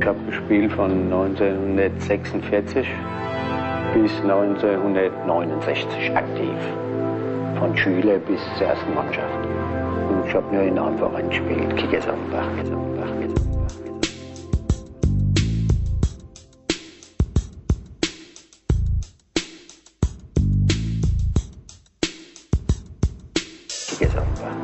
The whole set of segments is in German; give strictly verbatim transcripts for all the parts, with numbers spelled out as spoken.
Ich habe gespielt von neunzehnhundertsechsundvierzig bis neunzehnhundertneunundsechzig aktiv. Von Schüler bis zur ersten Mannschaft. Und ich habe nur in einem Verein gespielt, Kickers Offenbach. Kickers Offenbach.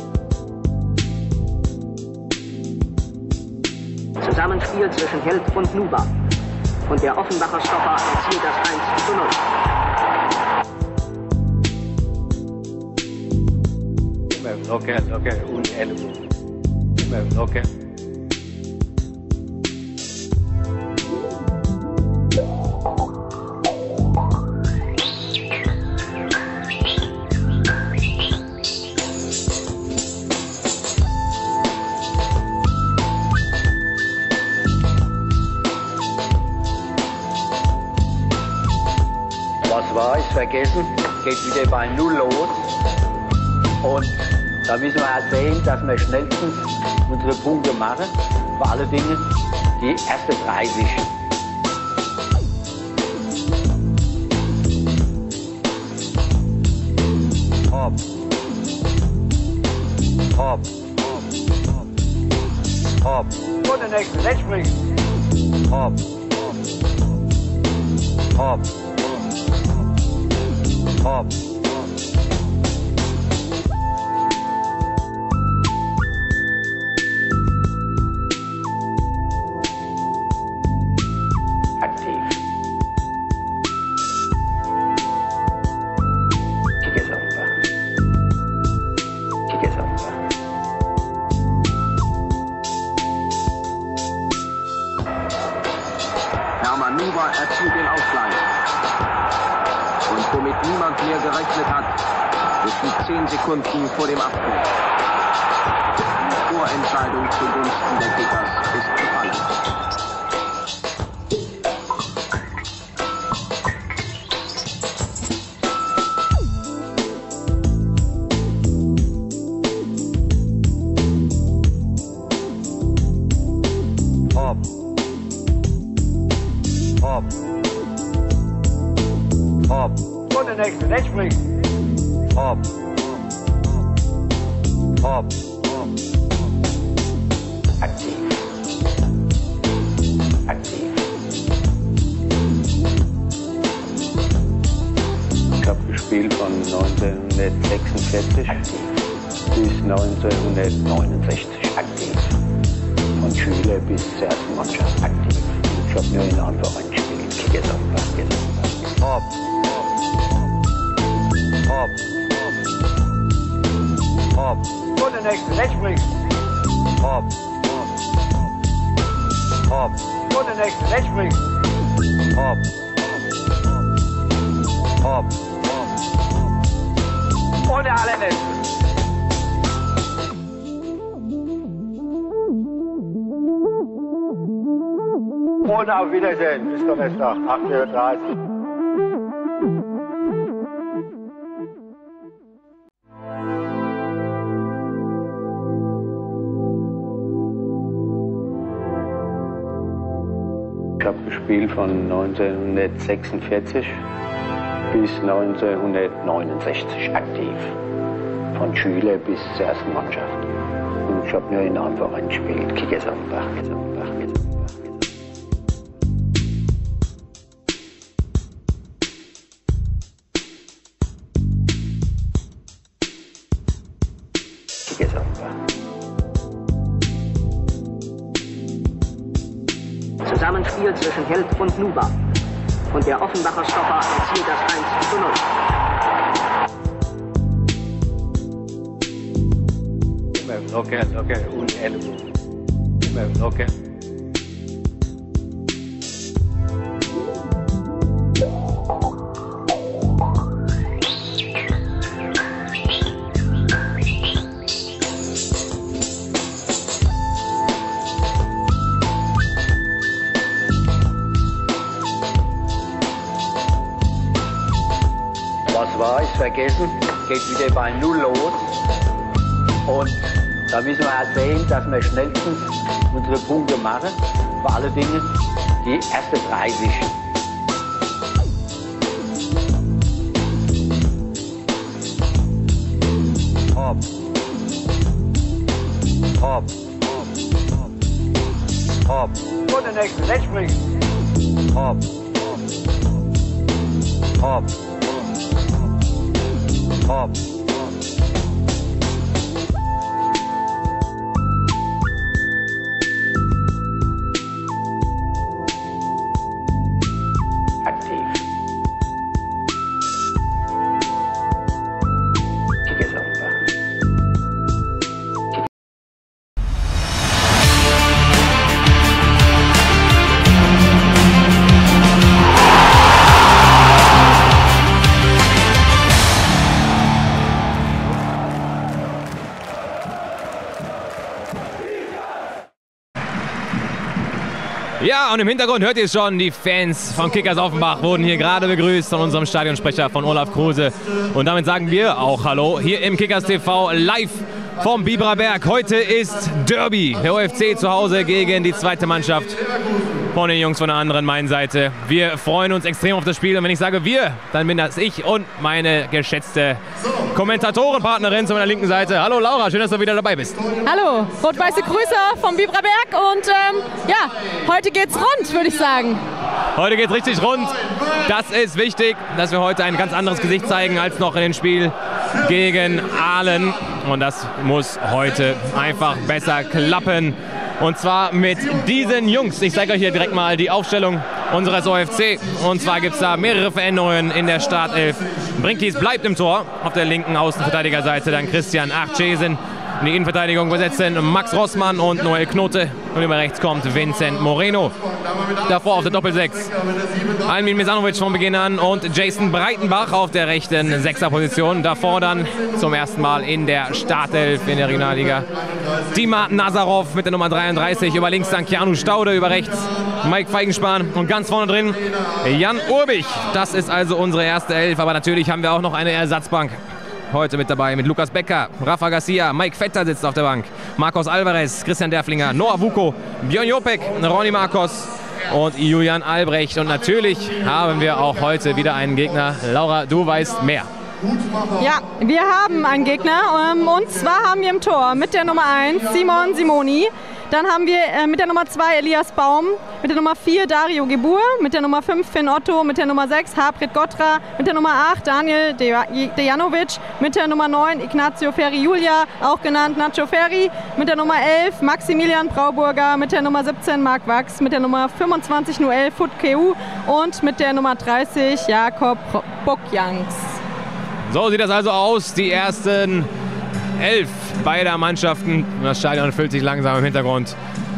Zusammenspiel zwischen Held und Nuba. Und der Offenbacher Stopper erzielt das eins zu null. Immer locker, locker und Ellbogen. Immer locker. Was war, ist vergessen, geht wieder bei Null los. Und da müssen wir halt sehen, dass wir schnellstens unsere Punkte machen. Vor allen Dingen die erste dreißig. Hopp. Hopp. Hopp. Und der nächste, der springt. Hopp. Hopp. Hopp. Aktiv. Kickers Offenbach. Kickers Offenbach. Hermann Nuba erzielt den Ausgleich. Und womit niemand mehr gerechnet hat, zwischen zehn Sekunden vor dem Abpfiff. Die Vorentscheidung zugunsten der Kickers ist gefallen. Hopp. Hopp. Hopp. Und der nächste, der springt. Hopp. Hopp. Aktiv. Aktiv. Ich habe gespielt von neunzehnhundertsechsundvierzig aktiv bis neunzehnhundertneunundsechzig aktiv. Von Schüler bis zur ersten Mannschaft aktiv. Ich habe nur in einem Verein gespielt, Kickers Offenbach. Hopp. Hopp. Hopp. Und der nächste, der springt. Hopp. Hopp. Und der nächste, der springt. Hopp. Hopp. Und der allerletzte. Und auf Wiedersehen. Bis Donnerstag, acht Uhr dreißig. Ich habe gespielt von neunzehnhundertsechsundvierzig bis neunzehnhundertneunundsechzig aktiv. Von Schüler bis zur ersten Mannschaft. Und ich habe nur in einem Verein gespielt, Kickers Offenbach. Kickers Offenbach. Zusammenspiel zwischen Held und Nuba. Und der Offenbacher Stopper erzielt das eins zu null. Immer locker, locker und Ellbogen. Immer locker. Was war, ist vergessen, geht wieder bei Null los. Und Da müssen wir halt sehen, dass wir schnellstens unsere Punkte machen. Vor allen Dingen die ersten drei wischen. Hopp. Hopp. Hopp. Und der nächste, der springt. Hopp. Hopp. Hopp. Aktiv. Kickers-Aufbau. Ja, und im Hintergrund hört ihr es schon, die Fans von Kickers Offenbach wurden hier gerade begrüßt von unserem Stadionsprecher, von Olaf Kruse. Und damit sagen wir auch Hallo hier im Kickers T V live vom Biberer Berg. Heute ist Derby, der O F C zu Hause gegen die zweite Mannschaft von den Jungs von der anderen Mainseite. Wir freuen uns extrem auf das Spiel und wenn ich sage wir, dann bin das ich und meine geschätzte Kommentatorenpartnerin zu meiner linken Seite. Hallo Laura, schön, dass du wieder dabei bist. Hallo, rot-weiße Grüße vom Biberer Berg und ähm, ja, heute geht's rund, würde ich sagen. Heute geht's richtig rund. Das ist wichtig, dass wir heute ein ganz anderes Gesicht zeigen als noch in dem Spiel gegen Aalen. Und das muss heute einfach besser klappen. Und zwar mit diesen Jungs. Ich zeige euch hier direkt mal die Aufstellung unseres O F C. Und zwar gibt es da mehrere Veränderungen in der Startelf. Brinkis bleibt im Tor. Auf der linken Außenverteidigerseite dann Christian Achcesen. In die Innenverteidigung besetzen Max Rossmann und Noel Knote. Und über rechts kommt Vincent Moreno. Davor auf der Doppelsechs Almin Mesanovic von Beginn an und Jason Breitenbach auf der rechten Sechserposition. Davor dann zum ersten Mal in der Startelf in der Regionalliga Dima Nazarov mit der Nummer dreiunddreißig. Über links dann Keanu Staude, über rechts Mike Feigenspahn und ganz vorne drin Jan Urbich. Das ist also unsere erste Elf, aber natürlich haben wir auch noch eine Ersatzbank. Heute mit dabei mit Lukas Becker, Rafa Garcia, Mike Vetter sitzt auf der Bank, Marcos Alvarez, Christian Derflinger, Noah Vuko, Björn Jopek, Ronny Marcos und Julian Albrecht. Und natürlich haben wir auch heute wieder einen Gegner. Laura, du weißt mehr. Ja, wir haben einen Gegner und zwar haben wir im Tor mit der Nummer eins Simon Simoni. Dann haben wir äh, mit der Nummer zwei Elias Baum, mit der Nummer vier Dario Gebur, mit der Nummer fünf Finn Otto, mit der Nummer sechs Harpreet Gottra, mit der Nummer acht Daniel Dejanovic, mit der Nummer neun Ignacio Ferri Julia, auch genannt Nacho Ferri, mit der Nummer elf Maximilian Brauburger, mit der Nummer siebzehn Marc Wachs, mit der Nummer fünfundzwanzig Noel Futkeu und mit der Nummer dreißig Jakob Bokjangs. So sieht das also aus, die ersten elf beider Mannschaften. Das Stadion füllt sich langsam im Hintergrund.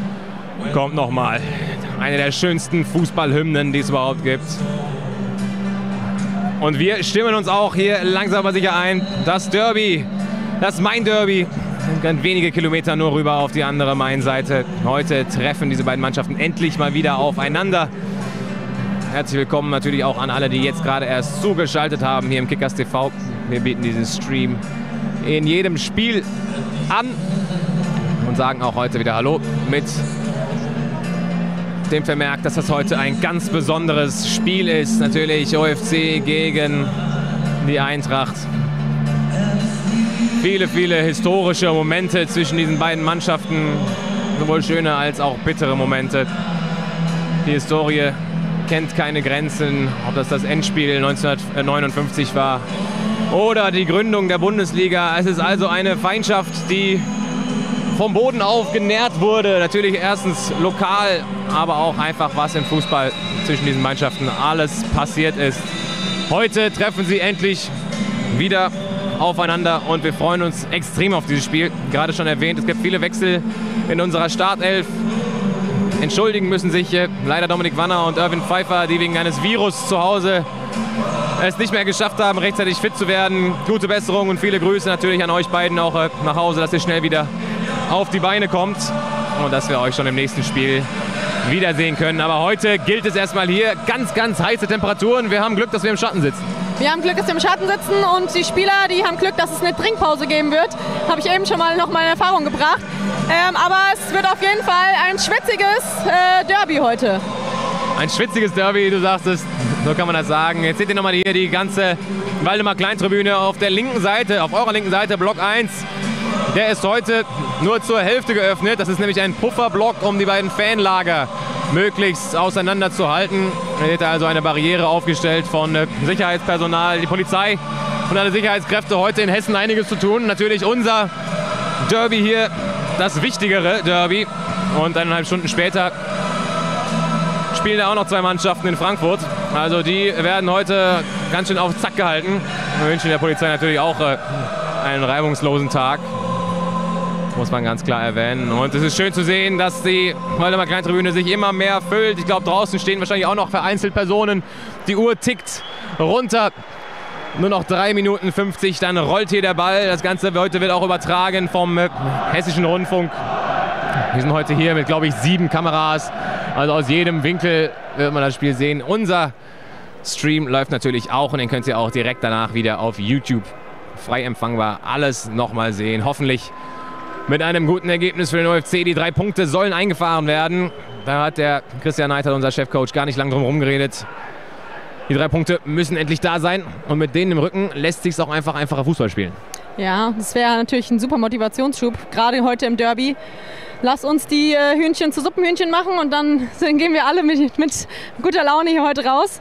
Kommt nochmal eine der schönsten Fußballhymnen, die es überhaupt gibt. Und wir stimmen uns auch hier langsam aber sicher ein. Das Derby, das Main-Derby, sind ganz wenige Kilometer nur rüber auf die andere Main-Seite. Heute treffen diese beiden Mannschaften endlich mal wieder aufeinander. Herzlich willkommen natürlich auch an alle, die jetzt gerade erst zugeschaltet haben hier im Kickers T V. Wir bieten diesen Stream in jedem Spiel an und sagen auch heute wieder Hallo mit dem Vermerk, dass das heute ein ganz besonderes Spiel ist. Natürlich O F C gegen die Eintracht. Viele, viele historische Momente zwischen diesen beiden Mannschaften, sowohl schöne als auch bittere Momente. Die Historie kennt keine Grenzen, ob das das Endspiel neunzehnhundertneunundfünfzig war oder die Gründung der Bundesliga. Es ist also eine Feindschaft, die vom Boden auf genährt wurde. Natürlich erstens lokal, aber auch einfach, was im Fußball zwischen diesen Mannschaften alles passiert ist. Heute treffen sie endlich wieder aufeinander und wir freuen uns extrem auf dieses Spiel. Gerade schon erwähnt, es gibt viele Wechsel in unserer Startelf. Entschuldigen müssen sich leider Dominik Wanner und Irwin Pfeiffer, die wegen eines Virus zu Hause es nicht mehr geschafft haben, rechtzeitig fit zu werden. Gute Besserung und viele Grüße natürlich an euch beiden auch nach Hause, dass ihr schnell wieder auf die Beine kommt und dass wir euch schon im nächsten Spiel wiedersehen können. Aber heute gilt es erstmal hier ganz, ganz heiße Temperaturen. Wir haben Glück, dass wir im Schatten sitzen. Wir haben Glück, dass wir im Schatten sitzen und die Spieler, die haben Glück, dass es eine Trinkpause geben wird. Habe ich eben schon mal noch mal in Erfahrung gebracht. Ähm, aber es wird auf jeden Fall ein schwitziges äh, Derby heute. Ein schwitziges Derby, du sagst es, so kann man das sagen. Jetzt seht ihr nochmal hier die ganze Waldemar-Klein-Tribüne auf der linken Seite, auf eurer linken Seite, Block eins. Der ist heute nur zur Hälfte geöffnet. Das ist nämlich ein Pufferblock, um die beiden Fanlager möglichst auseinanderzuhalten. Hier wird also eine Barriere aufgestellt von Sicherheitspersonal, die Polizei und alle Sicherheitskräfte. Heute in Hessen einiges zu tun. Natürlich unser Derby hier, das wichtigere Derby. Und eineinhalb Stunden später spielen da auch noch zwei Mannschaften in Frankfurt. Also die werden heute ganz schön auf Zack gehalten. Wir wünschen der Polizei natürlich auch äh, einen reibungslosen Tag. Muss man ganz klar erwähnen. Und es ist schön zu sehen, dass die Waldemar-Klein-Tribüne sich immer mehr füllt. Ich glaube, draußen stehen wahrscheinlich auch noch vereinzelt Personen. Die Uhr tickt runter. Nur noch drei Minuten fünfzig, dann rollt hier der Ball. Das Ganze heute wird auch übertragen vom äh, Hessischen Rundfunk. Wir sind heute hier mit, glaube ich, sieben Kameras. Also aus jedem Winkel wird man das Spiel sehen. Unser Stream läuft natürlich auch und den könnt ihr auch direkt danach wieder auf YouTube frei empfangbar alles nochmal sehen. Hoffentlich mit einem guten Ergebnis für den O F C. Die drei Punkte sollen eingefahren werden. Da hat der Christian Neidhardt, unser Chefcoach, gar nicht lange drum herum geredet. Die drei Punkte müssen endlich da sein. Und mit denen im Rücken lässt sich auch einfach einfacher Fußball spielen. Ja, das wäre natürlich ein super Motivationsschub, gerade heute im Derby. Lass uns die äh, Hühnchen zu Suppenhühnchen machen und dann, dann gehen wir alle mit, mit guter Laune hier heute raus.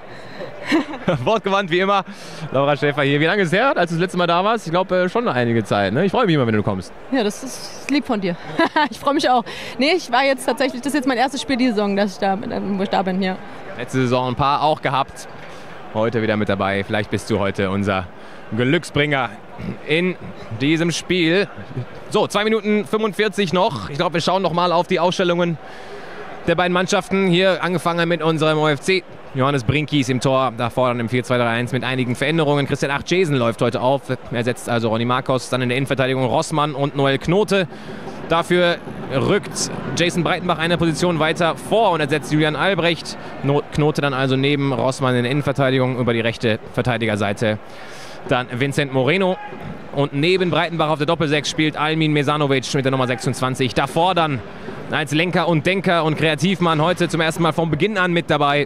Wortgewandt wie immer. Laura Schäfer hier. Wie lange ist es her, als du das letzte Mal da warst? Ich glaube äh, schon einige Zeit. Ne? Ich freue mich immer, wenn du kommst. Ja, das ist lieb von dir. Ich freue mich auch. Nee, ich war jetzt tatsächlich, das ist jetzt mein erstes Spiel die Saison, dass ich da, wo ich da bin hier. Letzte Saison ein paar auch gehabt. Heute wieder mit dabei. Vielleicht bist du heute unser Glücksbringer in diesem Spiel. So, zwei Minuten fünfundvierzig noch. Ich glaube, wir schauen noch mal auf die Ausstellungen der beiden Mannschaften. Hier angefangen mit unserem O F C. Johannes Brinkies im Tor, da fordern im vier zwei drei eins mit einigen Veränderungen. Christian Achjesen läuft heute auf, er setzt also Ronny Marcos. Dann in der Innenverteidigung Rossmann und Noel Knote. Dafür rückt Jason Breitenbach eine Position weiter vor und ersetzt Julian Albrecht. Knote dann also neben Rossmann in der Innenverteidigung über die rechte Verteidigerseite. Dann Vincent Moreno. Und neben Breitenbach auf der Doppelsechs spielt Almin Mesanovic mit der Nummer sechsundzwanzig. Davor dann als Lenker und Denker und Kreativmann heute zum ersten Mal von Beginn an mit dabei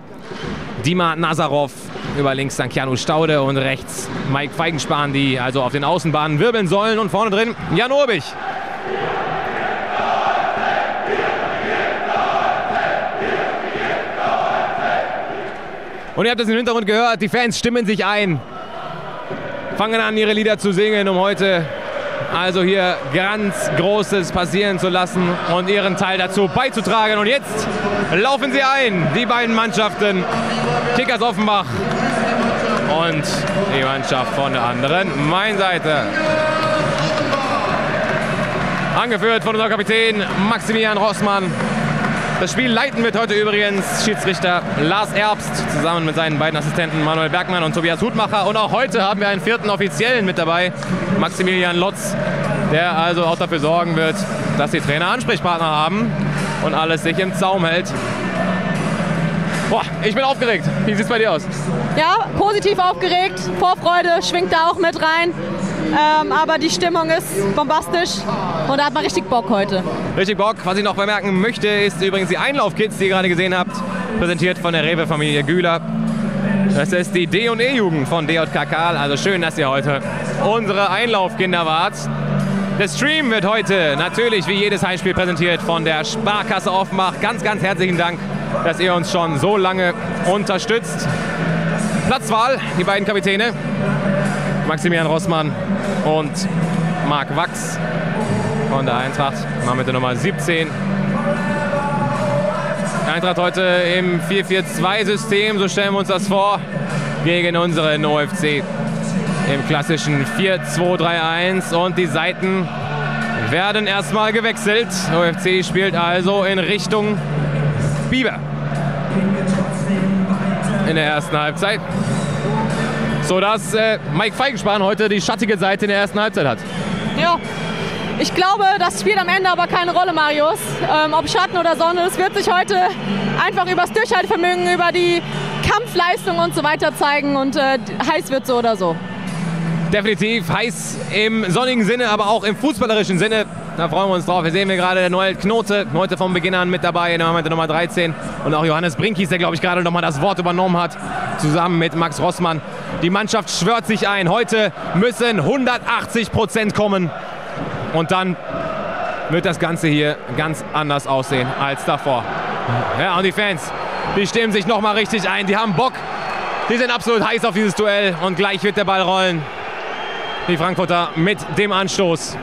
Dima Nazarov. Über links dann Keanu Staude und rechts Mike Feigenspahn, die also auf den Außenbahnen wirbeln sollen. Und vorne drin Jan Urbich. Und ihr habt es im Hintergrund gehört, die Fans stimmen sich ein. Fangen an, ihre Lieder zu singen, um heute also hier ganz Großes passieren zu lassen und ihren Teil dazu beizutragen. Und jetzt laufen sie ein, die beiden Mannschaften, Kickers Offenbach und die Mannschaft von der anderen Mainseite. Angeführt von unserem Kapitän Maximilian Rossmann. Das Spiel leiten wird heute übrigens Schiedsrichter Lars Erbst zusammen mit seinen beiden Assistenten Manuel Bergmann und Tobias Hutmacher. Und auch heute haben wir einen vierten Offiziellen mit dabei, Maximilian Lotz, der also auch dafür sorgen wird, dass die Trainer Ansprechpartner haben und alles sich im Zaum hält. Boah, ich bin aufgeregt. Wie sieht es bei dir aus? Ja, positiv aufgeregt. Vorfreude schwingt da auch mit rein. Ähm, aber die Stimmung ist bombastisch und da hat man richtig Bock heute. Richtig Bock. Was ich noch bemerken möchte, ist übrigens die Einlaufkits, die ihr gerade gesehen habt, präsentiert von der Rewe-Familie Güler. Das ist die D und E-Jugend von D J K Karl. Also schön, dass ihr heute unsere Einlaufkinder wart. Der Stream wird heute natürlich wie jedes Heimspiel präsentiert von der Sparkasse Offenbach. Ganz, ganz herzlichen Dank, dass ihr uns schon so lange unterstützt. Platzwahl, die beiden Kapitäne, Maximilian Rossmann und Marc Wachs von der Eintracht, mal mit der Nummer siebzehn. Die Eintracht heute im vier vier zwei System, so stellen wir uns das vor, gegen unseren O F C im klassischen vier zwei drei eins. Und die Seiten werden erstmal gewechselt. O F C spielt also in Richtung Bieber in der ersten Halbzeit, sodass äh, Mike Feigenspahn heute die schattige Seite in der ersten Halbzeit hat. Ja, ich glaube, das spielt am Ende aber keine Rolle, Marius. Ähm, ob Schatten oder Sonne, es wird sich heute einfach über das Durchhaltevermögen, über die Kampfleistung und so weiter zeigen und äh, heiß wird so oder so. Definitiv heiß im sonnigen Sinne, aber auch im fußballerischen Sinne. Da freuen wir uns drauf. Hier sehen wir gerade der Noel Knote, heute vom Beginn an mit dabei, in der Nummer dreizehn. Und auch Johannes Brinkies, der, glaube ich, gerade noch mal das Wort übernommen hat, zusammen mit Max Rossmann. Die Mannschaft schwört sich ein. Heute müssen hundertachtzig Prozent kommen. Und dann wird das Ganze hier ganz anders aussehen als davor. Ja, und die Fans, die stimmen sich noch mal richtig ein. Die haben Bock. Die sind absolut heiß auf dieses Duell. Und gleich wird der Ball rollen. Die Frankfurter mit dem Anstoß.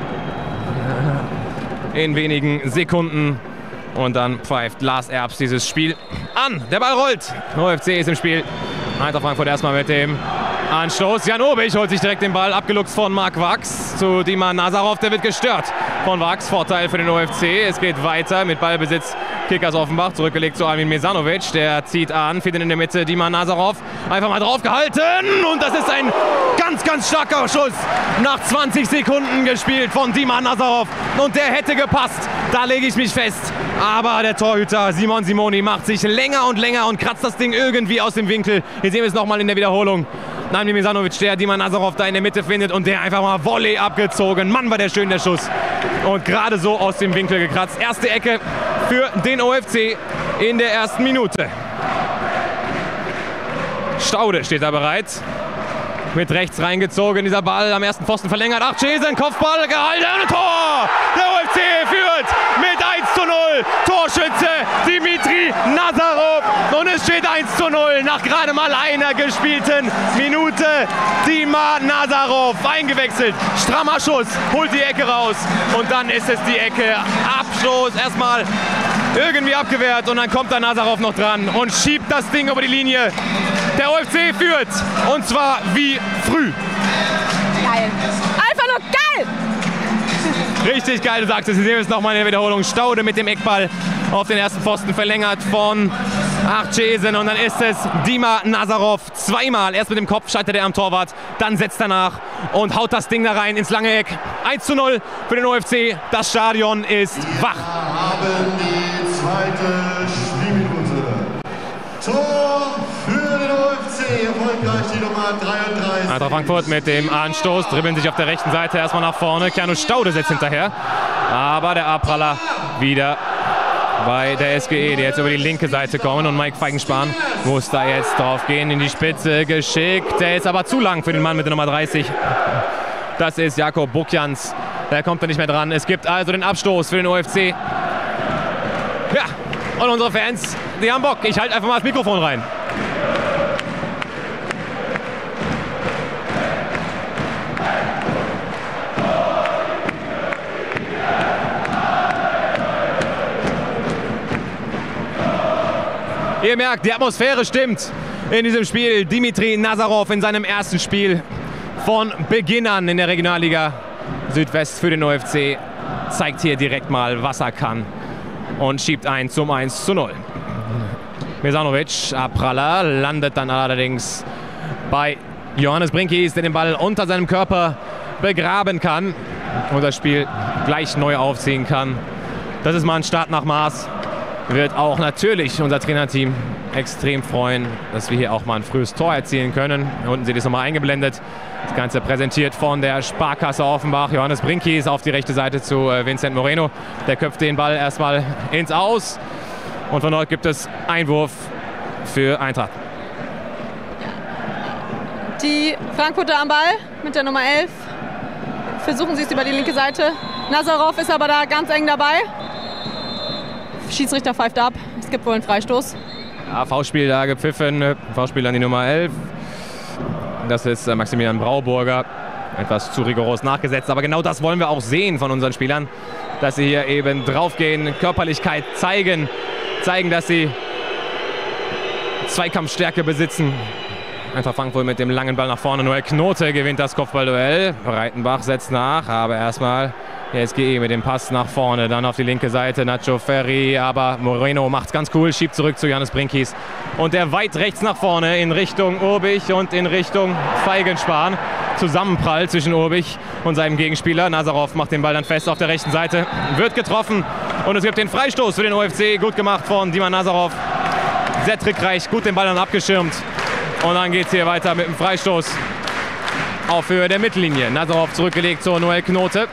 In wenigen Sekunden. Und dann pfeift Lars Erbs dieses Spiel an. Der Ball rollt. O F C ist im Spiel. Eintracht Frankfurt erstmal mit dem Anstoß. Jan Obich holt sich direkt den Ball. Abgeluchst von Marc Wachs zu Dima Nazarov. Der wird gestört von Wachs. Vorteil für den O F C. Es geht weiter mit Ballbesitz. Kickers Offenbach. Zurückgelegt zu Armin Mesanovic. Der zieht an. Findet in der Mitte Dima Nazarov. Einfach mal drauf gehalten. Und das ist ein ganz, ganz starker Schuss. Nach zwanzig Sekunden gespielt von Dima Nazarov. Und der hätte gepasst. Da lege ich mich fest. Aber der Torhüter Simon Simoni macht sich länger und länger und kratzt das Ding irgendwie aus dem Winkel. Hier sehen wir es nochmal in der Wiederholung. Armin Mesanovic, der Dima Nazarov da in der Mitte findet und der einfach mal Volley abgezogen. Mann, war der schön, der Schuss. Und gerade so aus dem Winkel gekratzt. Erste Ecke für den O F C in der ersten Minute. Staude steht da bereit. Mit rechts reingezogen, dieser Ball am ersten Pfosten verlängert. Achchesen, Kopfball gehalten und Tor! Der O F C führt mit eins zu null. Torschütze Dimitri Nazarov. Und es steht eins zu null nach gerade mal einer gespielten Minute. Dima Nazarov eingewechselt. Strammer Schuss, holt die Ecke raus. Und dann ist es die Ecke. Abstoß erstmal irgendwie abgewehrt. Und dann kommt da Nazarov noch dran und schiebt das Ding über die Linie. Der O F C führt. Und zwar wie früh. Geil. Einfach nur geil! Richtig geil, du sagst es. Wir sehen es nochmal in der Wiederholung. Staude mit dem Eckball auf den ersten Pfosten verlängert von Achchesen. Und dann ist es Dima Nazarov zweimal. Erst mit dem Kopf scheitert er am Torwart. Dann setzt er nach und haut das Ding da rein ins lange Eck. eins zu null für den O F C. Das Stadion ist wach. Wir haben die zweite Spielminute. Tor für den O F C. Erfolgreich die Nummer dreiunddreißig. Eintracht Frankfurt mit dem Anstoß. Dribbeln sich auf der rechten Seite erstmal nach vorne. Kerno Staude setzt hinterher. Aber der Abpraller wieder bei der S G E, die jetzt über die linke Seite kommen. Und Mike Feigenspahn muss da jetzt drauf gehen, in die Spitze geschickt. Der ist aber zu lang für den Mann mit der Nummer dreißig. Das ist Jakob Bukjans. Der kommt da nicht mehr dran. Es gibt also den Abstoß für den O F C. Ja, und unsere Fans, die haben Bock. Ich halte einfach mal das Mikrofon rein. Ihr merkt, die Atmosphäre stimmt in diesem Spiel. Dimitri Nazarov in seinem ersten Spiel von Beginn an in der Regionalliga Südwest für den O F C zeigt hier direkt mal, was er kann und schiebt ein zum eins zu null. Mesanovic, Abpraller, landet dann allerdings bei Johannes Brinkies, der den Ball unter seinem Körper begraben kann und das Spiel gleich neu aufziehen kann. Das ist mal ein Start nach Maß. Wird auch natürlich unser Trainerteam extrem freuen, dass wir hier auch mal ein frühes Tor erzielen können. Hier unten seht ihr es nochmal eingeblendet. Das Ganze präsentiert von der Sparkasse Offenbach. Johannes Brinkies auf die rechte Seite zu Vincent Moreno. Der köpft den Ball erstmal ins Aus. Und von dort gibt es Einwurf für Eintracht. Die Frankfurter am Ball mit der Nummer elf. Versuchen sie es über die linke Seite. Nazarov ist aber da ganz eng dabei. Schiedsrichter pfeift ab. Es gibt wohl einen Freistoß. Ja, V-Spiel da gepfiffen. V-Spiel an die Nummer elf. Das ist Maximilian Brauburger. Etwas zu rigoros nachgesetzt. Aber genau das wollen wir auch sehen von unseren Spielern. Dass sie hier eben draufgehen, Körperlichkeit zeigen. Zeigen, dass sie Zweikampfstärke besitzen. Eintracht Frankfurt mit dem langen Ball nach vorne. Noel Knote gewinnt das Kopfballduell. Breitenbach setzt nach, aber erstmal der S G E mit dem Pass nach vorne. Dann auf die linke Seite Nacho Ferri, aber Moreno macht's ganz cool, schiebt zurück zu Johannes Brinkies. Und der weit rechts nach vorne in Richtung Urbich und in Richtung Feigenspahn. Zusammenprall zwischen Urbich und seinem Gegenspieler. Nazarov macht den Ball dann fest auf der rechten Seite. Wird getroffen und es gibt den Freistoß für den O F C. Gut gemacht von Dima Nazarov. sehr trickreich, gut den Ball dann abgeschirmt. Und dann geht es hier weiter mit dem Freistoß auf Höhe der Mittellinie. Nazarov zurückgelegt zu Noel Knote.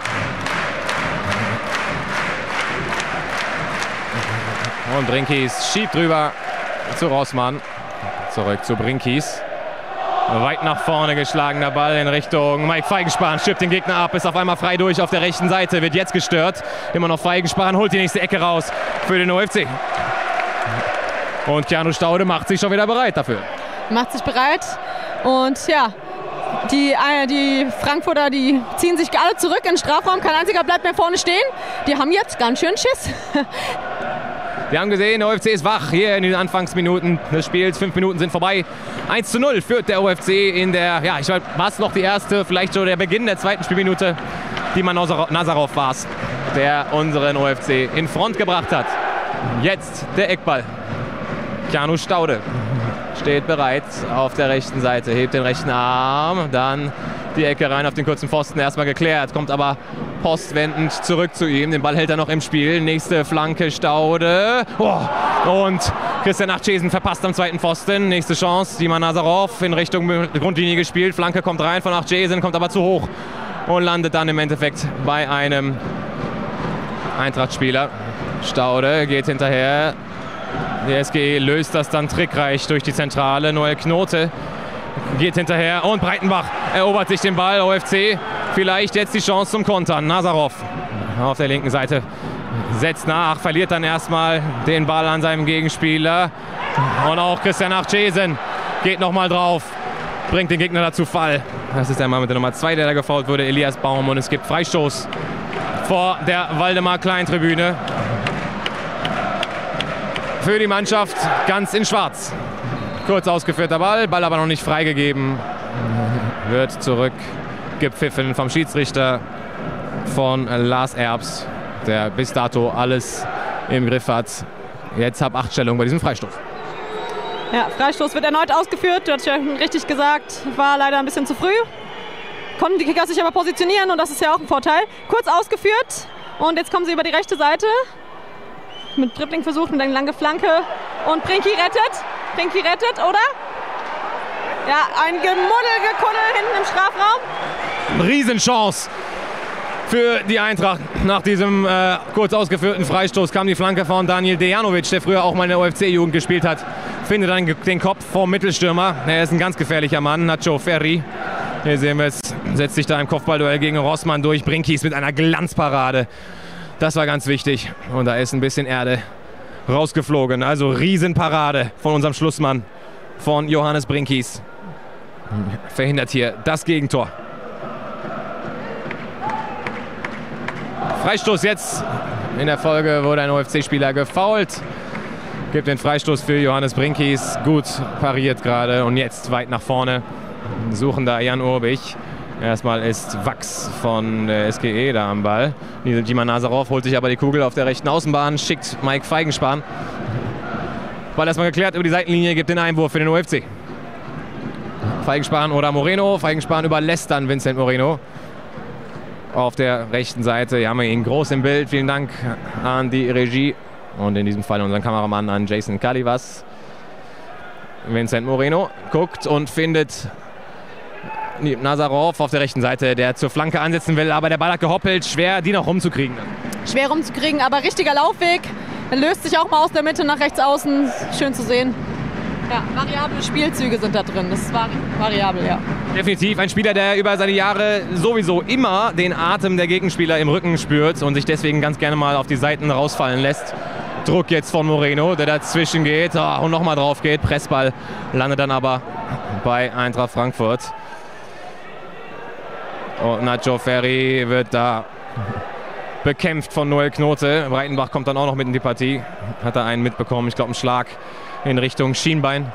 Und Brinkis schiebt drüber zu Rossmann. Zurück zu Brinkis. Weit nach vorne geschlagener Ball in Richtung Mike Feigenspahn. Stirbt den Gegner ab, ist auf einmal frei durch auf der rechten Seite. Wird jetzt gestört. Immer noch Feigenspahn, holt die nächste Ecke raus für den O F C. Und Keanu Staude macht sich schon wieder bereit dafür. Macht sich bereit. Und ja, die, die Frankfurter, die ziehen sich alle zurück in den Strafraum. Kein einziger bleibt mehr vorne stehen. Die haben jetzt ganz schön Schiss. Wir haben gesehen, der O F C ist wach hier in den Anfangsminuten des Spiels. Fünf Minuten sind vorbei. eins zu null führt der O F C in der, ja, ich weiß, war es noch die erste, vielleicht so der Beginn der zweiten Spielminute. Dima Nazarov war es, der unseren O F C in Front gebracht hat. Jetzt der Eckball. Keanu Staude steht bereit auf der rechten Seite, hebt den rechten Arm, dann die Ecke rein auf den kurzen Pfosten, erstmal geklärt, kommt aber postwendend zurück zu ihm. Den Ball hält er noch im Spiel. Nächste Flanke Staude. Oh. Und Christian Achchesen verpasst am zweiten Pfosten. Nächste Chance, Dima Nazarov in Richtung Grundlinie gespielt. Flanke kommt rein von Achchesen, kommt aber zu hoch und landet dann im Endeffekt bei einem Eintracht-Spieler. Staude geht hinterher. Die S G E löst das dann trickreich durch die Zentrale. Noel Knote geht hinterher und Breitenbach erobert sich den Ball. O F C vielleicht jetzt die Chance zum Kontern. Nazarov auf der linken Seite setzt nach, verliert dann erstmal den Ball an seinem Gegenspieler. Und auch Christian Achchesen geht nochmal drauf, bringt den Gegner dazu Fall. Das ist der Mann mit der Nummer zwei, der da gefoult wurde, Elias Baum. Und es gibt Freistoß vor der Waldemar-Klein-Tribüne für die Mannschaft ganz in Schwarz. Kurz ausgeführter Ball, Ball aber noch nicht freigegeben. Wird zurückgepfiffen vom Schiedsrichter von Lars Erbs, der bis dato alles im Griff hat. Jetzt hab Achtstellung bei diesem Freistoß. Ja, Freistoß wird erneut ausgeführt. Du hast ja richtig gesagt, war leider ein bisschen zu früh. Konnten die Kickers sich aber positionieren und das ist ja auch ein Vorteil. Kurz ausgeführt und jetzt kommen sie über die rechte Seite. Mit Dribbling versucht und eine lange Flanke. Und Brinki rettet. Brinki rettet, oder? Ja, ein Gemuddel, Gekuddel hinten im Strafraum. Riesenchance für die Eintracht. Nach diesem äh, kurz ausgeführten Freistoß kam die Flanke von Daniel Dejanovic, der früher auch mal in der O F C-Jugend gespielt hat. Findet dann den Kopf vom Mittelstürmer. Er ist ein ganz gefährlicher Mann, Nacho Ferri. Hier sehen wir es, setzt sich da im Kopfballduell gegen Rossmann durch. Brinkis mit einer Glanzparade. Das war ganz wichtig. Und da ist ein bisschen Erde rausgeflogen. Also Riesenparade von unserem Schlussmann, von Johannes Brinkis. Verhindert hier das Gegentor. Freistoß jetzt. In der Folge wurde ein O F C-Spieler gefoult. Gibt den Freistoß für Johannes Brinkis. Gut pariert gerade. Und jetzt weit nach vorne. Suchen da Jan Urbich. Erstmal ist Wachs von der S G E da am Ball. Dima Nazarov holt sich aber die Kugel auf der rechten Außenbahn, schickt Mike Feigenspahn. Ball erstmal geklärt über die Seitenlinie, gibt den Einwurf für den O F C. Feigenspahn oder Moreno. Feigenspahn überlässt dann Vincent Moreno. Auf der rechten Seite, hier haben wir ihn groß im Bild. Vielen Dank an die Regie und in diesem Fall unseren Kameramann, an Jason Calivas. Vincent Moreno guckt und findet Nazarov auf der rechten Seite, der zur Flanke ansetzen will, aber der Ball hat gehoppelt, schwer die noch rumzukriegen. Schwer rumzukriegen, aber richtiger Laufweg. Er löst sich auch mal aus der Mitte nach rechts außen. Schön zu sehen. Ja, variable Spielzüge sind da drin. Das ist vari variabel, ja. Definitiv ein Spieler, der über seine Jahre sowieso immer den Atem der Gegenspieler im Rücken spürt und sich deswegen ganz gerne mal auf die Seiten rausfallen lässt. Druck jetzt von Moreno, der dazwischen geht oh, und nochmal drauf geht. Pressball landet dann aber bei Eintracht Frankfurt. Und Nacho Ferri wird da bekämpft von Noel Knote. Breitenbach kommt dann auch noch mit in die Partie. Hat er einen mitbekommen, ich glaube einen Schlag in Richtung Schienbein.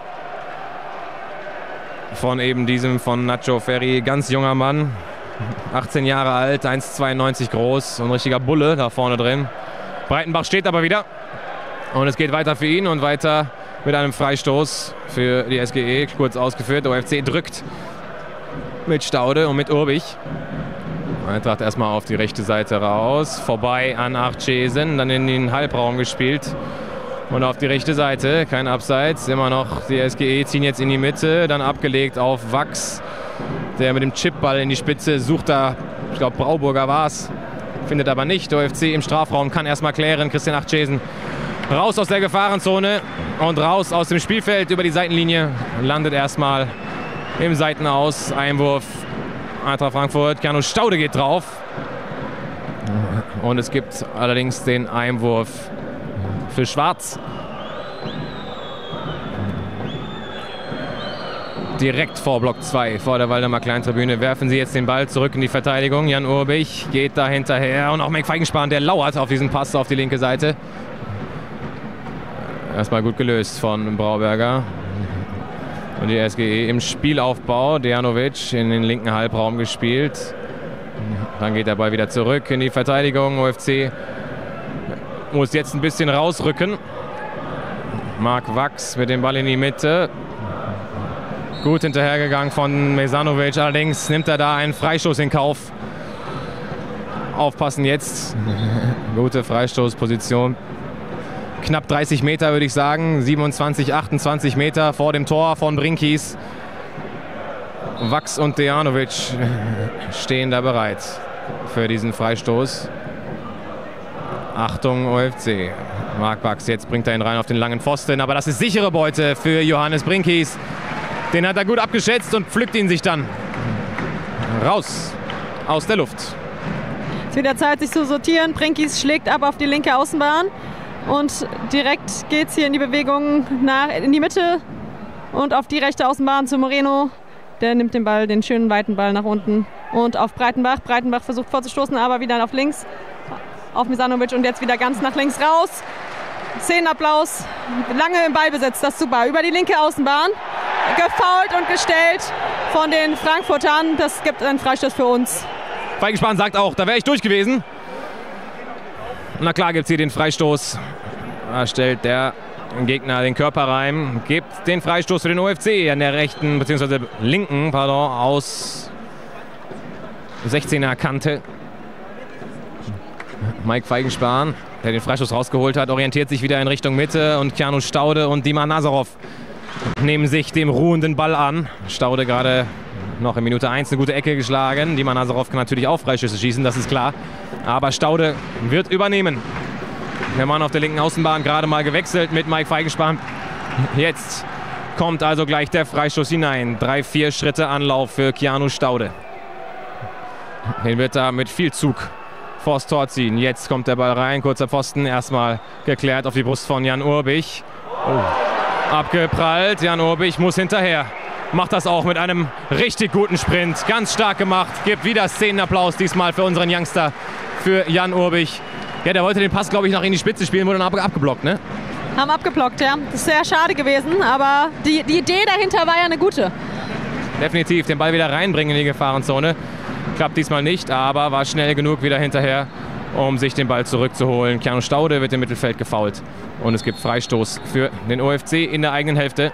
Von eben diesem, von Nacho Ferri. Ganz junger Mann, achtzehn Jahre alt, eins Komma zweiundneunzig groß. Ein richtiger Bulle da vorne drin. Breitenbach steht aber wieder. Und es geht weiter für ihn und weiter mit einem Freistoß für die S G E. Kurz ausgeführt, der O F C drückt mit Staude und mit Urbich. Eintracht erstmal auf die rechte Seite raus, vorbei an Achchesen, dann in den Halbraum gespielt Und auf die rechte Seite, kein Abseits, immer noch die S G E ziehen jetzt in die Mitte, dann abgelegt auf Wachs, der mit dem Chipball in die Spitze sucht da, ich glaube Brauburger war es, findet aber nicht. O F C im Strafraum kann erstmal klären, Christian Achtschesen raus aus der Gefahrenzone und raus aus dem Spielfeld über die Seitenlinie, landet erstmal im Seitenaus, Einwurf Eintracht Frankfurt, Keanu Staude geht drauf und es gibt allerdings den Einwurf für Schwarz. Direkt vor Block zwei, vor der Waldemar-Klein-Tribüne, werfen sie jetzt den Ball zurück in die Verteidigung. Jan Urbich geht da hinterher und auch Mike Feigenspahn, der lauert auf diesen Pass auf die linke Seite. Erstmal gut gelöst von Brauberger. Und die S G E im Spielaufbau, Dejanovic in den linken Halbraum gespielt. Dann geht der Ball wieder zurück in die Verteidigung. O F C muss jetzt ein bisschen rausrücken. Marc Wachs mit dem Ball in die Mitte. Gut hinterhergegangen von Mesanovic, allerdings nimmt er da einen Freistoß in Kauf. Aufpassen jetzt. Gute Freistoßposition. Knapp dreißig Meter würde ich sagen, siebenundzwanzig, achtundzwanzig Meter vor dem Tor von Brinkis. Wachs und Dejanovic stehen da bereit für diesen Freistoß. Achtung O F C. Marc Wachs, jetzt bringt er ihn rein auf den langen Pfosten, aber das ist sichere Beute für Johannes Brinkis. Den hat er gut abgeschätzt und pflückt ihn sich dann raus aus der Luft. Es ist wieder Zeit, sich zu sortieren. Brinkis schlägt ab auf die linke Außenbahn. Und direkt geht es hier in die Bewegung nach, in die Mitte und auf die rechte Außenbahn zu Moreno. Der nimmt den Ball, den schönen weiten Ball nach unten und auf Breitenbach. Breitenbach versucht vorzustoßen, aber wieder auf links auf Mesanovic und jetzt wieder ganz nach links raus. Szenenapplaus, lange im Ballbesitz, das ist super. Über die linke Außenbahn, gefoult und gestellt von den Frankfurtern. Das gibt einen Freistoß für uns. Feigenspahn sagt auch, da wäre ich durch gewesen. Na klar gibt es hier den Freistoß. Da stellt der Gegner den Körper rein, gibt den Freistoß für den O F C an der rechten bzw. linken, pardon, aus sechzehner Kante. Mike Feigenspahn, der den Freistoß rausgeholt hat, orientiert sich wieder in Richtung Mitte und Keanu Staude und Dima Nazarov nehmen sich dem ruhenden Ball an. Staude gerade noch in Minute eins eine gute Ecke geschlagen. Dima Nazarov kann natürlich auch Freischüsse schießen, das ist klar. Aber Staude wird übernehmen. Der Mann auf der linken Außenbahn gerade mal gewechselt mit Mike Feigenspahn. Jetzt kommt also gleich der Freistoß hinein. Drei, vier Schritte Anlauf für Keanu Staude. Den wird er mit viel Zug vors Tor ziehen. Jetzt kommt der Ball rein, kurzer Pfosten. Erstmal geklärt auf die Brust von Jan Urbich. Oh. Abgeprallt, Jan Urbich muss hinterher. Macht das auch mit einem richtig guten Sprint. Ganz stark gemacht. Gibt wieder Szenenapplaus diesmal für unseren Youngster, für Jan Urbich. Ja, der wollte den Pass, glaube ich, noch in die Spitze spielen, wurde dann ab abgeblockt, ne? Haben abgeblockt, ja. Das ist sehr schade gewesen, aber die, die Idee dahinter war ja eine gute. Definitiv den Ball wieder reinbringen in die Gefahrenzone. Klappt diesmal nicht, aber war schnell genug wieder hinterher, um sich den Ball zurückzuholen. Keanu Staude wird im Mittelfeld gefoult. Und es gibt Freistoß für den O F C in der eigenen Hälfte.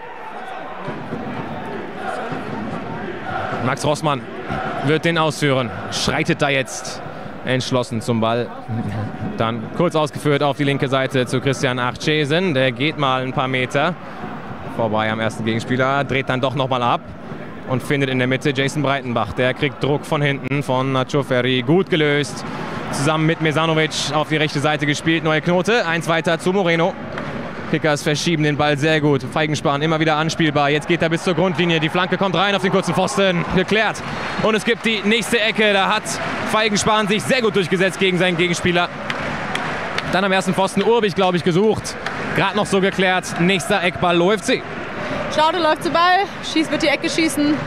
Max Rossmann wird den ausführen, schreitet da jetzt entschlossen zum Ball. Dann kurz ausgeführt auf die linke Seite zu Christian Achtschesen. Der geht mal ein paar Meter vorbei am ersten Gegenspieler, dreht dann doch noch mal ab und findet in der Mitte Jason Breitenbach. Der kriegt Druck von hinten von Nacho Ferri. Gut gelöst. Zusammen mit Mesanovic auf die rechte Seite gespielt. Neue Knote. Eins weiter zu Moreno. Kickers verschieben den Ball sehr gut. Feigenspahn immer wieder anspielbar. Jetzt geht er bis zur Grundlinie. Die Flanke kommt rein auf den kurzen Pfosten. Geklärt. Und es gibt die nächste Ecke. Da hat Feigenspahn sich sehr gut durchgesetzt gegen seinen Gegenspieler. Dann am ersten Pfosten Urbich, glaube ich, gesucht. Gerade noch so geklärt. Nächster Eckball O F C. Staude läuft zu Ball. Schießt, wird die Ecke schießen.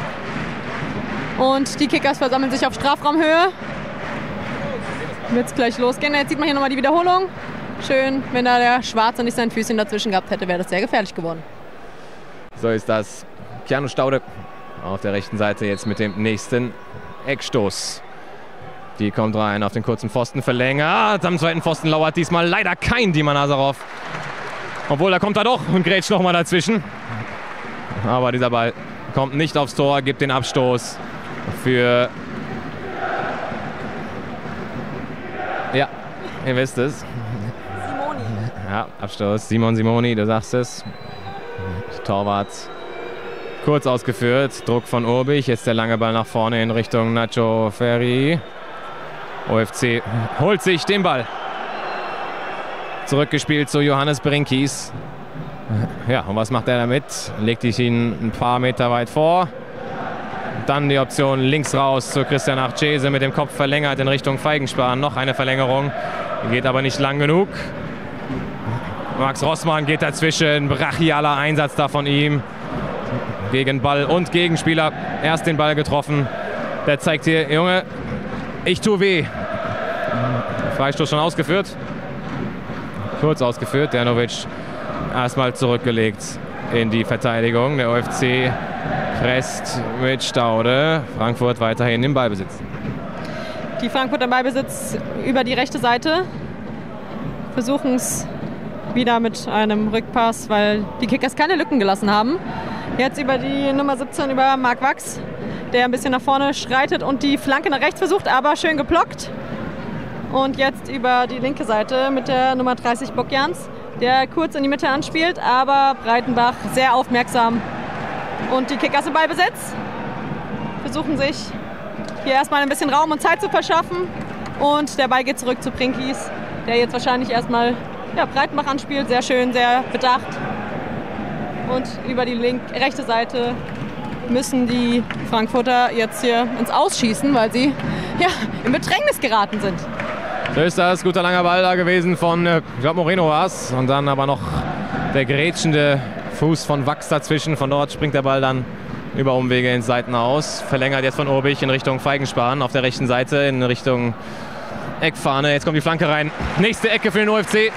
Und die Kickers versammeln sich auf Strafraumhöhe. Wird es gleich losgehen. Jetzt sieht man hier nochmal die Wiederholung. Schön, wenn da der Schwarze nicht sein Füßchen dazwischen gehabt hätte, wäre das sehr gefährlich geworden. So ist das. Keanu Staude auf der rechten Seite jetzt mit dem nächsten Eckstoß. Die kommt rein auf den kurzen Pfosten, verlängert. Am zweiten Pfosten lauert diesmal leider kein Dima Nazarov. Obwohl, da kommt er doch und grätscht noch mal dazwischen. Aber dieser Ball kommt nicht aufs Tor, gibt den Abstoß für... Ja, ihr wisst es. Simoni. Ja, Abstoß. Simon Simoni, du sagst es. Torwart kurz ausgeführt. Druck von Urbich. Jetzt der lange Ball nach vorne in Richtung Nacho Ferri. O F C holt sich den Ball. Zurückgespielt zu Johannes Brinkis. Ja, und was macht er damit? Legt ich ihn ein paar Meter weit vor. Dann die Option links raus zu Christian Achese, mit dem Kopf verlängert in Richtung Feigenspahn. Noch eine Verlängerung, geht aber nicht lang genug. Max Rossmann geht dazwischen, brachialer Einsatz da von ihm. Gegen Ball und Gegenspieler, erst den Ball getroffen. Der zeigt hier, Junge, ich tue weh. Freistoß schon ausgeführt. Kurz ausgeführt, Dernovic erstmal zurückgelegt in die Verteidigung. Der O F C presst mit Staude. Frankfurt weiterhin im Ballbesitz. Die Frankfurter Ballbesitz über die rechte Seite. Versuchen es wieder mit einem Rückpass, weil die Kickers keine Lücken gelassen haben. Jetzt über die Nummer siebzehn, über Marc Wachs, der ein bisschen nach vorne schreitet und die Flanke nach rechts versucht, aber schön geblockt. Und jetzt über die linke Seite mit der Nummer dreißig Bokjans, der kurz in die Mitte anspielt, aber Breitenbach sehr aufmerksam. Und die Kickers im Ballbesitz versuchen sich hier erstmal ein bisschen Raum und Zeit zu verschaffen. Und der Ball geht zurück zu Brinkis, der jetzt wahrscheinlich erstmal ja, Breitenbach anspielt. Sehr schön, sehr bedacht. Und über die link rechte Seite müssen die Frankfurter jetzt hier ins Ausschießen, weil sie ja, in Bedrängnis geraten sind. So ist das. Guter langer Ball da gewesen von, ich glaube, Moreno war es. Und dann aber noch der grätschende Fuß von Wachs dazwischen. Von dort springt der Ball dann über Umwege ins Seitenaus. Verlängert jetzt von Urbich in Richtung Feigenspahn auf der rechten Seite in Richtung Eckfahne. Jetzt kommt die Flanke rein. Nächste Ecke für den O F C.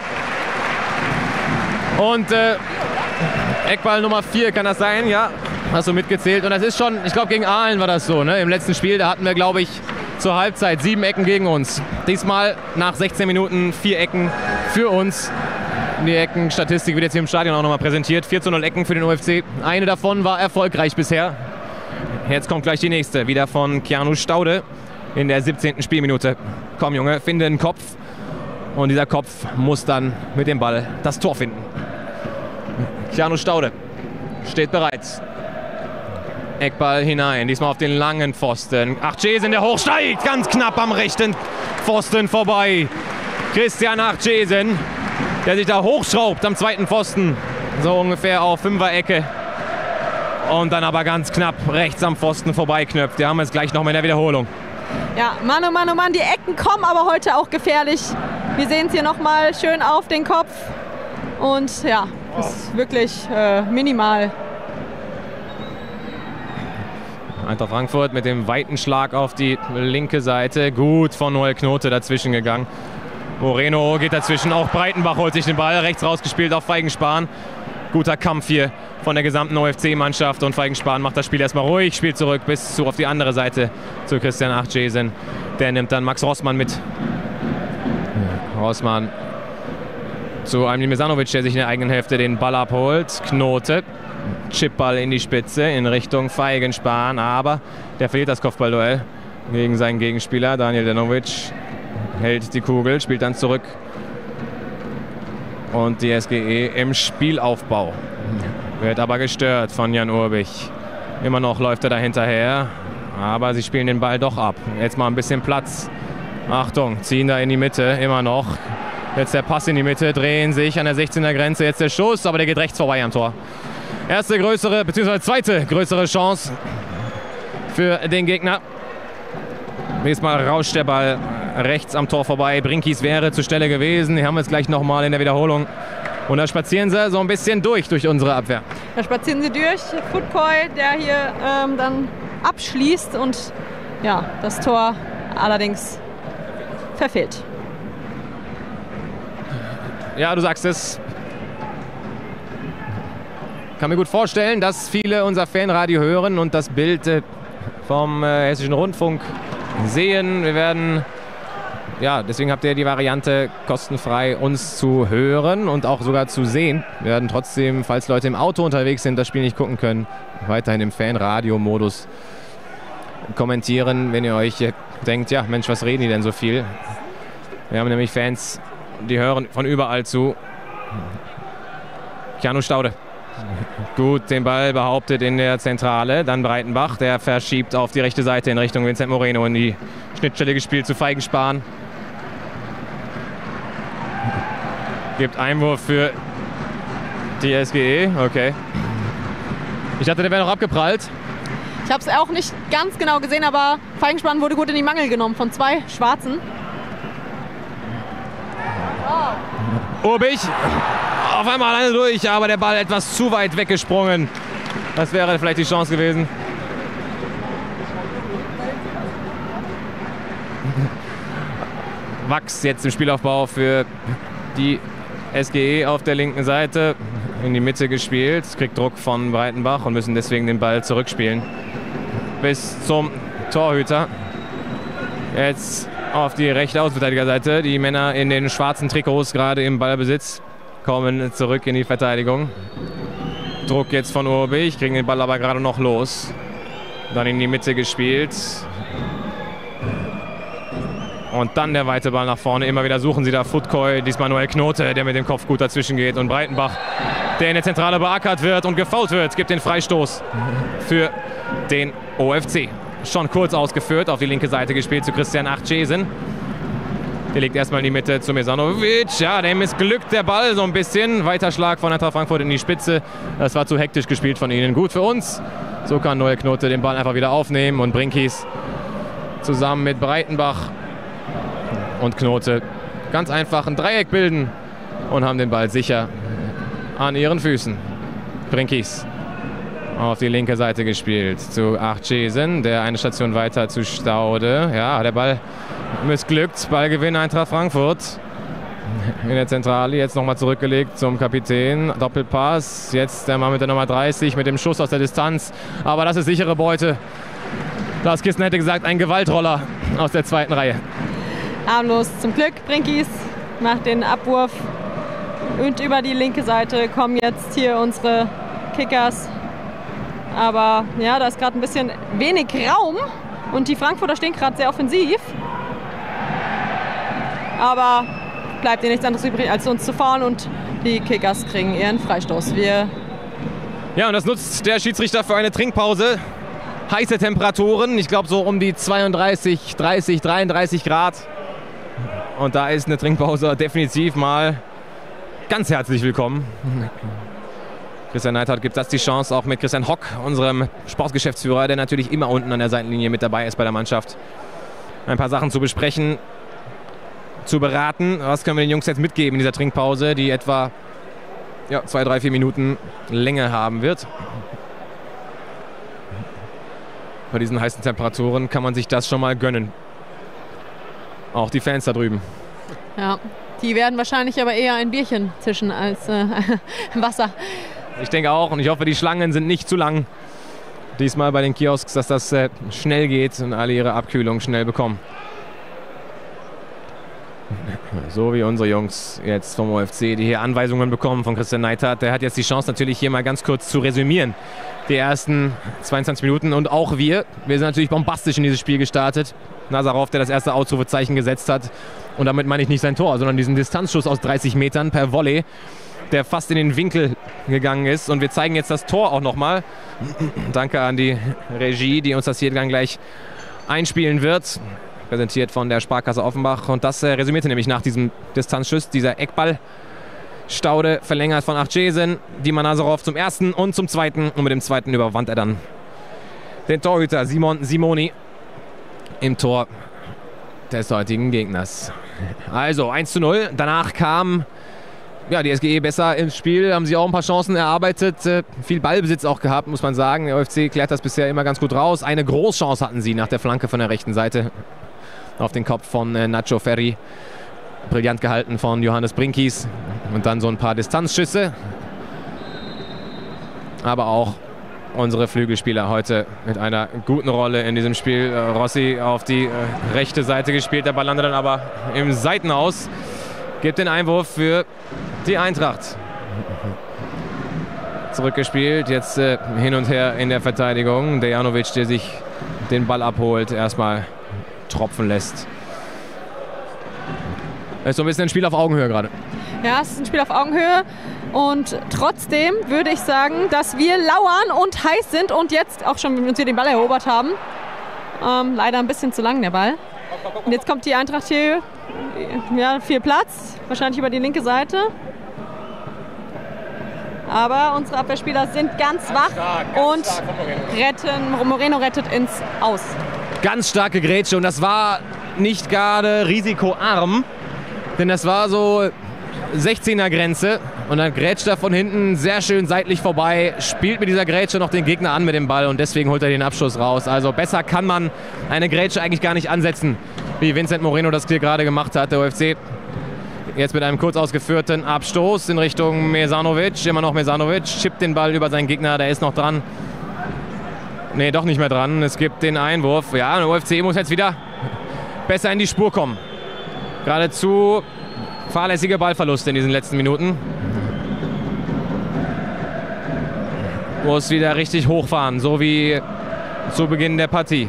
Und äh, Eckball Nummer vier kann das sein, ja. Hast du mitgezählt. Und das ist schon, ich glaube, gegen Aalen war das so, ne? Im letzten Spiel, da hatten wir, glaube ich, zur Halbzeit sieben Ecken gegen uns. Diesmal nach sechzehn Minuten vier Ecken für uns. Die Eckenstatistik wird jetzt hier im Stadion auch nochmal präsentiert. vier zu null Ecken für den O F C. Eine davon war erfolgreich bisher. Jetzt kommt gleich die nächste. Wieder von Keanu Staude in der siebzehnten Spielminute. Komm Junge, finde einen Kopf. Und dieser Kopf muss dann mit dem Ball das Tor finden. Keanu Staude steht bereit. Eckball hinein, diesmal auf den langen Pfosten. Achesen, der hochsteigt, ganz knapp am rechten Pfosten vorbei. Christian Achesen, der sich da hochschraubt am zweiten Pfosten. So ungefähr auf Fünfer-Ecke. Und dann aber ganz knapp rechts am Pfosten vorbeiknöpft. Wir haben es gleich nochmal in der Wiederholung. Ja, Mann, oh Mann, oh Mann, die Ecken kommen aber heute auch gefährlich. Wir sehen es hier nochmal schön auf den Kopf. Und ja, das ist wirklich äh, minimal. Eintracht Frankfurt mit dem weiten Schlag auf die linke Seite. Gut von Noel Knote dazwischen gegangen. Moreno geht dazwischen, auch Breitenbach holt sich den Ball. Rechts rausgespielt auf Feigenspahn. Guter Kampf hier von der gesamten O F C-Mannschaft. Und Feigenspahn macht das Spiel erstmal ruhig, spielt zurück bis zu auf die andere Seite zu Christian Achesen. Der nimmt dann Max Rossmann mit. Rossmann zu Emil Mesanovic, der sich in der eigenen Hälfte den Ball abholt. Knote. Chipball in die Spitze in Richtung Feigenspahn, aber der verliert das Kopfballduell gegen seinen Gegenspieler. Daniel Dernovic hält die Kugel, spielt dann zurück. Und die S G E im Spielaufbau. Wird aber gestört von Jan Urbich. Immer noch läuft er da hinterher, aber sie spielen den Ball doch ab. Jetzt mal ein bisschen Platz. Achtung, ziehen da in die Mitte, immer noch. Jetzt der Pass in die Mitte, drehen sich an der sechzehner Grenze. Jetzt der Schuss, aber der geht rechts vorbei am Tor. Erste größere, beziehungsweise zweite größere Chance für den Gegner. Diesmal rauscht der Ball rechts am Tor vorbei. Brinkis wäre zur Stelle gewesen. Die haben wir jetzt gleich nochmal in der Wiederholung. Und da spazieren sie so ein bisschen durch, durch unsere Abwehr. Da spazieren sie durch. Footboy, der hier ähm, dann abschließt und ja, das Tor allerdings verfehlt. Ja, du sagst es. Ich kann mir gut vorstellen, dass viele unser Fanradio hören und das Bild äh, vom äh, Hessischen Rundfunk sehen. Wir werden, ja, deswegen habt ihr die Variante kostenfrei uns zu hören und auch sogar zu sehen. Wir werden trotzdem, falls Leute im Auto unterwegs sind, das Spiel nicht gucken können, weiterhin im Fanradio-Modus kommentieren, wenn ihr euch denkt, ja Mensch, was reden die denn so viel? Wir haben nämlich Fans, die hören von überall zu. Keanu Staude. Gut, den Ball behauptet in der Zentrale. Dann Breitenbach, der verschiebt auf die rechte Seite in Richtung Vincent Moreno. In die Schnittstelle gespielt zu Feigenspahn. Gibt Einwurf für die S G E. Okay. Ich dachte, der wäre noch abgeprallt. Ich habe es auch nicht ganz genau gesehen, aber Feigenspahn wurde gut in die Mangel genommen von zwei Schwarzen. Urbich auf einmal alleine durch, aber der Ball etwas zu weit weggesprungen. Das wäre vielleicht die Chance gewesen. Wachs jetzt im Spielaufbau für die S G E auf der linken Seite. In die Mitte gespielt, kriegt Druck von Breitenbach und müssen deswegen den Ball zurückspielen. Bis zum Torhüter. Jetzt auf die rechte Außenverteidigerseite. Die Männer in den schwarzen Trikots gerade im Ballbesitz kommen zurück in die Verteidigung. Druck jetzt von Urbich, kriegen den Ball aber gerade noch los. Dann in die Mitte gespielt. Und dann der weite Ball nach vorne. Immer wieder suchen sie da Futkoi, diesmal Noel Knote, der mit dem Kopf gut dazwischen geht. Und Breitenbach, der in der Zentrale beackert wird und gefoult wird, gibt den Freistoß für den O F C. Schon kurz ausgeführt, auf die linke Seite gespielt zu Christian Achcesen. Der legt erstmal in die Mitte zu Mesanovic. Ja, der missglückt der Ball so ein bisschen. Weiter Schlag von Eintracht Frankfurt in die Spitze. Das war zu hektisch gespielt von ihnen. Gut für uns. So kann Noel Knote den Ball einfach wieder aufnehmen. Und Brinkis zusammen mit Breitenbach und Knote ganz einfach ein Dreieck bilden und haben den Ball sicher an ihren Füßen. Brinkis auf die linke Seite gespielt zu Achcesen, der eine Station weiter zu Staude. Ja, der Ball missglückt. Ballgewinn Eintracht Frankfurt in der Zentrale. Jetzt nochmal zurückgelegt zum Kapitän. Doppelpass. Jetzt der Mann mit der Nummer dreißig mit dem Schuss aus der Distanz. Aber das ist sichere Beute. Lars Kisten hätte gesagt, ein Gewaltroller aus der zweiten Reihe. Armlos zum Glück. Brinkis macht den Abwurf. Und über die linke Seite kommen jetzt hier unsere Kickers. Aber ja, da ist gerade ein bisschen wenig Raum. Und die Frankfurter stehen gerade sehr offensiv. Aber bleibt ihnen nichts anderes übrig, als uns zu fahren. Und die Kickers kriegen ihren Freistoß. Wir ja, und das nutzt der Schiedsrichter für eine Trinkpause. Heiße Temperaturen, ich glaube so um die zweiunddreißig, dreißig, dreiunddreißig Grad. Und da ist eine Trinkpause definitiv mal ganz herzlich willkommen. Christian Neidhardt gibt das die Chance, auch mit Christian Hock, unserem Sportgeschäftsführer, der natürlich immer unten an der Seitenlinie mit dabei ist bei der Mannschaft, ein paar Sachen zu besprechen, zu beraten. Was können wir den Jungs jetzt mitgeben in dieser Trinkpause, die etwa ja, zwei, drei, vier Minuten Länge haben wird. Bei diesen heißen Temperaturen kann man sich das schon mal gönnen. Auch die Fans da drüben. Ja, die werden wahrscheinlich aber eher ein Bierchen zischen als äh, Wasser. Ich denke auch und ich hoffe, die Schlangen sind nicht zu lang. Diesmal bei den Kiosks, dass das äh, schnell geht und alle ihre Abkühlung schnell bekommen. So wie unsere Jungs jetzt vom O F C, die hier Anweisungen bekommen von Christian Neidhardt. Der hat jetzt die Chance natürlich hier mal ganz kurz zu resümieren. Die ersten zweiundzwanzig Minuten und auch wir. Wir sind natürlich bombastisch in dieses Spiel gestartet. Nazarov, der das erste Ausrufezeichen gesetzt hat. Und damit meine ich nicht sein Tor, sondern diesen Distanzschuss aus dreißig Metern per Volley, der fast in den Winkel gegangen ist. Und wir zeigen jetzt das Tor auch nochmal. Danke an die Regie, die uns das hier dann gleich einspielen wird. Präsentiert von der Sparkasse Offenbach. Und das äh, resümierte nämlich nach diesem Distanzschuss, dieser Eckball. Staude verlängert von Achcesen, Dima Nazarov zum ersten und zum zweiten. Und mit dem zweiten überwand er dann den Torhüter Simon Simoni im Tor des heutigen Gegners. Also eins zu null. Danach kam ja, die S G E besser ins Spiel, haben sie auch ein paar Chancen erarbeitet. Äh, viel Ballbesitz auch gehabt, muss man sagen. Der O F C klärt das bisher immer ganz gut raus. Eine Großchance hatten sie nach der Flanke von der rechten Seite auf den Kopf von äh, Nacho Ferri. Brillant gehalten von Johannes Brinkis. Und dann so ein paar Distanzschüsse. Aber auch unsere Flügelspieler heute mit einer guten Rolle in diesem Spiel. Äh, Rossi auf die äh, rechte Seite gespielt. Der Ball landet dann aber im Seitenaus. Gibt den Einwurf für die Eintracht. Zurückgespielt, jetzt äh, hin und her in der Verteidigung. Dejanovic, der sich den Ball abholt, erstmal tropfen lässt. Ist so ein bisschen ein Spiel auf Augenhöhe gerade. Ja, es ist ein Spiel auf Augenhöhe. Und trotzdem würde ich sagen, dass wir lauern und heiß sind und jetzt auch schon, wenn wir uns hier den Ball erobert haben. Ähm, leider ein bisschen zu lang der Ball. Und jetzt kommt die Eintracht hier, ja, viel Platz, wahrscheinlich über die linke Seite. Aber unsere Abwehrspieler sind ganz wach und retten, Moreno rettet ins Aus. Ganz starke Grätsche und das war nicht gerade risikoarm, denn das war so sechzehner Grenze und dann grätscht er von hinten sehr schön seitlich vorbei, spielt mit dieser Grätsche noch den Gegner an mit dem Ball und deswegen holt er den Abschluss raus. Also besser kann man eine Grätsche eigentlich gar nicht ansetzen, wie Vincent Moreno das hier gerade gemacht hat, der O F C. Jetzt mit einem kurz ausgeführten Abstoß in Richtung Mesanovic, immer noch Mesanovic, chippt den Ball über seinen Gegner, der ist noch dran. Ne, doch nicht mehr dran, es gibt den Einwurf. Ja, der O F C muss jetzt wieder besser in die Spur kommen. Geradezu fahrlässige Ballverluste in diesen letzten Minuten. Muss wieder richtig hochfahren, so wie zu Beginn der Partie.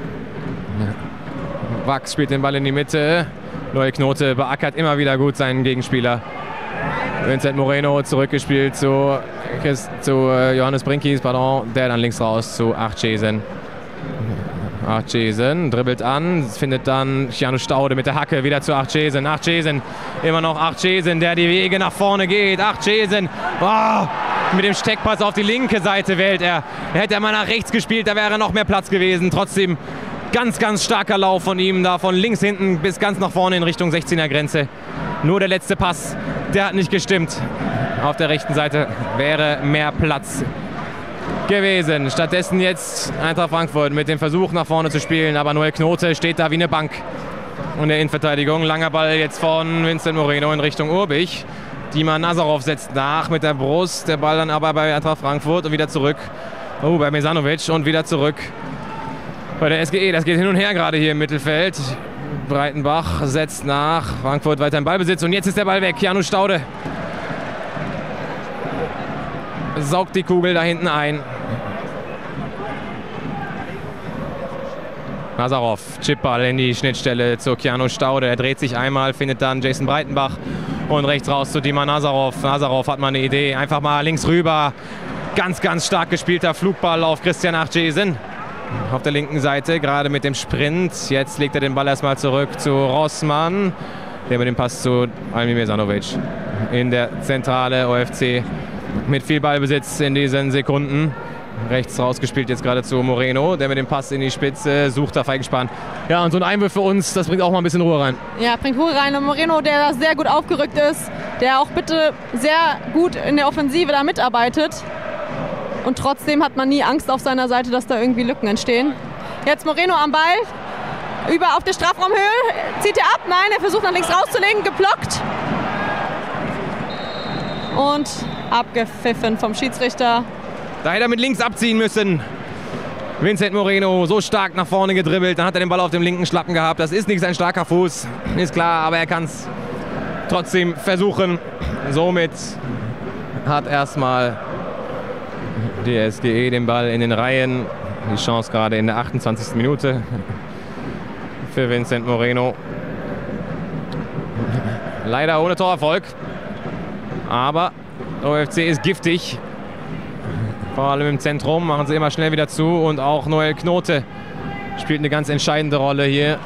Wachs spielt den Ball in die Mitte. Neue Knote beackert immer wieder gut seinen Gegenspieler. Vincent Moreno zurückgespielt zu, zu Johannes Brinkis, pardon, der dann links raus zu Artjesen. Artjesen dribbelt an, findet dann Keanu Staude mit der Hacke wieder zu Artjesen. Artjesen, immer noch Artjesen, der die Wege nach vorne geht. Artjesen, oh, mit dem Steckpass auf die linke Seite wählt er. Er hätte mal nach rechts gespielt, da wäre noch mehr Platz gewesen. Trotzdem ganz, ganz starker Lauf von ihm, da von links hinten bis ganz nach vorne in Richtung sechzehner Grenze. Nur der letzte Pass, der hat nicht gestimmt. Auf der rechten Seite wäre mehr Platz gewesen. Stattdessen jetzt Eintracht Frankfurt mit dem Versuch nach vorne zu spielen, aber Noel Knote steht da wie eine Bank. Und der Innenverteidigung, langer Ball jetzt von Vincent Moreno in Richtung Urbich. Dima Nazarov setzt nach mit der Brust, der Ball dann aber bei Eintracht Frankfurt und wieder zurück. Oh, bei Mesanovic und wieder zurück bei der S G E. Das geht hin und her gerade hier im Mittelfeld. Breitenbach setzt nach, Frankfurt weiter im Ballbesitz und jetzt ist der Ball weg. Keanu Staude saugt die Kugel da hinten ein. Nazarov, Chipball in die Schnittstelle zu Keanu Staude. Er dreht sich einmal, findet dann Jason Breitenbach und rechts raus zu Dima Nazarov. Nazarov hat mal eine Idee, einfach mal links rüber. Ganz, ganz stark gespielter Flugball auf Christian Artjesen. Auf der linken Seite, gerade mit dem Sprint. Jetzt legt er den Ball erstmal zurück zu Rossmann. Der mit dem Pass zu Almir Mesanovic. In der Zentrale O F C mit viel Ballbesitz in diesen Sekunden. Rechts rausgespielt jetzt gerade zu Moreno, der mit dem Pass in die Spitze sucht, da Feigenspan. Ja, und so ein Einwurf für uns, das bringt auch mal ein bisschen Ruhe rein. Ja, bringt Ruhe rein. Und Moreno, der sehr gut aufgerückt ist, der auch bitte sehr gut in der Offensive da mitarbeitet. Und trotzdem hat man nie Angst auf seiner Seite, dass da irgendwie Lücken entstehen. Jetzt Moreno am Ball, über auf der Strafraumhöhe, zieht er ab, nein, er versucht nach links rauszulegen, geblockt. Und abgepfiffen vom Schiedsrichter. Da hätte er mit links abziehen müssen. Vincent Moreno so stark nach vorne gedribbelt, dann hat er den Ball auf dem linken Schlappen gehabt. Das ist nicht sein starker Fuß, ist klar, aber er kann es trotzdem versuchen. Somit hat erstmal die S G E den Ball in den Reihen. Die Chance gerade in der achtundzwanzigsten Minute für Vincent Moreno. Leider ohne Torerfolg. Aber O F C ist giftig. Vor allem im Zentrum machen sie immer schnell wieder zu. Und auch Noel Knote spielt eine ganz entscheidende Rolle hier.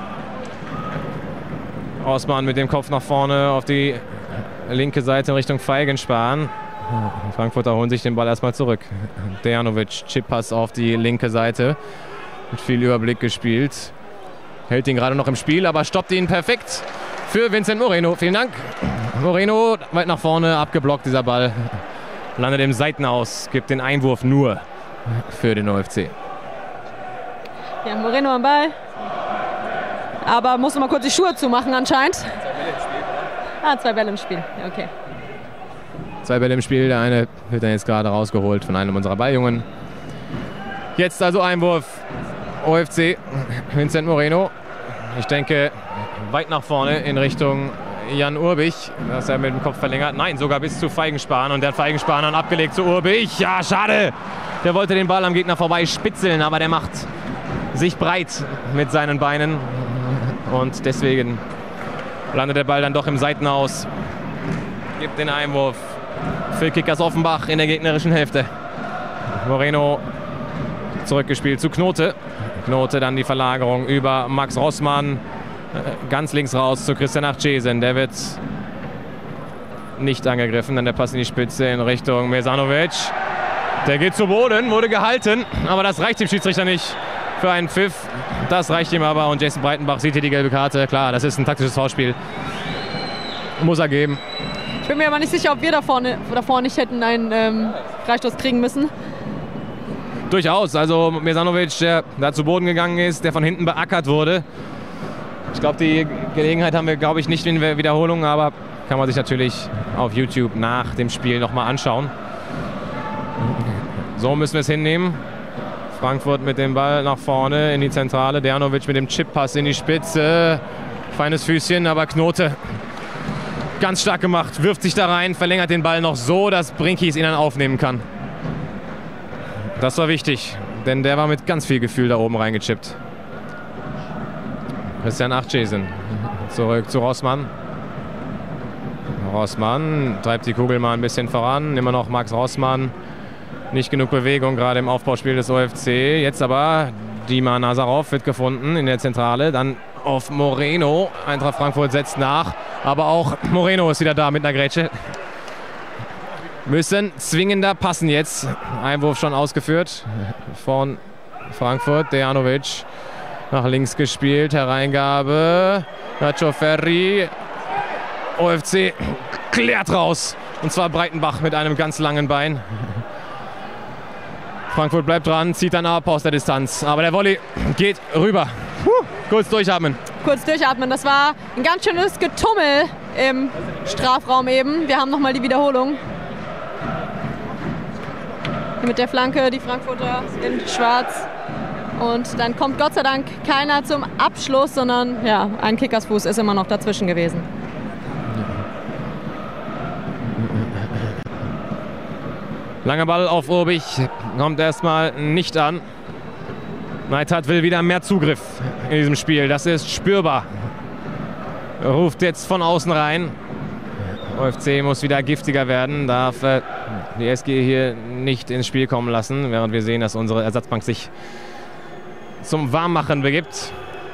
Osman mit dem Kopf nach vorne auf die linke Seite in Richtung Feigenspan. Die Frankfurter holen sich den Ball erstmal zurück. Dejanovic, Chippass auf die linke Seite. Mit viel Überblick gespielt. Hält ihn gerade noch im Spiel, aber stoppt ihn perfekt für Vincent Moreno. Vielen Dank. Moreno weit nach vorne, abgeblockt dieser Ball. Landet im Seitenaus, gibt den Einwurf nur für den O F C. Ja, Moreno am Ball. Aber muss noch mal kurz die Schuhe zumachen anscheinend. Zwei Bälle im Spiel, oder? Ah, zwei Bälle im Spiel, okay. Zwei Bälle im Spiel, der eine wird dann jetzt gerade rausgeholt von einem unserer Balljungen. Jetzt also Einwurf O F C, Vincent Moreno. Ich denke weit nach vorne in Richtung Jan Urbich, dass er mit dem Kopf verlängert. Nein, sogar bis zu Feigenspan und der Feigenspan dann abgelegt zu Urbich. Ja, schade. Der wollte den Ball am Gegner vorbei spitzeln, aber der macht sich breit mit seinen Beinen und deswegen landet der Ball dann doch im Seitenaus. gibt den Einwurf für Kickers Offenbach in der gegnerischen Hälfte. Moreno zurückgespielt zu Knote. Knote dann die Verlagerung über Max Rossmann. Ganz links raus zu Christian Achcesen. Der wird nicht angegriffen. Dann der Pass in die Spitze in Richtung Mesanovic. Der geht zu Boden, wurde gehalten. Aber das reicht dem Schiedsrichter nicht für einen Pfiff. Das reicht ihm aber. Und Jason Breitenbach sieht hier die gelbe Karte. Klar, das ist ein taktisches Foulspiel. Muss er geben. Ich bin mir aber nicht sicher, ob wir davor, davor nicht hätten einen ähm, Freistoß kriegen müssen. Durchaus. Also Mesanovic, der da zu Boden gegangen ist, der von hinten beackert wurde. Ich glaube, die Gelegenheit haben wir, glaube ich, nicht in der Wiederholung, aber kann man sich natürlich auf YouTube nach dem Spiel nochmal anschauen. So müssen wir es hinnehmen. Frankfurt mit dem Ball nach vorne in die Zentrale. Dejanovic mit dem Chip-Pass in die Spitze. Feines Füßchen, aber Knote ganz stark gemacht. Wirft sich da rein, verlängert den Ball noch so, dass Brinkis ihn dann aufnehmen kann. Das war wichtig, denn der war mit ganz viel Gefühl da oben reingechippt. Christian Achcesen zurück zu Rossmann. Rossmann treibt die Kugel mal ein bisschen voran. Immer noch Max Rossmann. Nicht genug Bewegung, gerade im Aufbauspiel des O F C. Jetzt aber Dima Nazarov wird gefunden in der Zentrale. Dann auf Moreno. Eintracht Frankfurt setzt nach. Aber auch Moreno ist wieder da mit einer Grätsche. Müssen zwingender passen jetzt. Einwurf schon ausgeführt von Frankfurt. Dejanovic nach links gespielt. Hereingabe. Nacho Ferri. O F C klärt raus. Und zwar Breitenbach mit einem ganz langen Bein. Frankfurt bleibt dran, zieht dann ab aus der Distanz. Aber der Volley geht rüber. Puh, kurz durchatmen. Kurz durchatmen. Das war ein ganz schönes Getummel im Strafraum eben. Wir haben nochmal die Wiederholung. Mit der Flanke, die Frankfurter in schwarz. Und dann kommt Gott sei Dank keiner zum Abschluss, sondern ja, ein Kickersfuß ist immer noch dazwischen gewesen. Langer Ball auf Urbich, kommt erstmal nicht an. Neidhardt will wieder mehr Zugriff in diesem Spiel, das ist spürbar. Ruft jetzt von außen rein. O F C muss wieder giftiger werden, darf äh, die S G hier nicht ins Spiel kommen lassen, während wir sehen, dass unsere Ersatzbank sich zum Warmmachen begibt.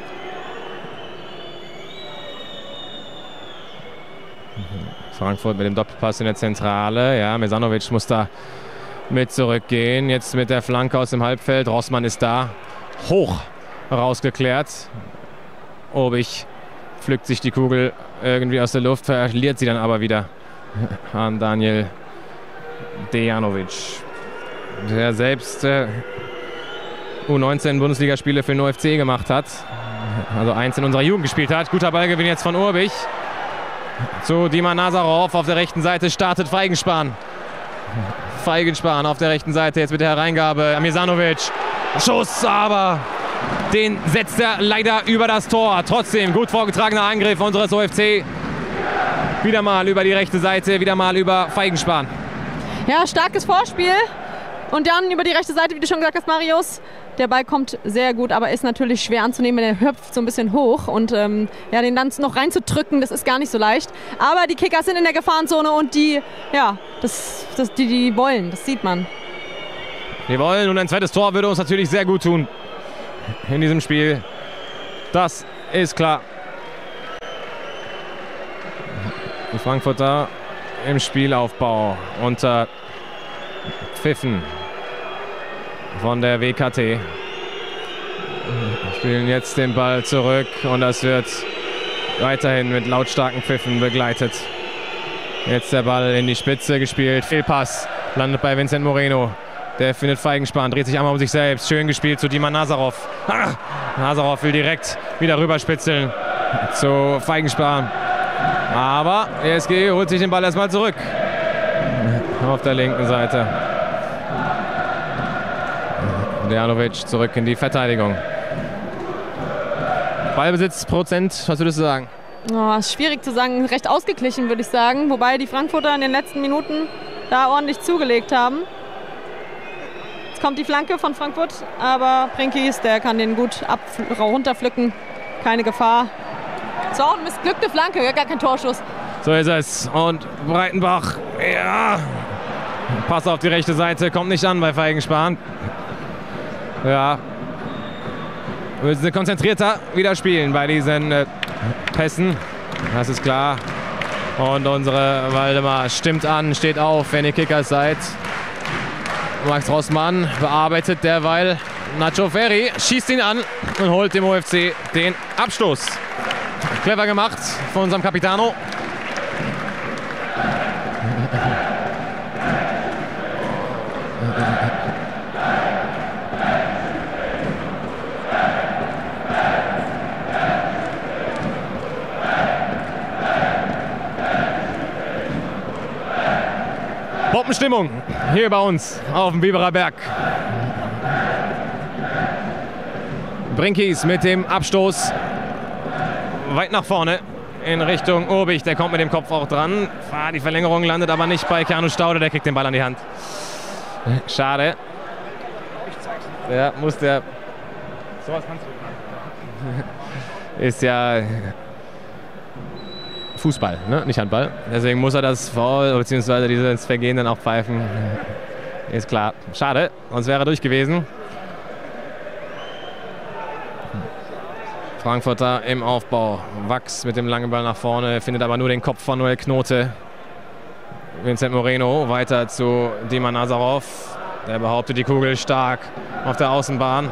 Frankfurt mit dem Doppelpass in der Zentrale. Ja, Mesanovic muss da mit zurückgehen. Jetzt mit der Flanke aus dem Halbfeld. Rossmann ist da. Hoch rausgeklärt. Obig pflückt sich die Kugel irgendwie aus der Luft, verliert sie dann aber wieder an Daniel Dejanovic, der selbst äh, U neunzehn Bundesligaspiele für den O F C gemacht hat. Also eins in unserer Jugend gespielt hat. Guter Ballgewinn jetzt von Urbich. Zu Dima Nazarov auf der rechten Seite startet Feigenspahn. Feigenspahn auf der rechten Seite jetzt mit der Hereingabe. Mesanovic. Schuss, aber den setzt er leider über das Tor. Trotzdem gut vorgetragener Angriff unseres O F C. Wieder mal über die rechte Seite, wieder mal über Feigenspahn. Ja, starkes Vorspiel. Und dann über die rechte Seite, wie du schon gesagt hast, Marius. Der Ball kommt sehr gut, aber ist natürlich schwer anzunehmen. Der hüpft so ein bisschen hoch. Und ähm, ja, den dann noch reinzudrücken, das ist gar nicht so leicht. Aber die Kickers sind in der Gefahrenzone und die, ja, das, das, die, die wollen, das sieht man. Die wollen und ein zweites Tor würde uns natürlich sehr gut tun in diesem Spiel. Das ist klar. Die Frankfurter im Spielaufbau unter Pfiffen von der W K T. Spielen jetzt den Ball zurück und das wird weiterhin mit lautstarken Pfiffen begleitet. Jetzt der Ball in die Spitze gespielt. Fehlpass landet bei Vincent Moreno. Der findet Feigenspahn, dreht sich einmal um sich selbst. Schön gespielt zu Dima Nazarov. Ah, Nazarov will direkt wieder rüberspitzeln zu Feigenspahn. Aber die S G holt sich den Ball erstmal zurück. Auf der linken Seite. Dejanovic zurück in die Verteidigung. Ballbesitzprozent, was würdest du sagen? Oh, ist schwierig zu sagen, recht ausgeglichen würde ich sagen. Wobei die Frankfurter in den letzten Minuten da ordentlich zugelegt haben. Jetzt kommt die Flanke von Frankfurt, aber Brinkis, der kann den gut ab runterpflücken. Keine Gefahr. Es war auch eine missglückte Flanke, gar kein Torschuss. So ist es. Und Breitenbach, ja. Pass auf die rechte Seite, kommt nicht an bei Feigenspahn. Ja. Wir müssen konzentrierter wieder spielen bei diesen äh, Pässen. Das ist klar. Und unsere Waldemar stimmt an, steht auf, wenn ihr Kickers seid. Max Rossmann bearbeitet derweil Nacho Ferri, schießt ihn an und holt dem O F C den Abstoß. Clever gemacht von unserem Capitano. Bombenstimmung hier bei uns auf dem Biberer Berg. Brinkies mit dem Abstoß weit nach vorne in Richtung Urbich. Der kommt mit dem Kopf auch dran. Die Verlängerung landet aber nicht bei Keanu Staude. Der kriegt den Ball an die Hand. Schade. Ja, muss der... Sowas kannst du. Ist ja Fußball, ne? Nicht Handball. Deswegen muss er das Foul bzw. dieses Vergehen dann auch pfeifen. Ist klar. Schade, sonst wäre er durch gewesen. Frankfurter im Aufbau. Wachs mit dem langen Ball nach vorne, findet aber nur den Kopf von Noel Knote. Vincent Moreno weiter zu Dima Nazarov. Der behauptet die Kugel stark auf der Außenbahn.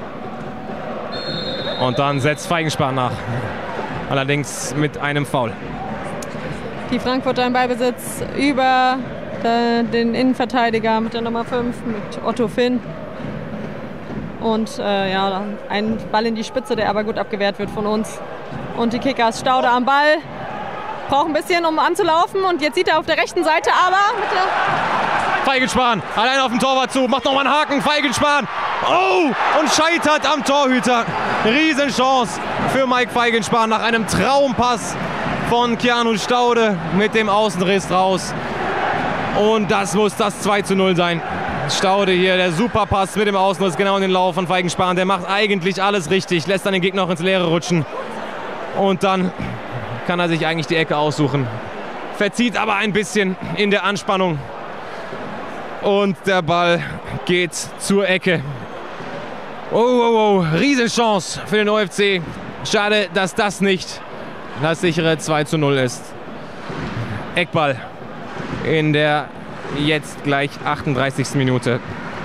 Und dann setzt Feigenspahn nach. Allerdings mit einem Foul. Die Frankfurter im Ballbesitz über den Innenverteidiger mit der Nummer fünf, mit Otto Finn. Und äh, ja, ein Ball in die Spitze, der aber gut abgewehrt wird von uns. Und die Kickers, Staude am Ball. Braucht ein bisschen, um anzulaufen. Und jetzt sieht er auf der rechten Seite, aber mit der Feigenspahn, allein auf den Torwart zu, macht nochmal einen Haken. Feigenspahn, oh, und scheitert am Torhüter. Riesenchance für Mike Feigenspahn nach einem Traumpass von Keanu Staude mit dem Außenriss raus. Und das muss das zwei zu null sein. Staude hier, der Superpass mit dem Außenriss genau in den Lauf von Feigenspahn. Der macht eigentlich alles richtig, lässt dann den Gegner noch ins Leere rutschen. Und dann kann er sich eigentlich die Ecke aussuchen. Verzieht aber ein bisschen in der Anspannung. Und der Ball geht zur Ecke. Oh, oh, oh, Riesenchance für den O F C. Schade, dass das nicht das sichere zwei zu null ist. Eckball in der jetzt gleich achtunddreißigsten Minute.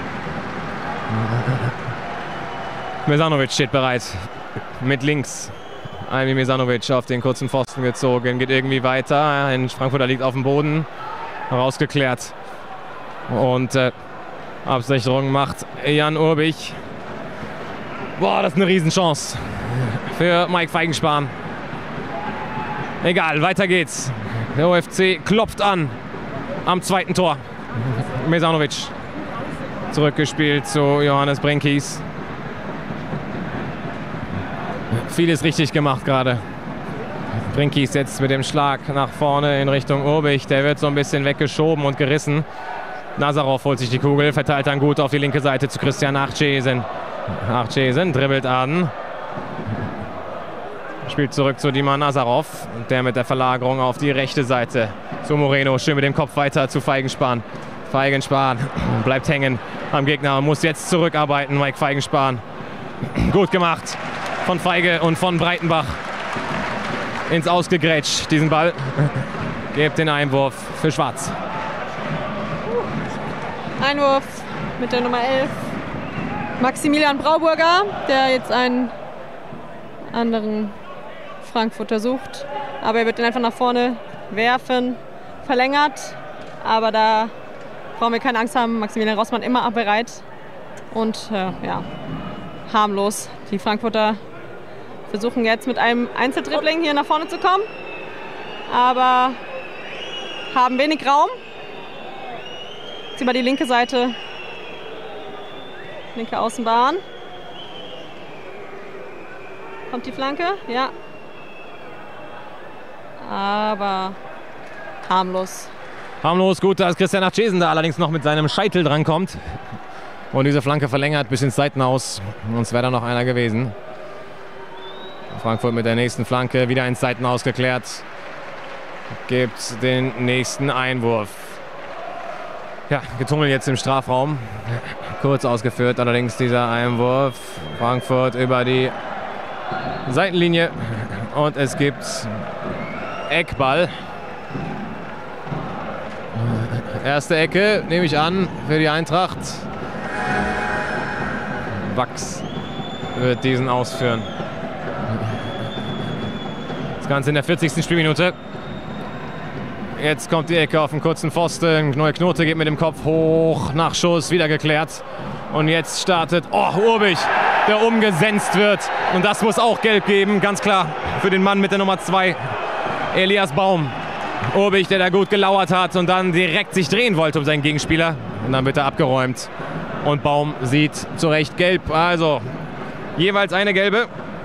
Mesanovic steht bereit. Mit links. Almi Mesanovic auf den kurzen Pfosten gezogen. Geht irgendwie weiter. Ein Frankfurter liegt auf dem Boden. Rausgeklärt. Und äh, Absicherung macht Jan Urbich. Boah, das ist eine Riesenchance für Mike Feigenspahn. Egal, weiter geht's. Der O F C klopft an am zweiten Tor. Mesanovic zurückgespielt zu Johannes Brinkies. Vieles richtig gemacht gerade. Brinkies jetzt mit dem Schlag nach vorne in Richtung Urbich. Der wird so ein bisschen weggeschoben und gerissen. Nazarov holt sich die Kugel, verteilt dann gut auf die linke Seite zu Christian Achcesen. Achcesen dribbelt an. Spielt zurück zu Dima Nazarov. Der mit der Verlagerung auf die rechte Seite zu Moreno. Schön mit dem Kopf weiter zu Feigenspahn. Feigenspahn bleibt hängen am Gegner. Muss jetzt zurückarbeiten, Mike Feigenspahn. Gut gemacht von Feige und von Breitenbach. Ins Ausgegrätscht diesen Ball. Gebt den Einwurf für Schwarz. Einwurf mit der Nummer elf. Maximilian Brauburger, der jetzt einen anderen Frankfurter sucht. Aber er wird ihn einfach nach vorne werfen. Verlängert. Aber da brauchen wir keine Angst haben. Maximilian Rossmann immer bereit. Und äh, ja, harmlos. Die Frankfurter versuchen jetzt mit einem Einzeldribbling hier nach vorne zu kommen. Aber haben wenig Raum. Jetzt über die linke Seite. Linke Außenbahn. Kommt die Flanke? Ja. Aber harmlos. Harmlos, gut, dass Christian Achcesen da allerdings noch mit seinem Scheitel drankommt. Und diese Flanke verlängert bis ins Seitenaus. Sonst wäre da noch einer gewesen. Frankfurt mit der nächsten Flanke wieder ins Seitenaus geklärt. gibt den nächsten Einwurf. Ja, getunnelt jetzt im Strafraum. Kurz ausgeführt, allerdings dieser Einwurf. Frankfurt über die Seitenlinie und es gibt Eckball. Erste Ecke, nehme ich an, für die Eintracht. Wachs wird diesen ausführen. Das Ganze in der vierzigsten Spielminute. Jetzt kommt die Ecke auf den kurzen Pfosten. Neue Knote geht mit dem Kopf hoch. Nachschuss, wieder geklärt. Und jetzt startet, oh, Urbich, der umgesenzt wird. Und das muss auch gelb geben, ganz klar, für den Mann mit der Nummer zwei, Elias Baum. Urbich, der da gut gelauert hat und dann direkt sich drehen wollte um seinen Gegenspieler. Und dann wird er abgeräumt. Und Baum sieht zu Recht gelb. Also jeweils eine gelbe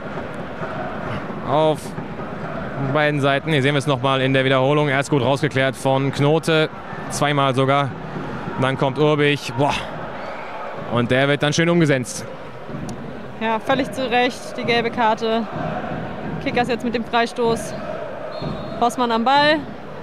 auf beiden Seiten. Hier sehen wir es nochmal in der Wiederholung. Erst gut rausgeklärt von Knote. Zweimal sogar. Und dann kommt Urbich. Boah. Und der wird dann schön umgesetzt. Ja, völlig zu Recht die gelbe Karte. Kickers jetzt mit dem Freistoß. Rossmann am Ball.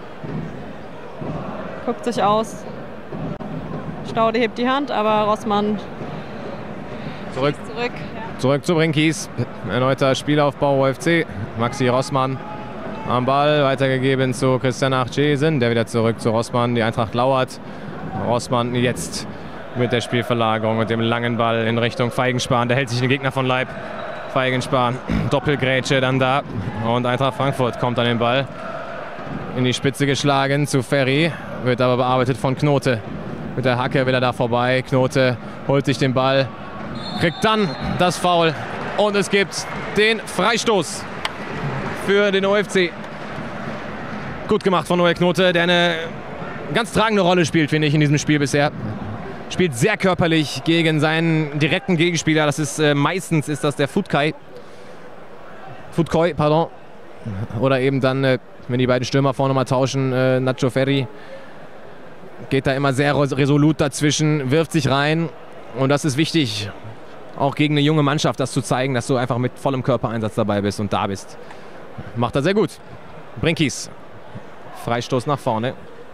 Guckt sich aus. Staude hebt die Hand, aber Rossmann zurück. Zurück, ja. Zurück zu Brinkies. Erneuter Spielaufbau O F C. Maxi Rossmann am Ball. Weitergegeben zu Christian Achjesen. Der wieder zurück zu Rossmann. Die Eintracht lauert. Rossmann jetzt mit der Spielverlagerung und dem langen Ball in Richtung Feigenspahn. Der hält sich den Gegner von Leib. Feigenspahn, Doppelgrätsche dann da. Und Eintracht Frankfurt kommt an den Ball. In die Spitze geschlagen zu Ferry. Wird aber bearbeitet von Knote. Mit der Hacke will er da vorbei. Knote holt sich den Ball. Kriegt dann das Foul. Und es gibt den Freistoß für den O F C. Gut gemacht von Noel Knote, der eine ganz tragende Rolle spielt, finde ich, in diesem Spiel bisher. Spielt sehr körperlich gegen seinen direkten Gegenspieler. Das ist äh, meistens ist das der Futkay. Futkay, pardon. Oder eben dann, äh, wenn die beiden Stürmer vorne mal tauschen, äh, Nacho Ferry. Geht da immer sehr resolut dazwischen, wirft sich rein. Und das ist wichtig, auch gegen eine junge Mannschaft das zu zeigen, dass du einfach mit vollem Körpereinsatz dabei bist und da bist. Macht er sehr gut. Brinkies. Freistoß nach vorne.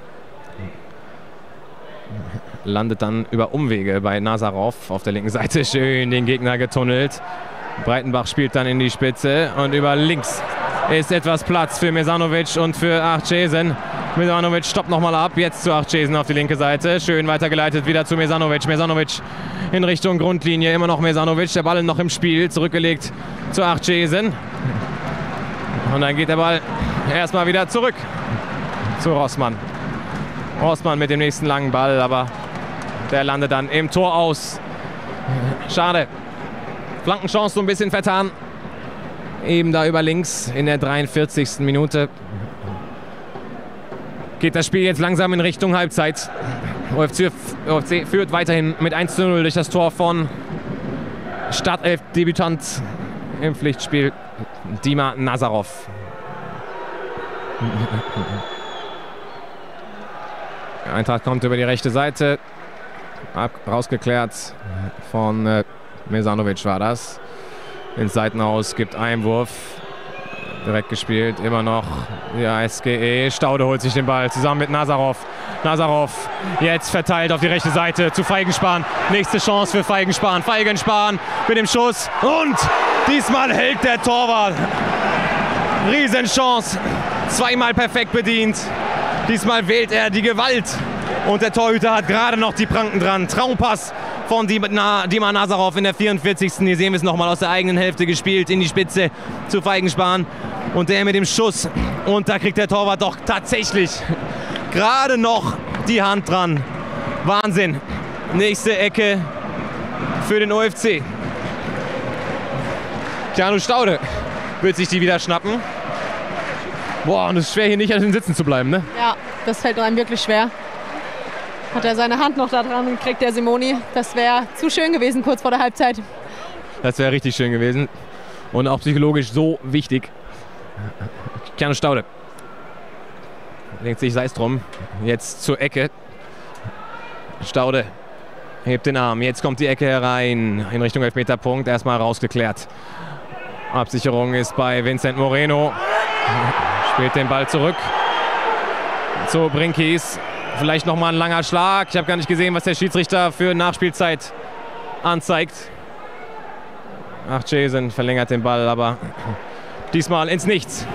Landet dann über Umwege bei Nazarov auf der linken Seite. Schön den Gegner getunnelt. Breitenbach spielt dann in die Spitze und über links ist etwas Platz für Mesanovic und für Achjesen. Mesanovic stoppt nochmal ab, jetzt zu Achjesen auf die linke Seite. Schön weitergeleitet wieder zu Mesanovic. Mesanovic in Richtung Grundlinie, immer noch Mesanovic. Der Ball noch im Spiel, zurückgelegt zu Achjesen. Und dann geht der Ball erstmal wieder zurück zu Rossmann. Rossmann mit dem nächsten langen Ball, aber der landet dann im Tor aus. Schade. Flankenchance so ein bisschen vertan. Eben da über links in der dreiundvierzigsten Minute. Geht das Spiel jetzt langsam in Richtung Halbzeit. O F C, O F C führt weiterhin mit eins zu null durch das Tor von Startelf-Debütant im Pflichtspiel Dima Nazarov. Die Eintracht kommt über die rechte Seite. Ab, rausgeklärt von äh, Mesanovic war das. Ins Seitenhaus gibt Einwurf. Direkt gespielt, immer noch ja, S G E. Staude holt sich den Ball zusammen mit Nazarov. Nazarov jetzt verteilt auf die rechte Seite zu Feigenspahn. Nächste Chance für Feigenspahn. Feigenspahn mit dem Schuss und diesmal hält der Torwart. Riesenchance. Zweimal perfekt bedient. Diesmal wählt er die Gewalt. Und der Torhüter hat gerade noch die Pranken dran. Traumpass von Dima Nazarov in der vierundvierzigsten Hier sehen wir es nochmal aus der eigenen Hälfte gespielt in die Spitze zu Feigenspahn. Und der mit dem Schuss. Und da kriegt der Torwart doch tatsächlich gerade noch die Hand dran. Wahnsinn. Nächste Ecke für den O F C. Keanu Staude wird sich die wieder schnappen. Boah, und es ist schwer, hier nicht an den Sitzen zu bleiben, ne? Ja, das fällt einem wirklich schwer. Hat er seine Hand noch da dran gekriegt, der Simoni. Das wäre zu schön gewesen, kurz vor der Halbzeit. Das wäre richtig schön gewesen. Und auch psychologisch so wichtig. Keanu Staude. Denkt sich, sei es drum. Jetzt zur Ecke. Staude hebt den Arm. Jetzt kommt die Ecke herein. In Richtung Elfmeterpunkt. Erstmal rausgeklärt. Absicherung ist bei Vincent Moreno. Spielt den Ball zurück zu Brinkis. Vielleicht nochmal ein langer Schlag. Ich habe gar nicht gesehen, was der Schiedsrichter für Nachspielzeit anzeigt. Ach, Jason verlängert den Ball, aber diesmal ins Nichts.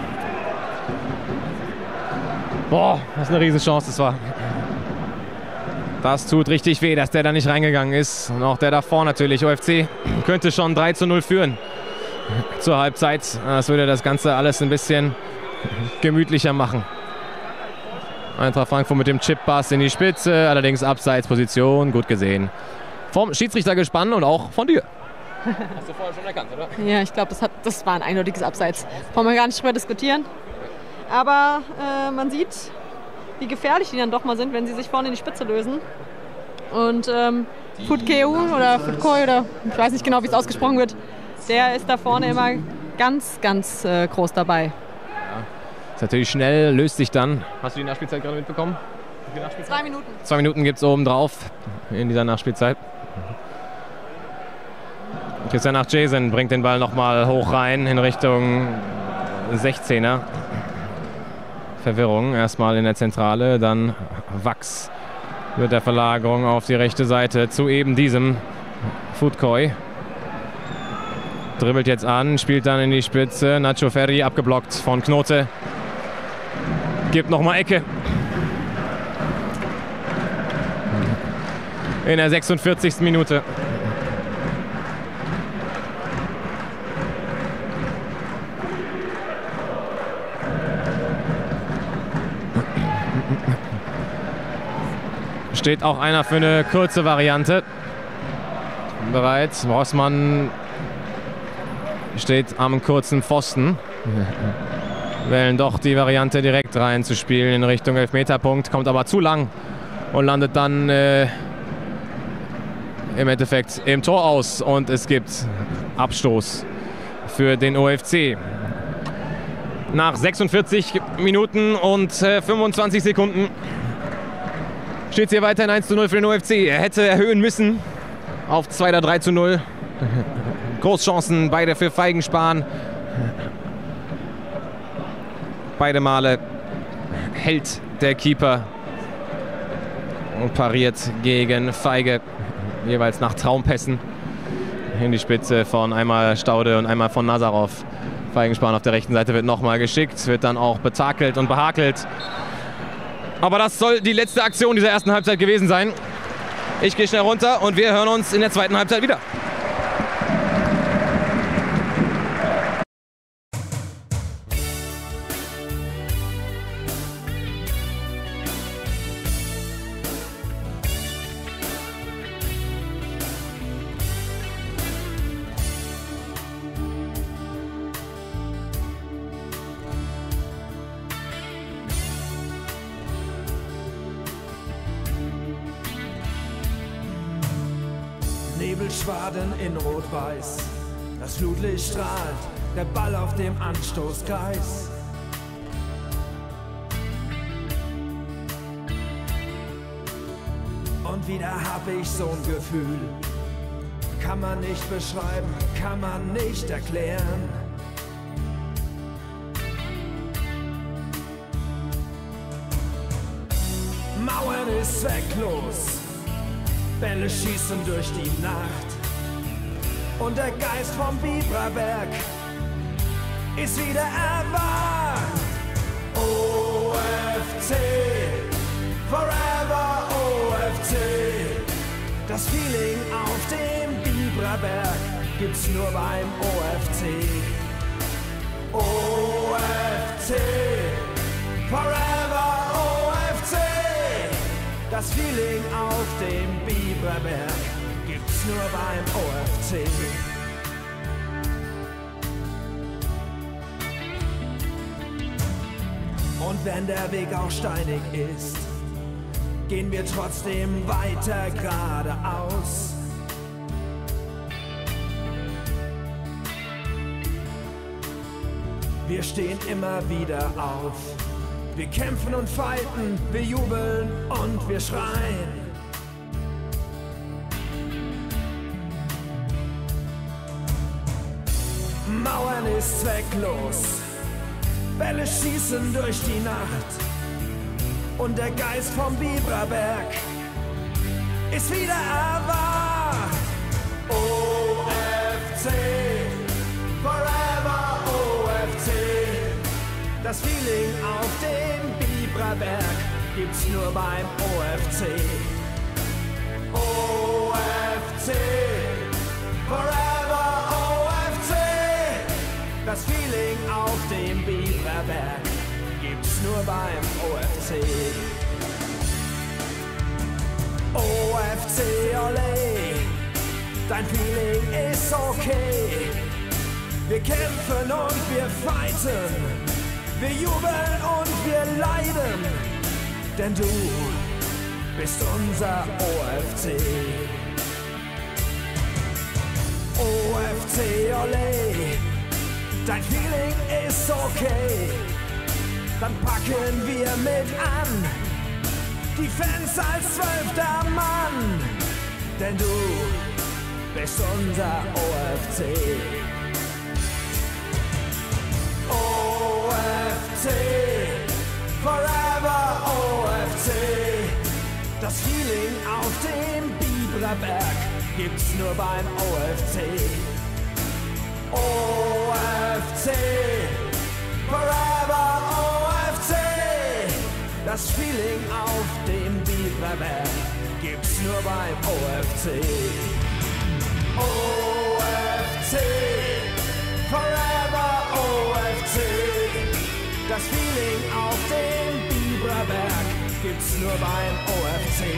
Boah, was eine Riesenchance das war. Das tut richtig weh, dass der da nicht reingegangen ist. Und auch der davor natürlich. O F C könnte schon drei zu null führen zur Halbzeit. Das würde das Ganze alles ein bisschen gemütlicher machen. Eintracht Frankfurt mit dem Chip-Pass in die Spitze. Allerdings Abseitsposition, gut gesehen. Vom Schiedsrichter gespannt und auch von dir. Hast du vorher schon erkannt, oder? Ja, ich glaube, das, das war ein eindeutiges Abseits. Brauchen wir gar nicht drüber diskutieren. Aber äh, man sieht, wie gefährlich die dann doch mal sind, wenn sie sich vorne in die Spitze lösen. Und ähm, Futkeu oder Futkoi oder ich weiß nicht genau, wie es ausgesprochen wird, der ist da vorne immer ganz, ganz äh, groß dabei. Ja. Ist natürlich schnell, löst sich dann. Hast du die Nachspielzeit gerade mitbekommen? Die Nachspielzeit? Zwei Minuten. Zwei Minuten gibt es oben drauf in dieser Nachspielzeit. Christian nach Jason bringt den Ball nochmal hoch rein in Richtung sechzehner. Verwirrung erstmal in der Zentrale, dann Wachs mit der Verlagerung auf die rechte Seite zu eben diesem Futkoi. Dribbelt jetzt an, spielt dann in die Spitze. Nacho Ferri abgeblockt von Knote. Gibt nochmal Ecke. In der sechsundvierzigsten Minute. Steht auch einer für eine kurze Variante bereit. Rossmann steht am kurzen Pfosten. Wählen doch die Variante direkt reinzuspielen in Richtung Elfmeterpunkt. Kommt aber zu lang und landet dann äh, im Endeffekt im Tor aus. Und es gibt Abstoß für den O F C. Nach sechsundvierzig Minuten und äh, fünfundzwanzig Sekunden steht es hier weiterhin eins zu null für den O F C. Er hätte erhöhen müssen auf zwei oder drei zu null. Großchancen, beide für Feigenspahn. Beide Male hält der Keeper und pariert gegen Feige. Jeweils nach Traumpässen in die Spitze von einmal Staude und einmal von Nazarov. Feigenspahn auf der rechten Seite wird nochmal geschickt, wird dann auch betakelt und behakelt. Aber das soll die letzte Aktion dieser ersten Halbzeit gewesen sein. Ich gehe schnell runter und wir hören uns in der zweiten Halbzeit wieder. Nebelschwaden in Rot-Weiß, das Flutlicht strahlt, der Ball auf dem Anstoßkreis. Und wieder hab ich so ein Gefühl, kann man nicht beschreiben, kann man nicht erklären. Mauern ist zwecklos, Bälle schießen durch die Nacht und der Geist vom Biberberg ist wieder erwacht. O F C, forever O F C. Das Feeling auf dem Biberberg gibt's nur beim O F C. O F C, forever O F C. Das Feeling auf dem Biberberg gibt's nur beim O F C. Und wenn der Weg auch steinig ist, gehen wir trotzdem weiter geradeaus. Wir stehen immer wieder auf. Wir kämpfen und fighten, wir jubeln und wir schreien. Mauern ist zwecklos, Bälle schießen durch die Nacht und der Geist vom Biberberg ist wieder erwacht. O F C, forever O F C. Das Feeling auf dem Biberberg gibt's nur beim O F C. O F C, forever O F C. Das Feeling auf dem Biberberg gibt's nur beim O F C. O F C, ole, dein Feeling ist okay. Wir kämpfen und wir fighten, wir jubeln und wir leiden, denn du bist unser O F C. O F C, ole, dein Feeling ist okay. Dann packen wir mit an, die Fans als zwölfter Mann, denn du bist unser O F C. O F C, forever O F C. Das Feeling auf dem Biberberg gibt's nur beim O F C. O F C, forever O F C. Das Feeling auf dem Biberberg gibt's nur beim O F C. O F C, forever O F C. Das Feeling auf dem Biberberg gibt's nur beim O F C.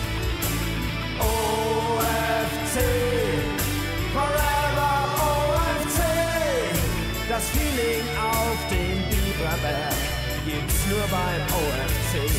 O F C, forever O F C. Das Feeling auf dem Biberberg gibt's nur beim O F C.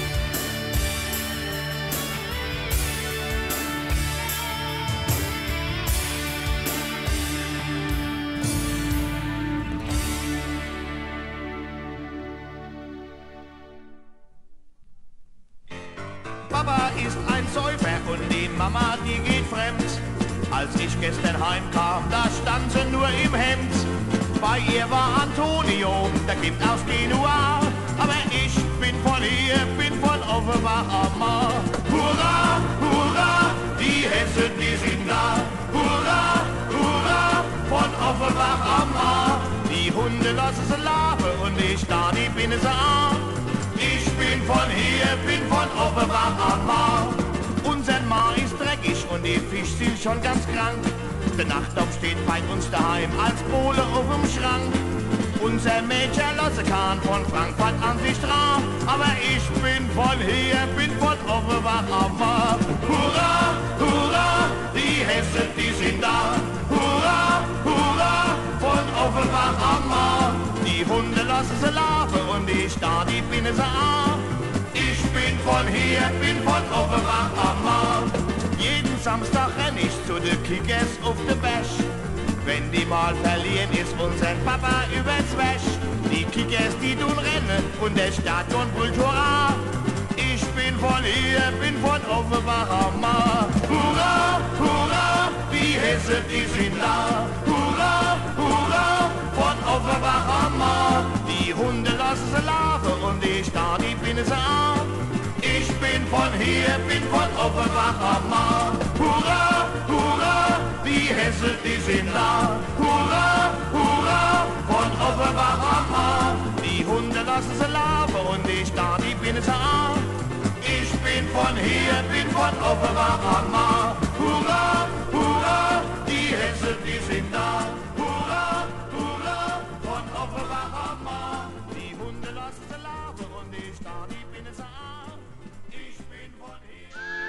Papa ist ein Säufer und die Mama, die geht fremd. Als ich gestern heimkam, da stand sie nur im Hemd. Bei ihr war Antonio, der Kind aus Genua. Aber ich bin von hier, bin von Offenbach am Mar. Hurra, hurra, die Hessen, die sind da. Hurra, hurra, von Offenbach am Mar. Die Hunde lassen sie laufen und ich da, die bin sie an. Ich bin von hier, bin von Offenbach am Mar. Unser Mar ist dreckig und die Fische sind schon ganz krank. Der Nachttopf steht bei uns daheim als Bohle auf dem Schrank. Unser Mädchen lasse kann von Frankfurt an sich dran. Aber ich bin von hier, bin von Offenbach am Mar. Hurra, hurra, die Hessen, die sind da. Hurra, hurra, von Offenbach am Mar. Die Hunde lassen sie laufen und ich da, die bin sie an. Ich bin von hier, bin von Offenbach am Mar. Jeden Samstag renn ich zu den Kickers auf der Wäsch. Wenn die mal verlieren, ist unser Papa übers Wäsch. Die Kickers, die tun rennen und der Stadion brüllt Hurra. Ich bin von hier, bin von Offenbach am Mar. Hurra, hurra, die Hessen, die sind da. Hurra, hurra, von Offenbach am Mar. Die Hunde lassen sie laufen und ich da, die bin sie an. Ich bin von hier, bin von Offenbach am Mar. Hurra, hurra, die Hessen, die sind da. Hurra, hurra, von Offenbach am Mar. Die Hunde lassen sie laufen und ich da, die bin sie an. Ich bin von hier, bin von Offenbach am Mar. Hurra, hurra, die Hessen, die sind da. Hurra, hurra, von Offenbach am Mar. Die Hunde lassen sie laufen und ich da, die bin sie an. Ich bin von hier.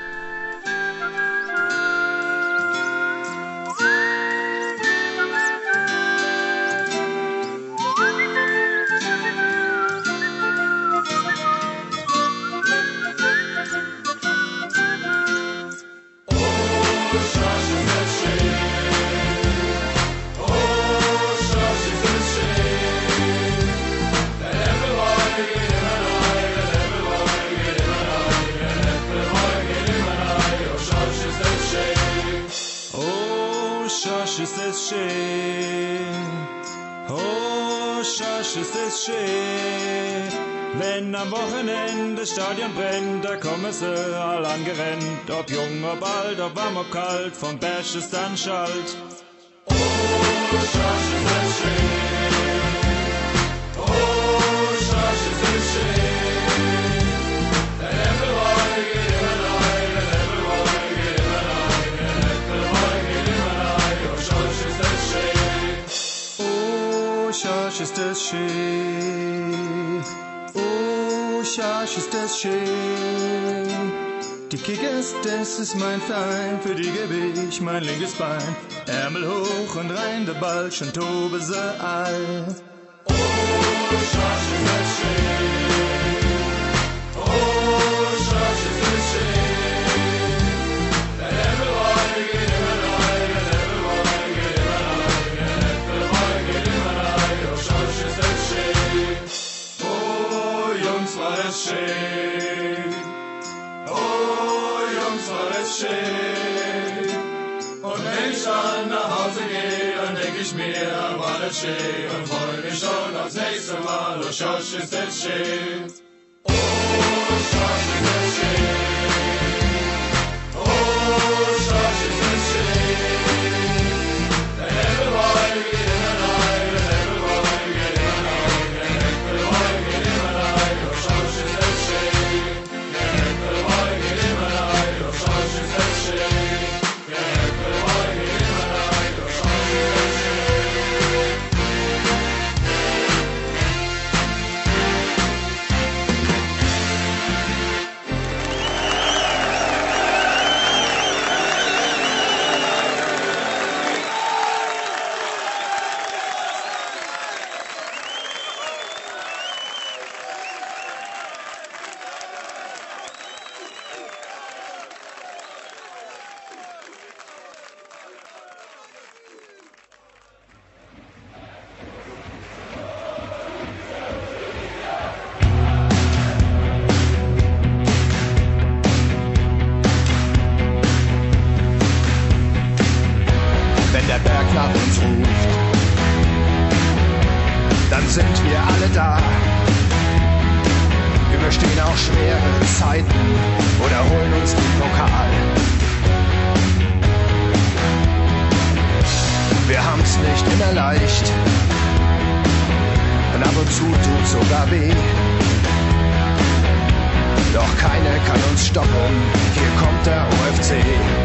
Ist es schön, oh, Schorsch, ist es schön, Wenn am Wochenende das Stadion brennt, da kommen sie all angerennt. Ob jung, ob alt, ob warm, ob kalt, vom Bash ist dann Schalt. Oh, Schorsch, ist das schön. Oh, Schorsch, ist das schön. Der Äppelboy geht immer rein, der Äppelboy geht immer rein, der Äppelboy geht immer rein. Oh, Schorsch, ist das schön. Oh, Schorsch, ist das schön. Oh, Schorsch, ist das schön. Die Kickers, das ist mein Verein, für die gebe ich mein linkes Bein. Ärmel hoch und rein, der Ball, schon tobe sie all. Oh, Schorsch, ist das schön. Oh, Schorsch, ist das schön. Der Äppelboy geht immer rein, der Äppelboy geht immer rein, der Äppelboy geht immer rein. Oh, Schorsch, ist das schön. Oh, Jungs, war das schön. Oh, Jungs, war das schön. Und wenn ich dann nach Hause gehe, dann denk ich mir, war das schön. Und freu mich schon aufs nächste Mal. Oh, Schorsch, ist das schön. Oh, Schorsch, ist das schön. Oh, Schorsch, ist das schön. Der Äppelboy geht immer rein, der Äppelboy geht immer rein, der Äppelboy geht immer rein. Oh, Schorsch, ist das schön. Der Äppelboy geht immer rein. Oh, Schorsch, ist das schön. Der Äppelboy geht immer rein. Oh, Schorsch, ist das schön. Wenn der Berg nach uns ruft, dann sind wir alle da. Überstehen auch schwere Zeiten oder holen uns den Pokal. Wir haben's nicht immer leicht und ab und zu tut sogar weh. Doch keiner kann uns stoppen, hier kommt der O F C.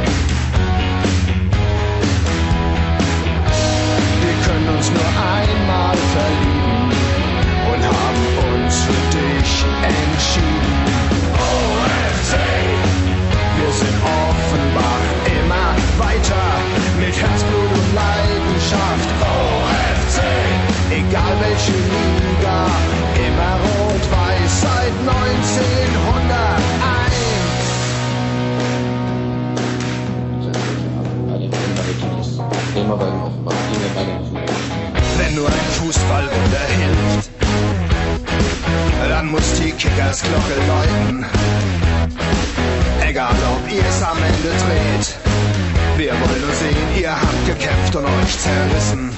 Wir können uns nur einmal verlieben und haben uns für dich entschieden. O F C, wir sind offenbar immer weiter mit Herzblut und Leidenschaft. O F C, egal welche Liga, immer rot-weiß seit neunzehnhunderteins. Wenn nur ein Fußballwunder hilft, dann muss die Kickers-Glocke läuten. Egal ob ihr es am Ende dreht, wir wollen nur sehen, ihr habt gekämpft und euch zerrissen.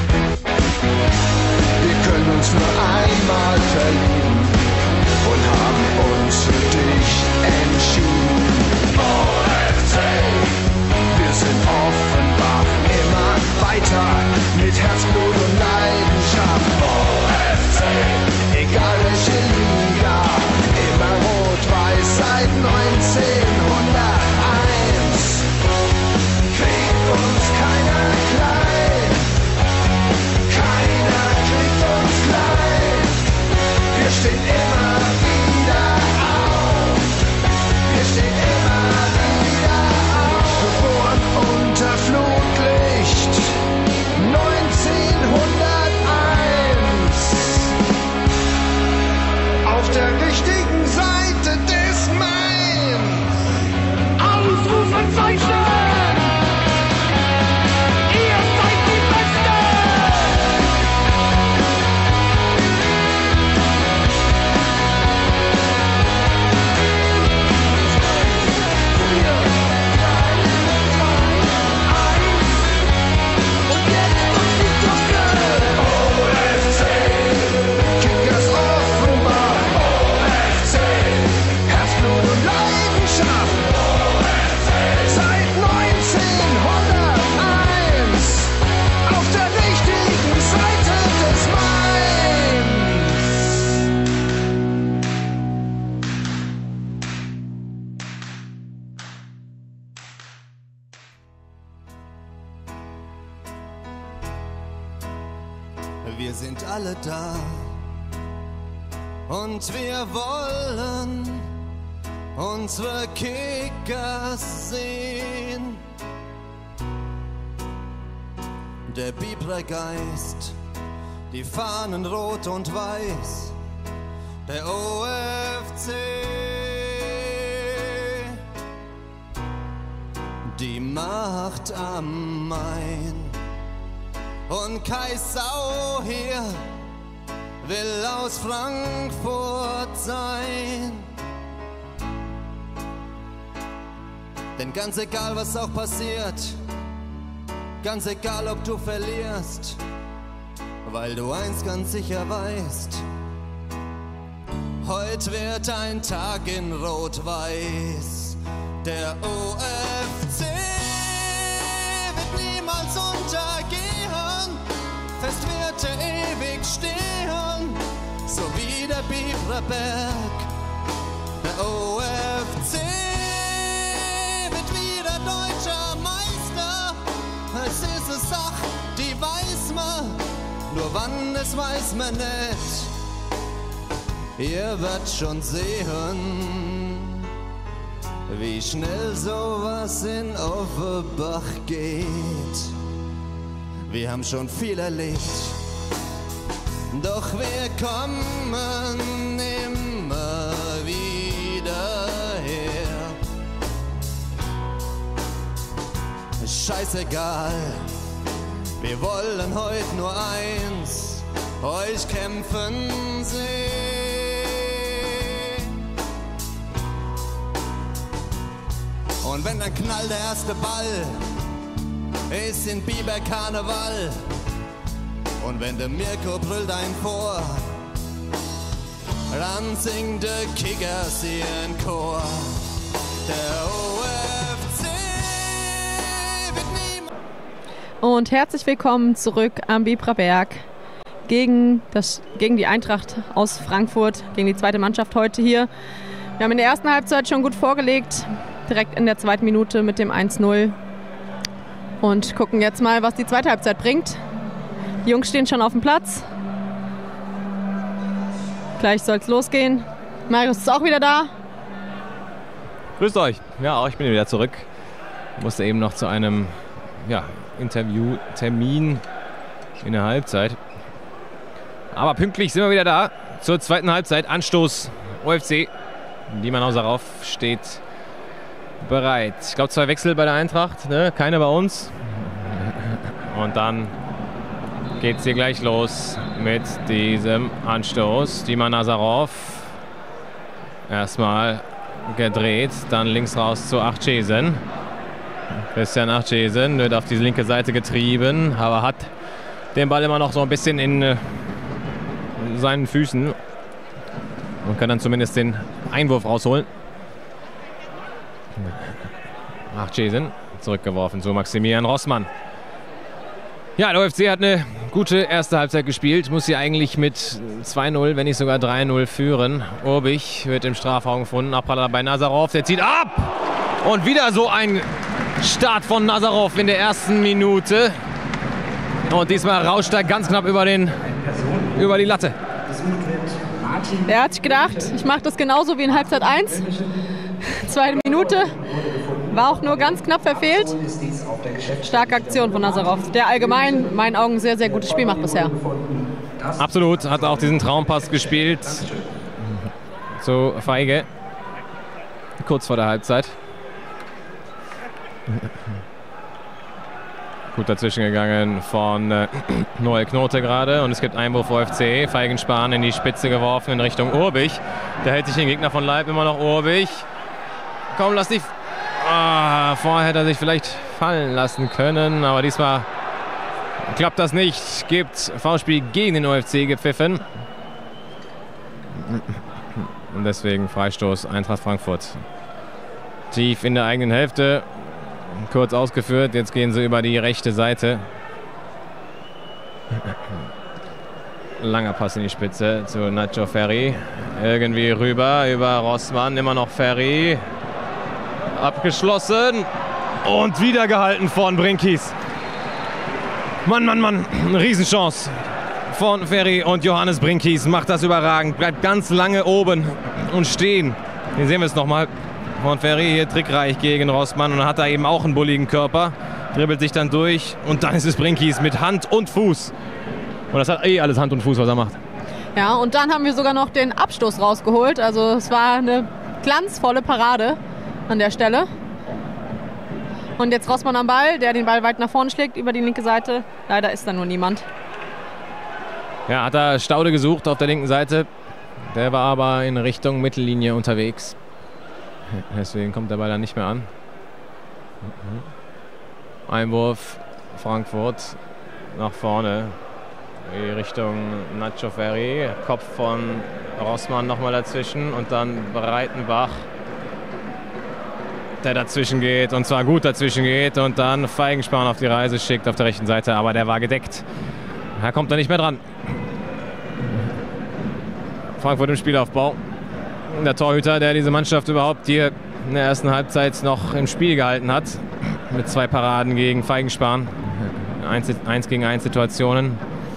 Wir können uns nur einmal verlieben und haben uns für dich entschieden. O F C, wir sind offenbar immer weiter mit Herzblut und Leidenschaft. O F C, egal welche Liga, immer rot-weiß seit neunzehnhunderteins. Kriegt uns keiner klein, keiner kriegt uns klein. Wir stehen immer wieder auf, wir stehen immer wieder Wir sind alle da und wir wollen unsere Kickers sehen. Der Bibra-Geist, die Fahnen rot und weiß, der O F C, die Macht am Main. Und Kai Sau hier will aus Frankfurt sein. Denn ganz egal, was auch passiert, ganz egal, ob du verlierst, weil du eins ganz sicher weißt: Heute wird ein Tag in Rot-Weiß. Der O F C wird niemals untergehen, fest wird er ewig stehen, so wie der Biberberg. Der O F C wird wieder deutscher Meister. Es ist eine Sache, die weiß man, nur wann, das weiß man nicht. Ihr werdet schon sehen, wie schnell sowas in Offenbach geht. Wir haben schon viel erlebt, doch wir kommen immer wieder her. Scheißegal, wir wollen heute nur eins: euch kämpfen sehen. Und wenn dann knallt der erste Ball, ist in Biber Karneval. Und wenn der Mirko brüllt ein vor, dann singt der Kickers ihren Chor. Der O F C wird niemals. Und herzlich willkommen zurück am Biberberg gegen, das, gegen die Eintracht aus Frankfurt, gegen die zweite Mannschaft heute hier. Wir haben in der ersten Halbzeit schon gut vorgelegt, direkt in der zweiten Minute mit dem eins null. Und gucken jetzt mal, was die zweite Halbzeit bringt. Die Jungs stehen schon auf dem Platz. Gleich soll es losgehen. Marius ist auch wieder da. Grüßt euch. Ja, auch ich bin wieder zurück. Ich musste eben noch zu einem ja, Interviewtermin in der Halbzeit. Aber pünktlich sind wir wieder da zur zweiten Halbzeit. Anstoß O F C. Dieman Hauser steht bereit. Ich glaube, zwei Wechsel bei der Eintracht, ne? Keine bei uns. Und dann geht es hier gleich los mit diesem Anstoß. Dieman Nazarov erstmal gedreht, dann links raus zu Achcesen. Christian Achcesen wird auf die linke Seite getrieben, aber hat den Ball immer noch so ein bisschen in äh, seinen Füßen und kann dann zumindest den Einwurf rausholen. Achcesen zurückgeworfen zu Maximilian Rossmann. Ja, der O F C hat eine gute erste Halbzeit gespielt. Muss hier eigentlich mit zwei null, wenn nicht sogar drei null führen. Urbich wird im Strafraum gefunden. Abpraller bei Nazarov. Der zieht ab. Und wieder so ein Start von Nazarov in der ersten Minute. Und diesmal rauscht er ganz knapp über, den, über die Latte. Er hat sich gedacht, ich mache das genauso wie in Halbzeit eins. Zweite Minute. War auch nur ganz knapp verfehlt. Starke Aktion von Nazarov, der allgemein in meinen Augen sehr, sehr gutes Spiel macht bisher. Absolut, hat auch diesen Traumpass gespielt zu Feige. Kurz vor der Halbzeit. Gut dazwischen gegangen von äh, Noel Knote gerade. Und es gibt Einwurf O F C. Feigenspahn in die Spitze geworfen in Richtung Urbich. Da hält sich den Gegner von Leib immer noch Urbich. Komm, lass dich... Ah, vorher hätte er sich vielleicht fallen lassen können, aber diesmal klappt das nicht. Gibt Foulspiel gegen den O F C gepfiffen. Und deswegen Freistoß Eintracht Frankfurt. Tief in der eigenen Hälfte. Kurz ausgeführt, jetzt gehen sie über die rechte Seite. Langer Pass in die Spitze zu Nacho Ferri. Irgendwie rüber, über Rossmann, immer noch Ferri. Abgeschlossen und wieder gehalten von Brinkis. Mann, Mann, Mann, eine Riesenchance von Ferry und Johannes Brinkies macht das überragend. Bleibt ganz lange oben und stehen. Hier sehen wir es nochmal von Ferry, hier trickreich gegen Rossmann. Und dann hat er eben auch einen bulligen Körper. Dribbelt sich dann durch und dann ist es Brinkies mit Hand und Fuß. Und das hat eh alles Hand und Fuß, was er macht. Ja, und dann haben wir sogar noch den Abstoß rausgeholt. Also es war eine glanzvolle Parade an der Stelle. Und jetzt Rossmann am Ball, der den Ball weit nach vorne schlägt über die linke Seite. Leider ist da nur niemand. Ja, hat er Staude gesucht auf der linken Seite. Der war aber in Richtung Mittellinie unterwegs. Deswegen kommt der Ball dann nicht mehr an. Einwurf Frankfurt nach vorne. In Richtung Nacho Ferry. Kopf von Rossmann nochmal dazwischen und dann Breitenbach, der dazwischen geht und zwar gut dazwischen geht und dann Feigenspan auf die Reise schickt auf der rechten Seite, aber der war gedeckt. Da kommt er nicht mehr dran. Frankfurt im Spielaufbau. Der Torhüter, der diese Mannschaft überhaupt hier in der ersten Halbzeit noch im Spiel gehalten hat. Mit zwei Paraden gegen Feigenspan. Eins gegen eins Situationen.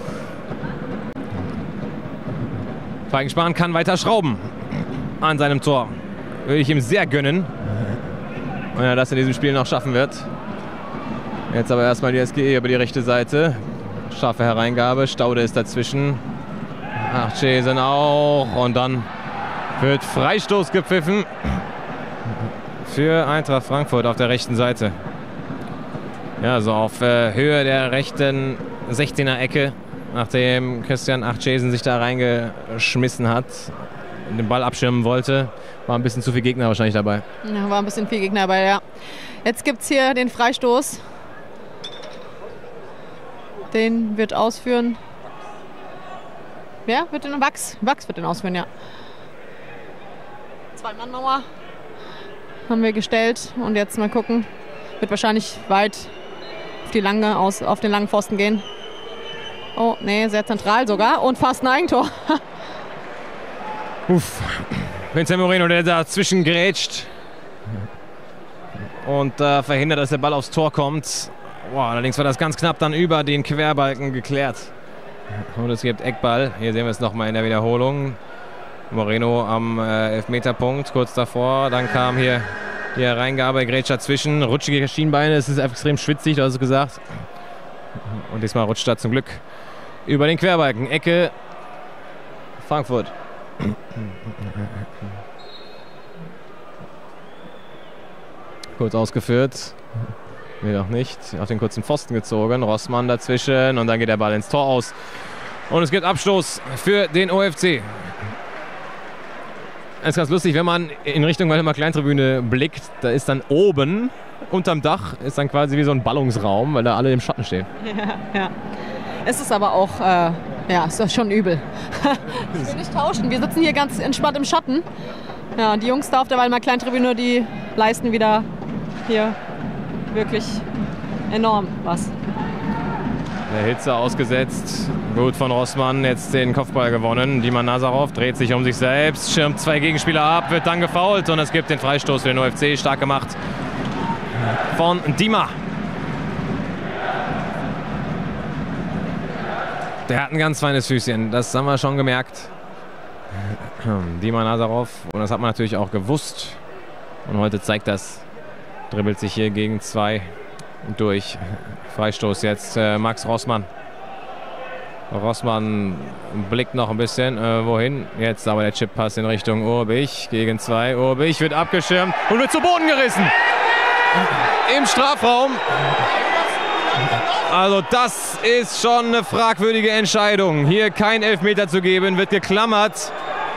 Feigenspan kann weiter schrauben an seinem Tor. Würde ich ihm sehr gönnen, wenn er das in diesem Spiel noch schaffen wird. Jetzt aber erstmal die S G E über die rechte Seite. Scharfe Hereingabe, Staude ist dazwischen. Achcesen auch. Und dann wird Freistoß gepfiffen für Eintracht Frankfurt auf der rechten Seite. Ja, so auf äh, Höhe der rechten sechzehner Ecke, nachdem Christian Achcesen sich da reingeschmissen hat und den Ball abschirmen wollte. War ein bisschen zu viel Gegner wahrscheinlich dabei. Ja, war ein bisschen viel Gegner dabei, ja. Jetzt gibt es hier den Freistoß. Den wird ausführen. Wer wird den? Wachs. Wachs wird den ausführen, ja. Zwei-Mann-Mauer haben wir gestellt. Und jetzt mal gucken. Wird wahrscheinlich weit auf, die lange aus, auf den langen Pfosten gehen. Oh, nee, sehr zentral sogar. Und fast ein Eigentor. Uff. Vincent Moreno, der dazwischen grätscht. Und äh, verhindert, dass der Ball aufs Tor kommt. Boah, allerdings war das ganz knapp dann über den Querbalken geklärt. Und es gibt Eckball. Hier sehen wir es nochmal in der Wiederholung. Moreno am äh, Elfmeterpunkt, kurz davor. Dann kam hier die Hereingabe, Grätsch dazwischen. Rutschige Schienbeine, es ist extrem schwitzig, du hast es gesagt. Und diesmal rutscht er zum Glück über den Querbalken. Ecke Frankfurt. Kurz ausgeführt. Nee, noch nicht. Auf den kurzen Pfosten gezogen. Rossmann dazwischen und dann geht der Ball ins Tor aus. Und es gibt Abstoß für den O F C. Das ist ganz lustig, wenn man in Richtung Waldemar Kleintribüne blickt, da ist dann oben unterm Dach ist dann quasi wie so ein Ballungsraum, weil da alle im Schatten stehen. Ja, ja. Es ist aber auch, äh, ja, ist das schon übel. Ich will nicht tauschen, wir sitzen hier ganz entspannt im Schatten. Ja, die Jungs da auf der Waldemar Kleintribüne, die leisten wieder hier wirklich enorm was. Der Hitze ausgesetzt. Gut von Rossmann, jetzt den Kopfball gewonnen. Dima Nazarov dreht sich um sich selbst, schirmt zwei Gegenspieler ab, wird dann gefoult und es gibt den Freistoß für den O F C. Stark gemacht von Dima. Der hat ein ganz feines Füßchen, das haben wir schon gemerkt. Dima Nazarov, und das hat man natürlich auch gewusst. Und heute zeigt das. Dribbelt sich hier gegen zwei durch. Freistoß jetzt äh, Max Rossmann. Rossmann blickt noch ein bisschen. Äh, wohin? Jetzt aber der Chippass in Richtung Urbich. Gegen zwei. Urbich wird abgeschirmt und wird zu Boden gerissen. Im Strafraum. Also das ist schon eine fragwürdige Entscheidung. Hier kein Elfmeter zu geben. Wird geklammert.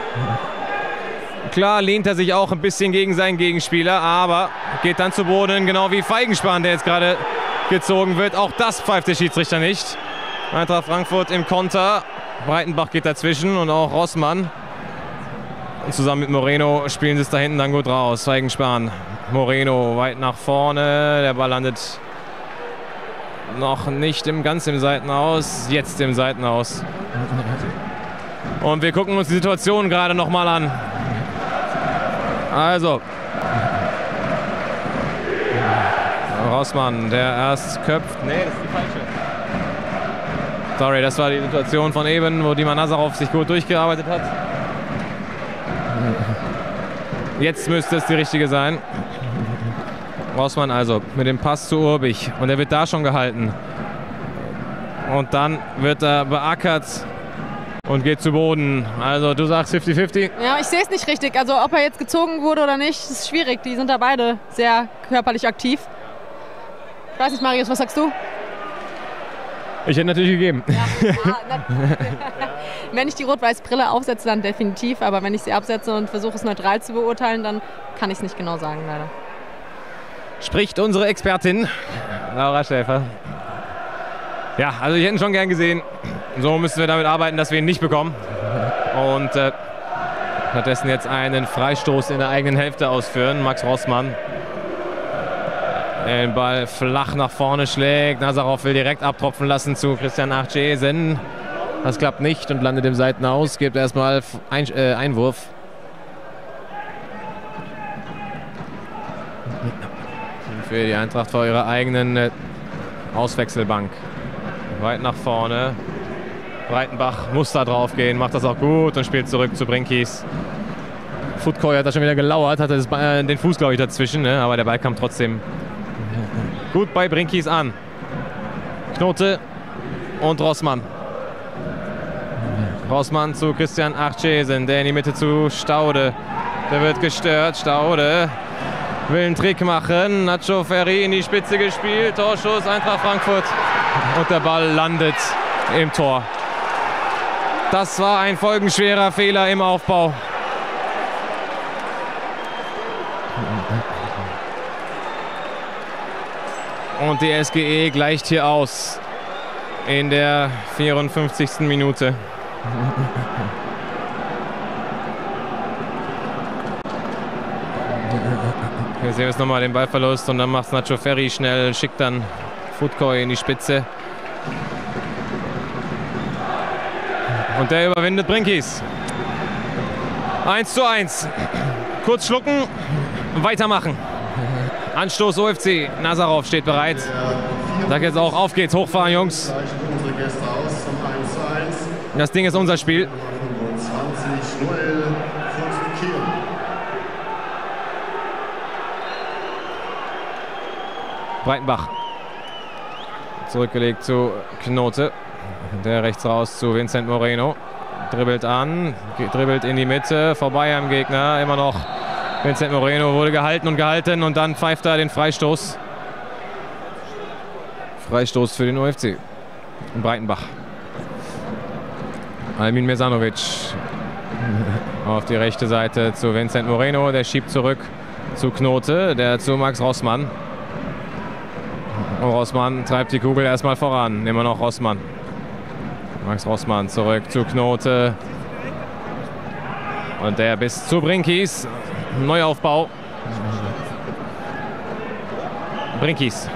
Klar lehnt er sich auch ein bisschen gegen seinen Gegenspieler, aber geht dann zu Boden, genau wie Feigenspan, der jetzt gerade gezogen wird. Auch das pfeift der Schiedsrichter nicht. Eintracht Frankfurt im Konter. Breitenbach geht dazwischen und auch Rossmann. Und zusammen mit Moreno spielen sie es da hinten dann gut raus. Feigenspan, Moreno weit nach vorne. Der Ball landet noch nicht im, ganz im Seitenaus, jetzt im Seitenaus. Und wir gucken uns die Situation gerade noch mal an. Also, Rossmann, der erst köpft. Nee, das ist die falsche. Sorry, das war die Situation von eben, wo Dima Nazarov sich gut durchgearbeitet hat. Jetzt müsste es die richtige sein. Rossmann also mit dem Pass zu Urbich. Und er wird da schon gehalten. Und dann wird er beackert und geht zu Boden. Also du sagst fünfzig fünfzig? Ja, ich sehe es nicht richtig. Also ob er jetzt gezogen wurde oder nicht, ist schwierig. Die sind da beide sehr körperlich aktiv. Ich weiß nicht, Marius, was sagst du? Ich hätte natürlich gegeben. Ja, ja, wenn ich die Rot-Weiß-Brille aufsetze, dann definitiv. Aber wenn ich sie absetze und versuche es neutral zu beurteilen, dann kann ich es nicht genau sagen, leider. Spricht unsere Expertin, Laura Schäfer. Ja, also ich hätte ihn schon gern gesehen. So müssen wir damit arbeiten, dass wir ihn nicht bekommen. Und äh, stattdessen jetzt einen Freistoß in der eigenen Hälfte ausführen. Max Rossmann den Ball flach nach vorne schlägt. Nazarov will direkt abtropfen lassen zu Christian Archesen. Das klappt nicht und landet im Seitenaus. Gibt erstmal ein, äh, Einwurf. Für die Eintracht vor ihrer eigenen äh, Auswechselbank. Weit nach vorne. Breitenbach muss da drauf gehen, macht das auch gut und spielt zurück zu Brinkis. Futkoy hat da schon wieder gelauert, hatte das, äh, den Fuß, glaube ich, dazwischen, ne? Aber der Ball kam trotzdem gut bei Brinkis an. Knote und Rossmann. Rossmann zu Christian Archesen, der in die Mitte zu Staude. Der wird gestört, Staude will einen Trick machen. Nacho Ferri in die Spitze gespielt, Torschuss Eintracht Frankfurt. Und der Ball landet im Tor. Das war ein folgenschwerer Fehler im Aufbau. Und die S G E gleicht hier aus in der vierundfünfzigsten Minute. Hier sehen wir jetzt nochmal den Ballverlust und dann macht Nacho Ferri schnell, schickt dann Futkoy in die Spitze. Und der überwindet Brinkis. eins zu eins. Kurz schlucken, weitermachen. Anstoß O F C. Nazarov steht bereit. Sag jetzt auch, auf geht's, hochfahren, Jungs. Das Ding ist unser Spiel. Breitenbach. Zurückgelegt zu Knote. Der rechts raus zu Vincent Moreno. Dribbelt an, dribbelt in die Mitte, vorbei am Gegner. Immer noch Vincent Moreno wurde gehalten und gehalten und dann pfeift er den Freistoß. Freistoß für den O F C. Breitenbach. Almin Mesanovic auf die rechte Seite zu Vincent Moreno. Der schiebt zurück zu Knote, der zu Max Rossmann. Und Rossmann treibt die Kugel erstmal voran. Immer noch Rossmann. Max Rossmann zurück zu Knote. Und der bis zu Brinkis. Neuaufbau. Brinkis.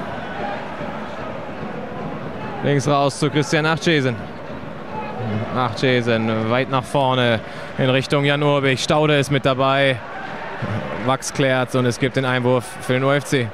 Links raus zu Christian Archesen. Archesen weit nach vorne in Richtung Jan Urbich. Staude ist mit dabei. Wachs klärt und es gibt den Einwurf für den O F C.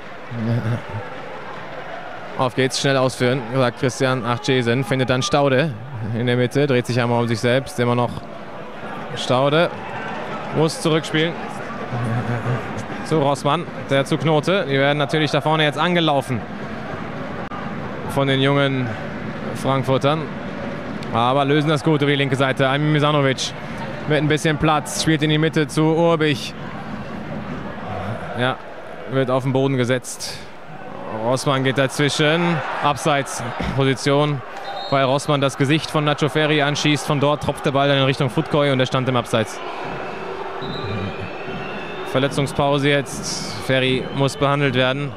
Auf geht's, schnell ausführen, sagt Christian Archesen. Findet dann Staude in der Mitte, dreht sich einmal um sich selbst. Immer noch Staude. Muss zurückspielen. Zu Rossmann, der zu Knote. Die werden natürlich da vorne jetzt angelaufen von den jungen Frankfurtern. Aber lösen das gut über die linke Seite. Almin Mesanovic mit ein bisschen Platz. Spielt in die Mitte zu Urbich. Ja, wird auf den Boden gesetzt. Rossmann geht dazwischen. Abseitsposition, weil Rossmann das Gesicht von Nacho Ferri anschießt. Von dort tropft der Ball dann in Richtung Futkoy und er stand im Abseits. Verletzungspause jetzt. Ferri muss behandelt werden.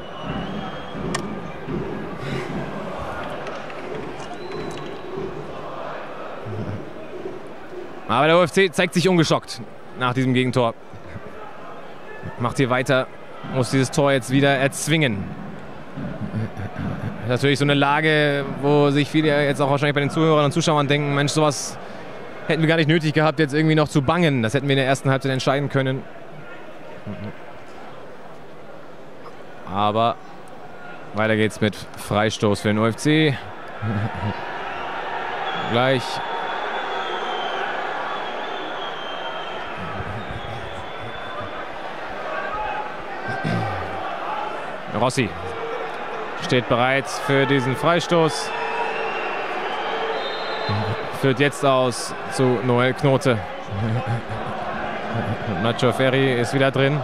Aber der O F C zeigt sich ungeschockt nach diesem Gegentor. Macht hier weiter, muss dieses Tor jetzt wieder erzwingen. Natürlich so eine Lage, wo sich viele jetzt auch wahrscheinlich bei den Zuhörern und Zuschauern denken, Mensch, sowas hätten wir gar nicht nötig gehabt, jetzt irgendwie noch zu bangen. Das hätten wir in der ersten Halbzeit entscheiden können. Aber weiter geht's mit Freistoß für den O F C. gleich Rossi steht bereit für diesen Freistoß. Führt jetzt aus zu Noel Knote. Nacho Ferri ist wieder drin.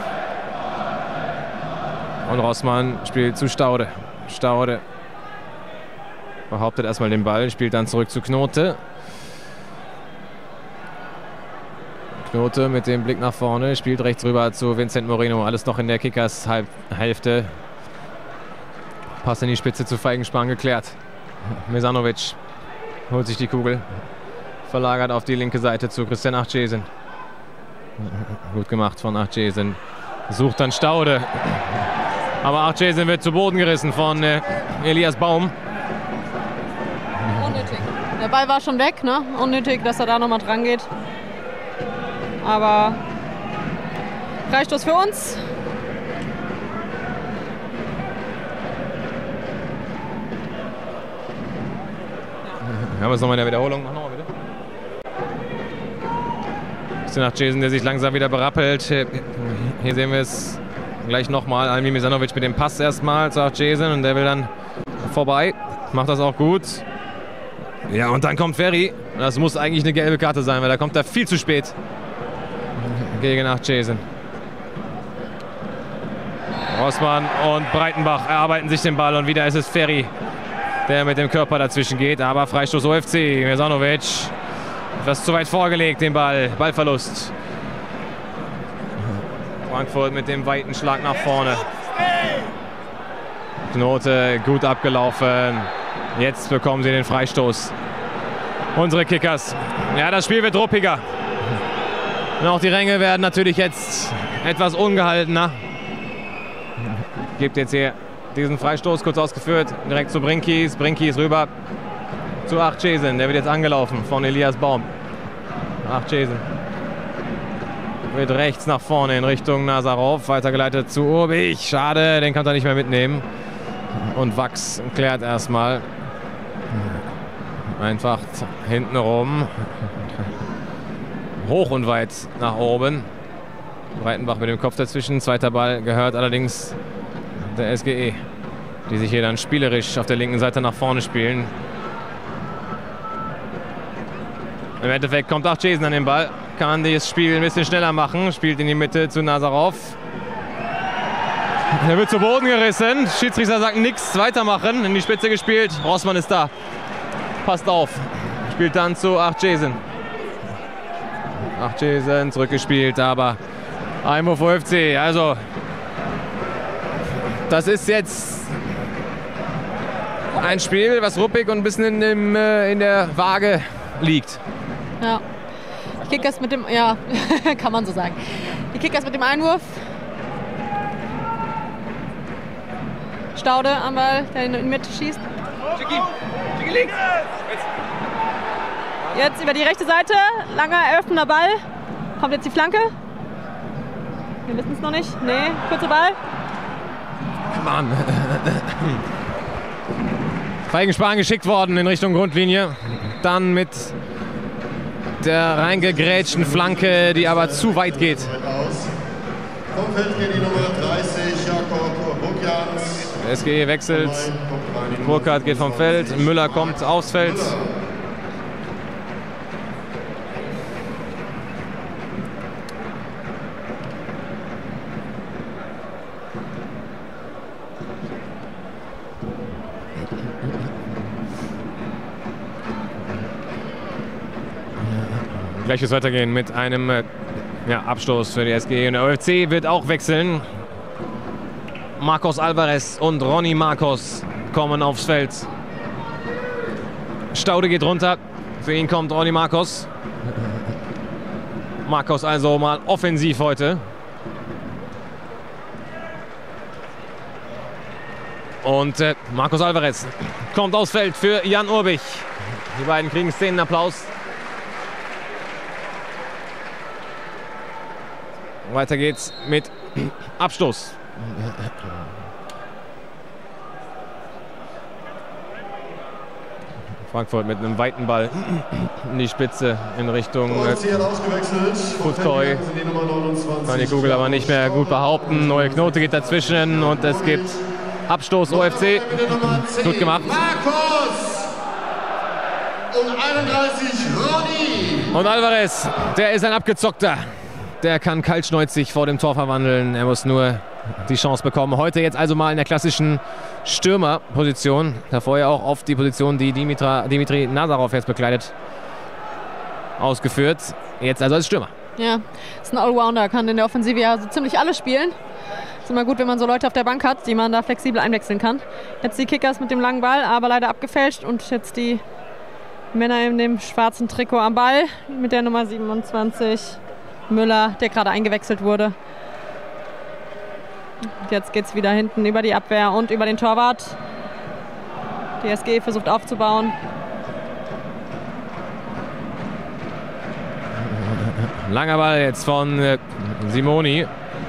Und Rossmann spielt zu Staude. Staude behauptet erstmal den Ball, spielt dann zurück zu Knote. Knote mit dem Blick nach vorne, spielt rechts rüber zu Vincent Moreno. Alles noch in der Kickers-Hälfte. Pass in die Spitze zu Feigenspahn geklärt. Mesanovic holt sich die Kugel. Verlagert auf die linke Seite zu Christian Achjesen. Gut gemacht von Achjesen. Sucht dann Staude. Aber Achjesen wird zu Boden gerissen von äh, Elias Baum. Unnötig. Der Ball war schon weg, ne? Unnötig, dass er da nochmal dran geht. Aber Freistoß für uns. Wir haben jetzt nochmal in der Wiederholung. Mach nochmal bitte. Christian Achjesen, der sich langsam wieder berappelt. Hier sehen wir es gleich nochmal. Almi Mesanovic mit dem Pass erstmal zu Achjesen und der will dann vorbei. Macht das auch gut. Ja, und dann kommt Ferri. Das muss eigentlich eine gelbe Karte sein, weil da kommt er viel zu spät gegen Achjesen. Rossmann und Breitenbach erarbeiten sich den Ball und wieder ist es Ferri, der mit dem Körper dazwischen geht. Aber Freistoß O F C. Mesanovic etwas zu weit vorgelegt, den Ball. Ballverlust. Frankfurt mit dem weiten Schlag nach vorne. Knote gut abgelaufen. Jetzt bekommen sie den Freistoß. Unsere Kickers. Ja, das Spiel wird ruppiger. Und auch die Ränge werden natürlich jetzt etwas ungehaltener. Gibt jetzt hier diesen Freistoß kurz ausgeführt. Direkt zu Brinkis. Brinkis rüber zu Achjesen. Der wird jetzt angelaufen von Elias Baum. Achjesen wird rechts nach vorne in Richtung Nazarov. Weitergeleitet zu Urbich. Schade, den kann er nicht mehr mitnehmen. Und Wachs klärt erstmal. Einfach hinten rum. Hoch und weit nach oben. Breitenbach mit dem Kopf dazwischen. Zweiter Ball gehört allerdings der S G E, die sich hier dann spielerisch auf der linken Seite nach vorne spielen. Im Endeffekt kommt auch Achjesen an den Ball. Kann das Spiel ein bisschen schneller machen. Spielt in die Mitte zu Nazarov. Er wird zu Boden gerissen. Schiedsrichter sagt nichts. Weitermachen. In die Spitze gespielt. Rossmann ist da. Passt auf. Spielt dann zu Achjesen. Achjesen zurückgespielt, aber Einwurf O F C. Also, das ist jetzt ein Spiel, was ruppig und ein bisschen in, dem, äh, in der Waage liegt. Ja. Die Kickers mit dem, ja, kann man so sagen. Die Kickers mit dem Einwurf. Staude am Ball, der in die Mitte schießt. Schicki, Schicki links. Jetzt über die rechte Seite, langer eröffneter Ball. Kommt jetzt die Flanke. Wir wissen es noch nicht. Nee, kurzer Ball. Mann. Feigenspahn geschickt worden in Richtung Grundlinie. Dann mit der reingegrätschten Flanke, die aber zu weit geht. Vom Feld geht die Nummer dreißig, Jakob Burkjans. Der S G E wechselt. Burkhardt geht vom Feld. Müller kommt aufs Feld. Gleich wird es weitergehen mit einem äh, ja, Abstoß für die S G E. Und der O F C wird auch wechseln. Marcos Alvarez und Ronny Marcos kommen aufs Feld. Staude geht runter. Für ihn kommt Ronny Marcos. Marcos also mal offensiv heute. Und äh, Marcos Alvarez kommt aufs Feld für Jan Urbich. Die beiden kriegen Szenenapplaus. Weiter geht's mit Abstoß. Frankfurt mit einem weiten Ball in die Spitze in Richtung Futkoi. Kann die Kugel aber nicht mehr gut behaupten. Neue Knote geht dazwischen und es gibt Abstoß O F C. Gut gemacht. Marcos! Und einunddreißig Ronny! Und Alvarez, der ist ein Abgezockter. Der kann kaltschnäuzig vor dem Tor verwandeln. Er muss nur die Chance bekommen. Heute jetzt also mal in der klassischen Stürmerposition. Davor ja auch oft die Position, die Dimitra, Dimitri Nazarov jetzt bekleidet, ausgeführt. Jetzt also als Stürmer. Ja, ist ein Allrounder, kann in der Offensive ja so ziemlich alles spielen. Ist immer gut, wenn man so Leute auf der Bank hat, die man da flexibel einwechseln kann. Jetzt die Kickers mit dem langen Ball, aber leider abgefälscht. Und jetzt die Männer in dem schwarzen Trikot am Ball mit der Nummer siebenundzwanzig, Müller, der gerade eingewechselt wurde. Jetzt geht es wieder hinten über die Abwehr und über den Torwart. Die S G versucht aufzubauen. Langer Ball jetzt von äh, Simoni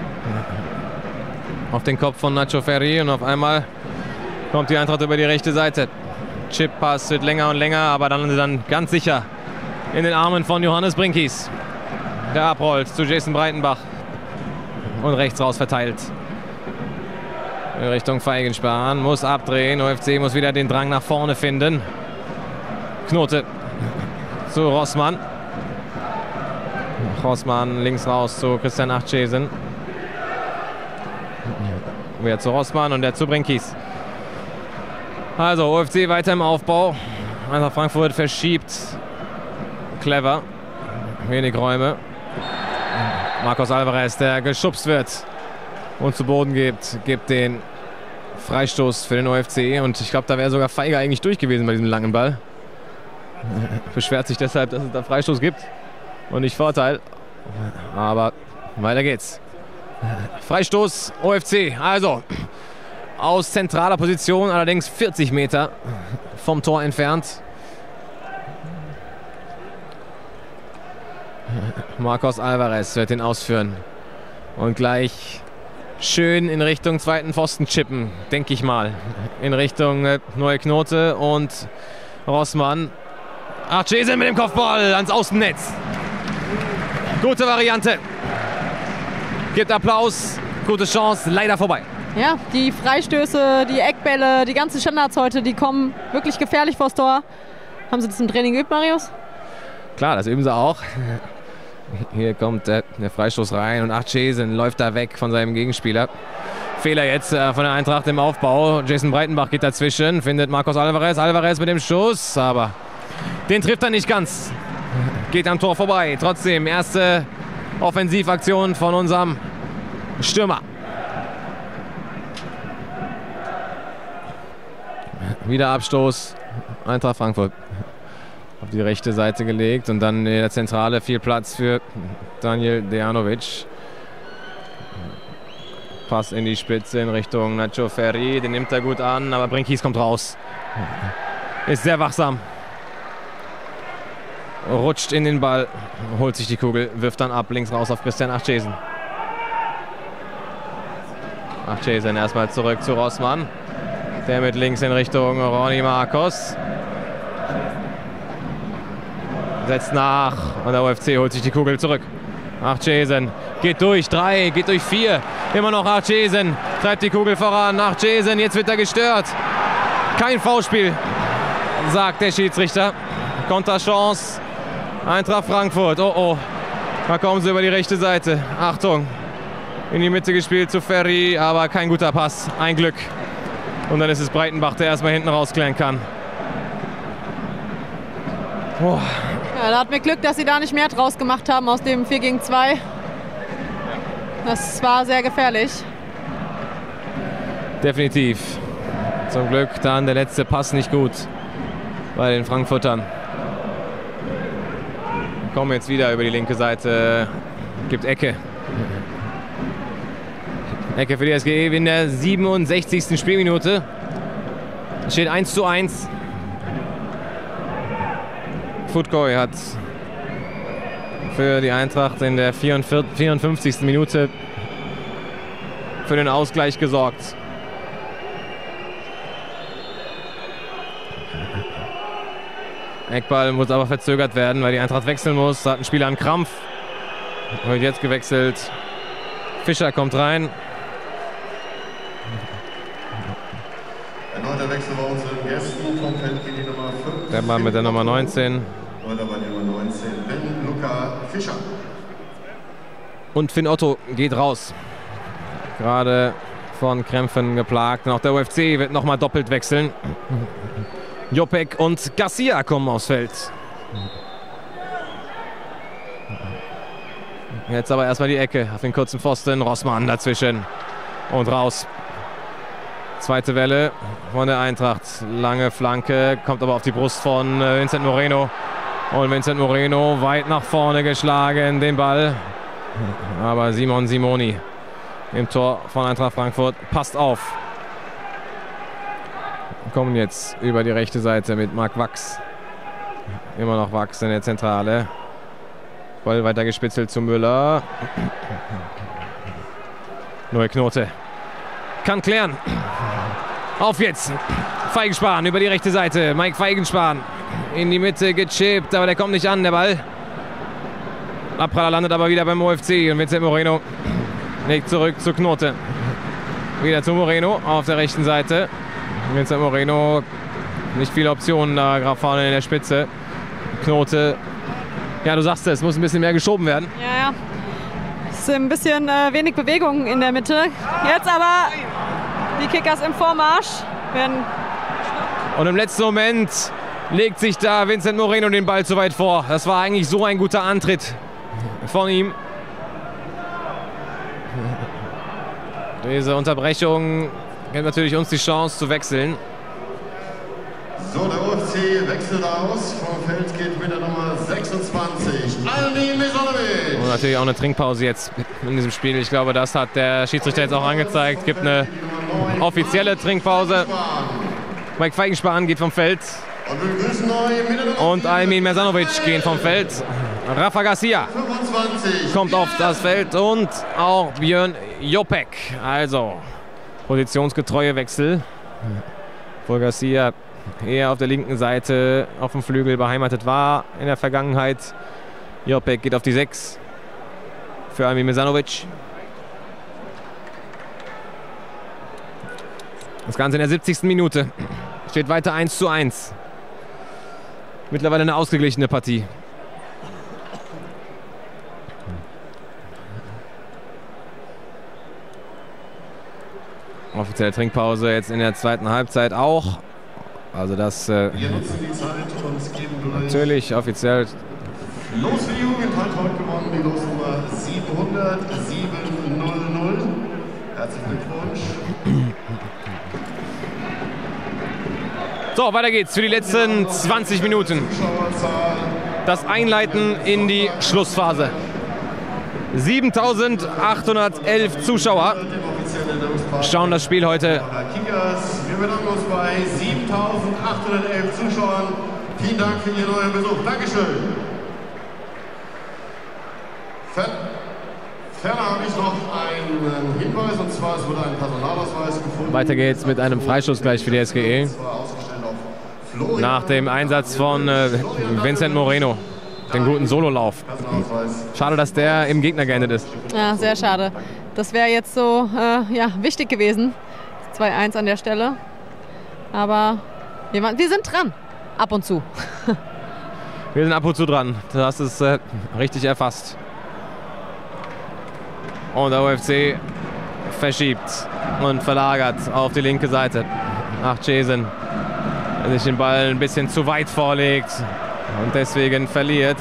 auf den Kopf von Nacho Ferri und auf einmal kommt die Eintracht über die rechte Seite. Chip-Pass wird länger und länger, aber dann, dann ganz sicher in den Armen von Johannes Brinkies. Der abrollt zu Jason Breitenbach und rechts raus verteilt. In Richtung Feigenspahn, muss abdrehen. O F C muss wieder den Drang nach vorne finden. Knote zu Rossmann. Rossmann links raus zu Christian Achcesen. Wieder zu Rossmann und der zu Brinkies. Also O F C weiter im Aufbau. Eintracht Frankfurt verschiebt clever. Wenig Räume. Marcos Alvarez, der geschubst wird und zu Boden gibt, gibt den Freistoß für den O F C. Und ich glaube, da wäre sogar Feiger eigentlich durch gewesen bei diesem langen Ball. Beschwert sich deshalb, dass es da Freistoß gibt und nicht Vorteil. Aber weiter geht's. Freistoß O F C. Also aus zentraler Position, allerdings vierzig Meter vom Tor entfernt. Marcos Alvarez wird den ausführen. Und gleich schön in Richtung zweiten Pfosten chippen, denke ich mal. In Richtung äh, Neue Knote und Rossmann. Achcesen mit dem Kopfball ans Außennetz. Gute Variante. Gibt Applaus. Gute Chance. Leider vorbei. Ja, die Freistöße, die Eckbälle, die ganzen Standards heute, die kommen wirklich gefährlich vors Tor. Haben Sie das im Training geübt, Marius? Klar, das üben sie auch. Hier kommt der, der Freistoß rein und Achcesen läuft da weg von seinem Gegenspieler. Fehler jetzt äh, von der Eintracht im Aufbau. Jason Breitenbach geht dazwischen, findet Marcos Alvarez. Alvarez mit dem Schuss, aber den trifft er nicht ganz. Geht am Tor vorbei. Trotzdem erste Offensivaktion von unserem Stürmer. Wieder Abstoß. Eintracht Frankfurt auf die rechte Seite gelegt und dann in der Zentrale viel Platz für Daniel Dejanovic. Pass in die Spitze in Richtung Nacho Ferri, den nimmt er gut an, aber Brinkies kommt raus. Ist sehr wachsam. Rutscht in den Ball, holt sich die Kugel, wirft dann ab, links raus auf Christian Achcesen. Achcesen erstmal zurück zu Rossmann. Der mit links in Richtung Ronny Marcos. Setzt nach und der O F C holt sich die Kugel zurück. Achcesen geht durch drei, geht durch vier. Immer noch Achcesen, treibt die Kugel voran. Achcesen, jetzt wird er gestört. Kein Foulspiel, sagt der Schiedsrichter. Konterchance, Eintracht Frankfurt. Oh oh, da kommen sie über die rechte Seite. Achtung, in die Mitte gespielt zu Ferri, aber kein guter Pass. Ein Glück. Und dann ist es Breitenbach, der erstmal hinten rausklären kann. Oh. Ja, da hat mir Glück, dass sie da nicht mehr draus gemacht haben aus dem vier gegen zwei. Das war sehr gefährlich. Definitiv. Zum Glück dann der letzte Pass nicht gut bei den Frankfurtern. Kommen jetzt wieder über die linke Seite. Gibt Ecke. Ecke für die S G E in der siebenundsechzigsten Spielminute. Steht eins zu eins. Futkoi hat für die Eintracht in der vierundfünfzigsten Minute für den Ausgleich gesorgt. Eckball muss aber verzögert werden, weil die Eintracht wechseln muss. Da hat ein Spieler einen Krampf. Wird jetzt gewechselt. Fischer kommt rein. Erneuter Wechsel bei unseren Gästen. Vom Feld geht die Nummer fünf. Der Mann mit der Nummer neunzehn. Oder bei der Nummer neunzehn. Ben Luca Fischer. Und Finn Otto geht raus. Gerade von Krämpfen geplagt. Und auch der U F C wird nochmal doppelt wechseln. Jopek und Garcia kommen aufs Feld. Jetzt aber erstmal die Ecke auf den kurzen Pfosten. Rossmann dazwischen und raus. Zweite Welle von der Eintracht. Lange Flanke, kommt aber auf die Brust von Vincent Moreno. Und Vincent Moreno weit nach vorne geschlagen, den Ball. Aber Simon Simoni im Tor von Eintracht Frankfurt passt auf. Wir kommen jetzt über die rechte Seite mit Marc Wachs. Immer noch Wachs in der Zentrale. Ball weiter gespitzelt zu Müller. Neue Knote. Kann klären. Auf jetzt. Feigenspahn über die rechte Seite. Mike Feigenspahn in die Mitte gechippt, aber der kommt nicht an, der Ball. Abpraller landet aber wieder beim U F C und Vincent Moreno legt zurück zu Knote. Wieder zu Moreno auf der rechten Seite. Vincent Moreno, nicht viele Optionen da gerade vorne in der Spitze. Knote, ja, du sagst es, muss ein bisschen mehr geschoben werden. Ja, ja. Es ist ein bisschen äh, wenig Bewegung in der Mitte. Jetzt aber die Kickers im Vormarsch werden. Und im letzten Moment legt sich da Vincent Moreno den Ball zu weit vor. Das war eigentlich so ein guter Antritt von ihm. Diese Unterbrechung gibt natürlich uns die Chance zu wechseln. So, der U F C wechselt aus. Vom Feld geht mit der Nummer sechsundzwanzig. Almin Mesanovic. Und natürlich auch eine Trinkpause jetzt in diesem Spiel. Ich glaube, das hat der Schiedsrichter jetzt auch angezeigt. Es gibt eine offizielle Trinkpause. Mike Feigenspahn geht vom Feld. Und Almin Mesanovic gehen vom Feld. Rafa Garcia kommt auf das Feld und auch Björn Jopek. Also positionsgetreue Wechsel. Wo Garcia eher auf der linken Seite auf dem Flügel beheimatet war in der Vergangenheit. Jopek geht auf die sechs für Almin Mesanovic. Das Ganze in der siebzigsten Minute. Steht weiter eins zu eins. Mittlerweile eine ausgeglichene Partie. Offizielle Trinkpause jetzt in der zweiten Halbzeit auch. Also das äh, natürlich offiziell. Los für die Jugend hat heute gewonnen die Losnummer siebenhundertsiebenhundert. Herzlichen Glückwunsch. So, weiter geht's für die letzten zwanzig Minuten. Das Einleiten in die Schlussphase. siebentausendachthundertelf Zuschauer schauen das Spiel heute. Wir bedanken uns bei siebentausendachthundertelf Zuschauern. Vielen Dank für Ihren neuen Besuch. Dankeschön. Ferner habe ich noch einen Hinweis, und zwar es wurde ein Personalausweis gefunden. Weiter geht's mit einem Freischuss gleich für die S G E. Nach dem Einsatz von äh, Vincent Moreno. Den guten Sololauf. Schade, dass der im Gegner geendet ist. Ja, sehr schade. Das wäre jetzt so äh, ja, wichtig gewesen. zwei eins an der Stelle. Aber wir, wir sind dran. Ab und zu. Wir sind ab und zu dran. Du hast es äh, richtig erfasst. Und der U F C verschiebt und verlagert auf die linke Seite. Ach, Jason, der sich den Ball ein bisschen zu weit vorlegt und deswegen verliert.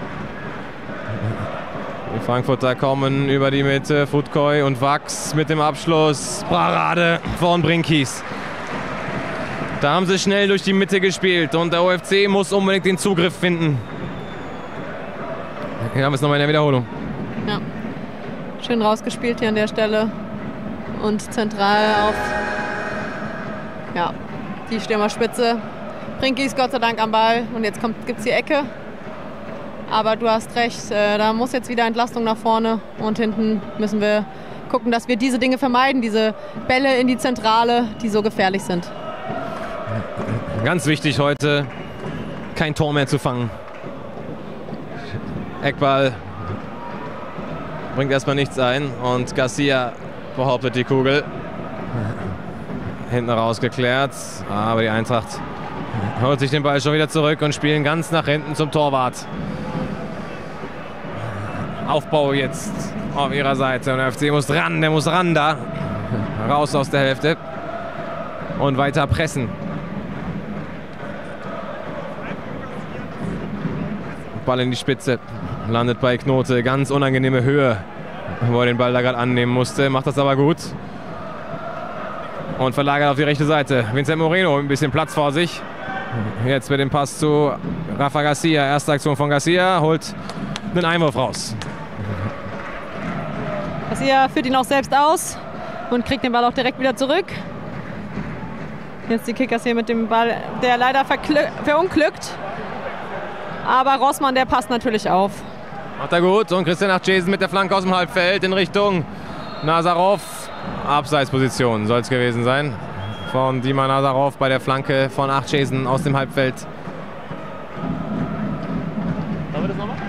Die Frankfurter kommen über die Mitte. Futkoi und Wachs mit dem Abschluss. Parade von Brinkies. Da haben sie schnell durch die Mitte gespielt und der U F C muss unbedingt den Zugriff finden. Hier haben wir es nochmal in der Wiederholung. Ja. Schön rausgespielt hier an der Stelle und zentral auf ja, die Stürmerspitze. Brinkies Gott sei Dank am Ball und jetzt gibt es die Ecke. Aber du hast recht, äh, da muss jetzt wieder Entlastung nach vorne und hinten müssen wir gucken, dass wir diese Dinge vermeiden, diese Bälle in die Zentrale, die so gefährlich sind. Ganz wichtig heute, kein Tor mehr zu fangen. Eckball bringt erstmal nichts ein und Garcia behauptet die Kugel. Hinten rausgeklärt, aber die Eintracht holt sich den Ball schon wieder zurück und spielen ganz nach hinten zum Torwart. Aufbau jetzt auf ihrer Seite und der F C muss ran, der muss ran da. Raus aus der Hälfte und weiter pressen. Ball in die Spitze, landet bei Knote, ganz unangenehme Höhe, wo er den Ball da gerade annehmen musste, macht das aber gut. Und verlagert auf die rechte Seite. Vincent Moreno ein bisschen Platz vor sich. Jetzt mit dem Pass zu Rafa Garcia. Erste Aktion von Garcia, holt einen Einwurf raus. Garcia führt ihn auch selbst aus und kriegt den Ball auch direkt wieder zurück. Jetzt die Kickers hier mit dem Ball, der leider verunglückt. Aber Rossmann, der passt natürlich auf. Macht er gut. Und Christian Achesen mit der Flanke aus dem Halbfeld in Richtung Nazarov. Abseitsposition soll es gewesen sein. Von Dima Nazarov bei der Flanke von Achesen aus dem Halbfeld. Wollen wir das nochmal?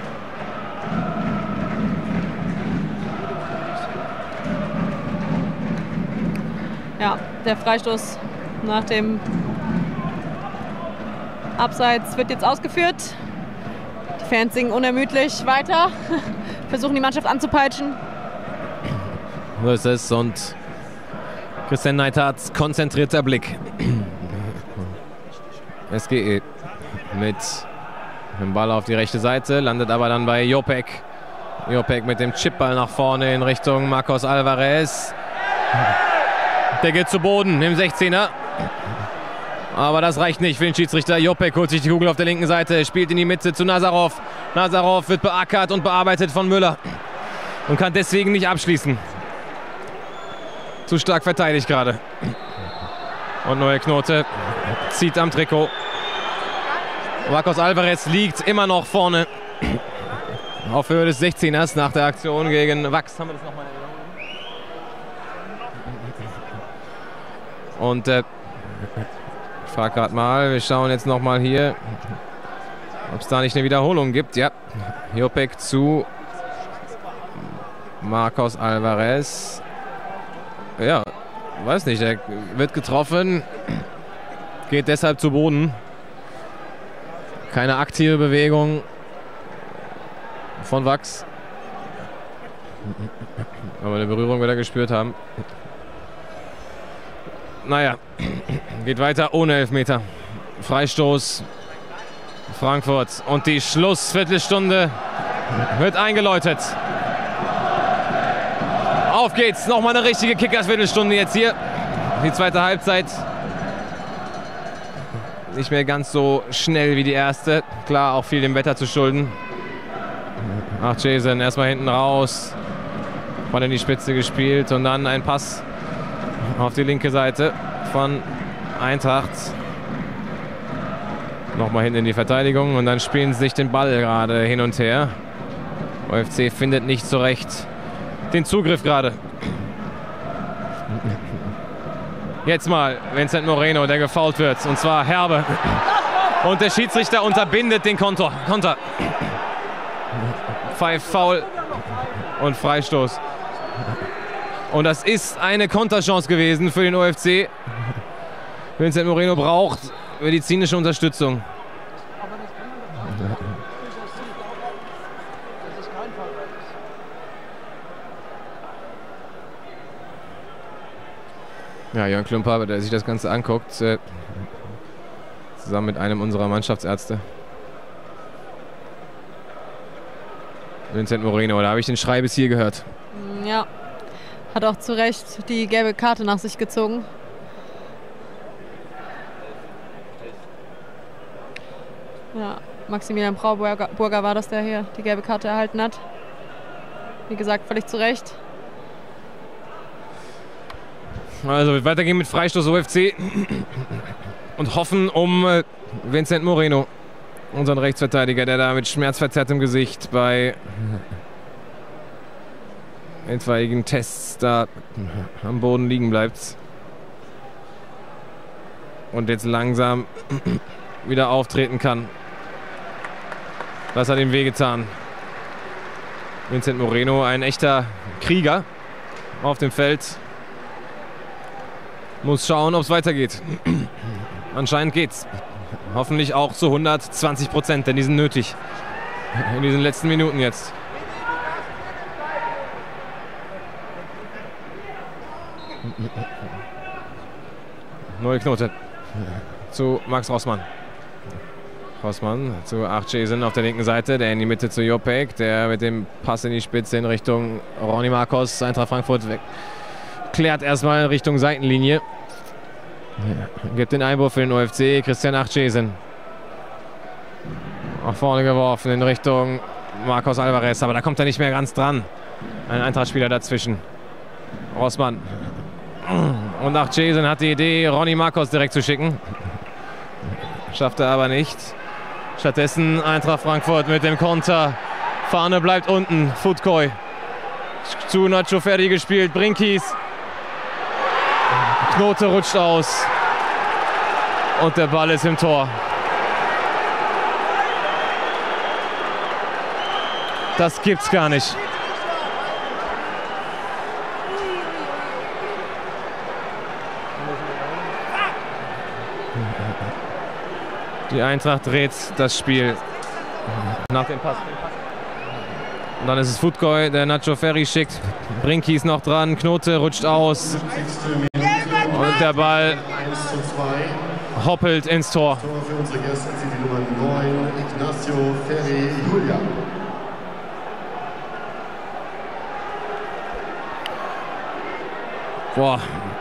Ja, der Freistoß nach dem Abseits wird jetzt ausgeführt. Die Fans singen unermüdlich weiter, versuchen die Mannschaft anzupeitschen. So ist es und Christian Neidharts konzentrierter Blick. S G E mit dem Ball auf die rechte Seite, landet aber dann bei Jopek. Jopek mit dem Chipball nach vorne in Richtung Marcos Alvarez. Der geht zu Boden im sechzehner. Aber das reicht nicht für den Schiedsrichter. Jopek holt sich die Kugel auf der linken Seite, spielt in die Mitte zu Nazarov. Nazarov wird beackert und bearbeitet von Müller und kann deswegen nicht abschließen. Zu stark verteidigt gerade. Und neue Knote zieht am Trikot. Marcos Alvarez liegt immer noch vorne. Auf Höhe des sechzehners nach der Aktion gegen Wachs. Haben wir das nochmal in Erinnerung? Und äh, ich frage gerade mal, wir schauen jetzt nochmal hier, ob es da nicht eine Wiederholung gibt. Ja, Jopek zu Marcos Alvarez. Ja, weiß nicht, er wird getroffen, geht deshalb zu Boden. Keine aktive Bewegung von Wachs. Aber eine Berührung wird er gespürt haben. Naja, geht weiter ohne Elfmeter. Freistoß Frankfurt und die Schlussviertelstunde wird eingeläutet. Auf geht's, nochmal eine richtige Kickers-Viertelstunde jetzt hier. Die zweite Halbzeit. Nicht mehr ganz so schnell wie die erste. Klar, auch viel dem Wetter zu schulden. Achesen erstmal hinten raus. Mal in die Spitze gespielt und dann ein Pass auf die linke Seite von Eintracht. Nochmal hinten in die Verteidigung und dann spielen sie sich den Ball gerade hin und her. O F C findet nicht so recht den Zugriff gerade. Jetzt mal Vincent Moreno, der gefoult wird, und zwar herbe. Und der Schiedsrichter unterbindet den Konter. Konter. Pfeift Foul und Freistoß. Und das ist eine Konterchance gewesen für den O F C. Vincent Moreno braucht medizinische Unterstützung. Ja, Jörn Klümper, der sich das Ganze anguckt, äh, zusammen mit einem unserer Mannschaftsärzte. Vincent Moreno, da habe ich den Schrei bis hier gehört. Ja, hat auch zu Recht die gelbe Karte nach sich gezogen. Ja, Maximilian Brauburger war das, der hier die gelbe Karte erhalten hat. Wie gesagt, völlig zu Recht. Also wird weitergehen mit Freistoß O F C und hoffen um äh, Vincent Moreno, unseren Rechtsverteidiger, der da mit schmerzverzerrtem Gesicht bei etwaigen Tests da am Boden liegen bleibt. Und jetzt langsam wieder auftreten kann. Das hat ihm wehgetan. Vincent Moreno, ein echter Krieger auf dem Feld. Muss schauen, ob es weitergeht. Anscheinend geht's. Hoffentlich auch zu hundertzwanzig Prozent, denn die sind nötig. In diesen letzten Minuten jetzt. Neue Knote zu Max Rossmann. Rossmann zu Archesen auf der linken Seite, der in die Mitte zu Jopek, der mit dem Pass in die Spitze in Richtung Ronny Marcos, Eintracht Frankfurt weg. Klärt erstmal in Richtung Seitenlinie. Gibt den Einwurf für den O F C, Christian Archesen. Nach vorne geworfen in Richtung Marcos Alvarez, aber da kommt er nicht mehr ganz dran. Ein Eintracht-Spieler dazwischen. Rossmann. Und Archesen hat die Idee, Ronny Marcos direkt zu schicken. Schafft er aber nicht. Stattdessen Eintracht Frankfurt mit dem Konter. Fahne bleibt unten. Futkoi. Zu Nacho Ferri gespielt. Brinkis. Knote rutscht aus. Und der Ball ist im Tor. Das gibt's gar nicht. Die Eintracht dreht das Spiel nach dem Pass. Und dann ist es Futkoi, der Nacho Ferri schickt. Brinki ist noch dran, Knote rutscht aus. Und der Ball hoppelt ins Tor. Tor für unsere Gäste zieht die Nummer neun, Ignacio Ferri Julia. Boah.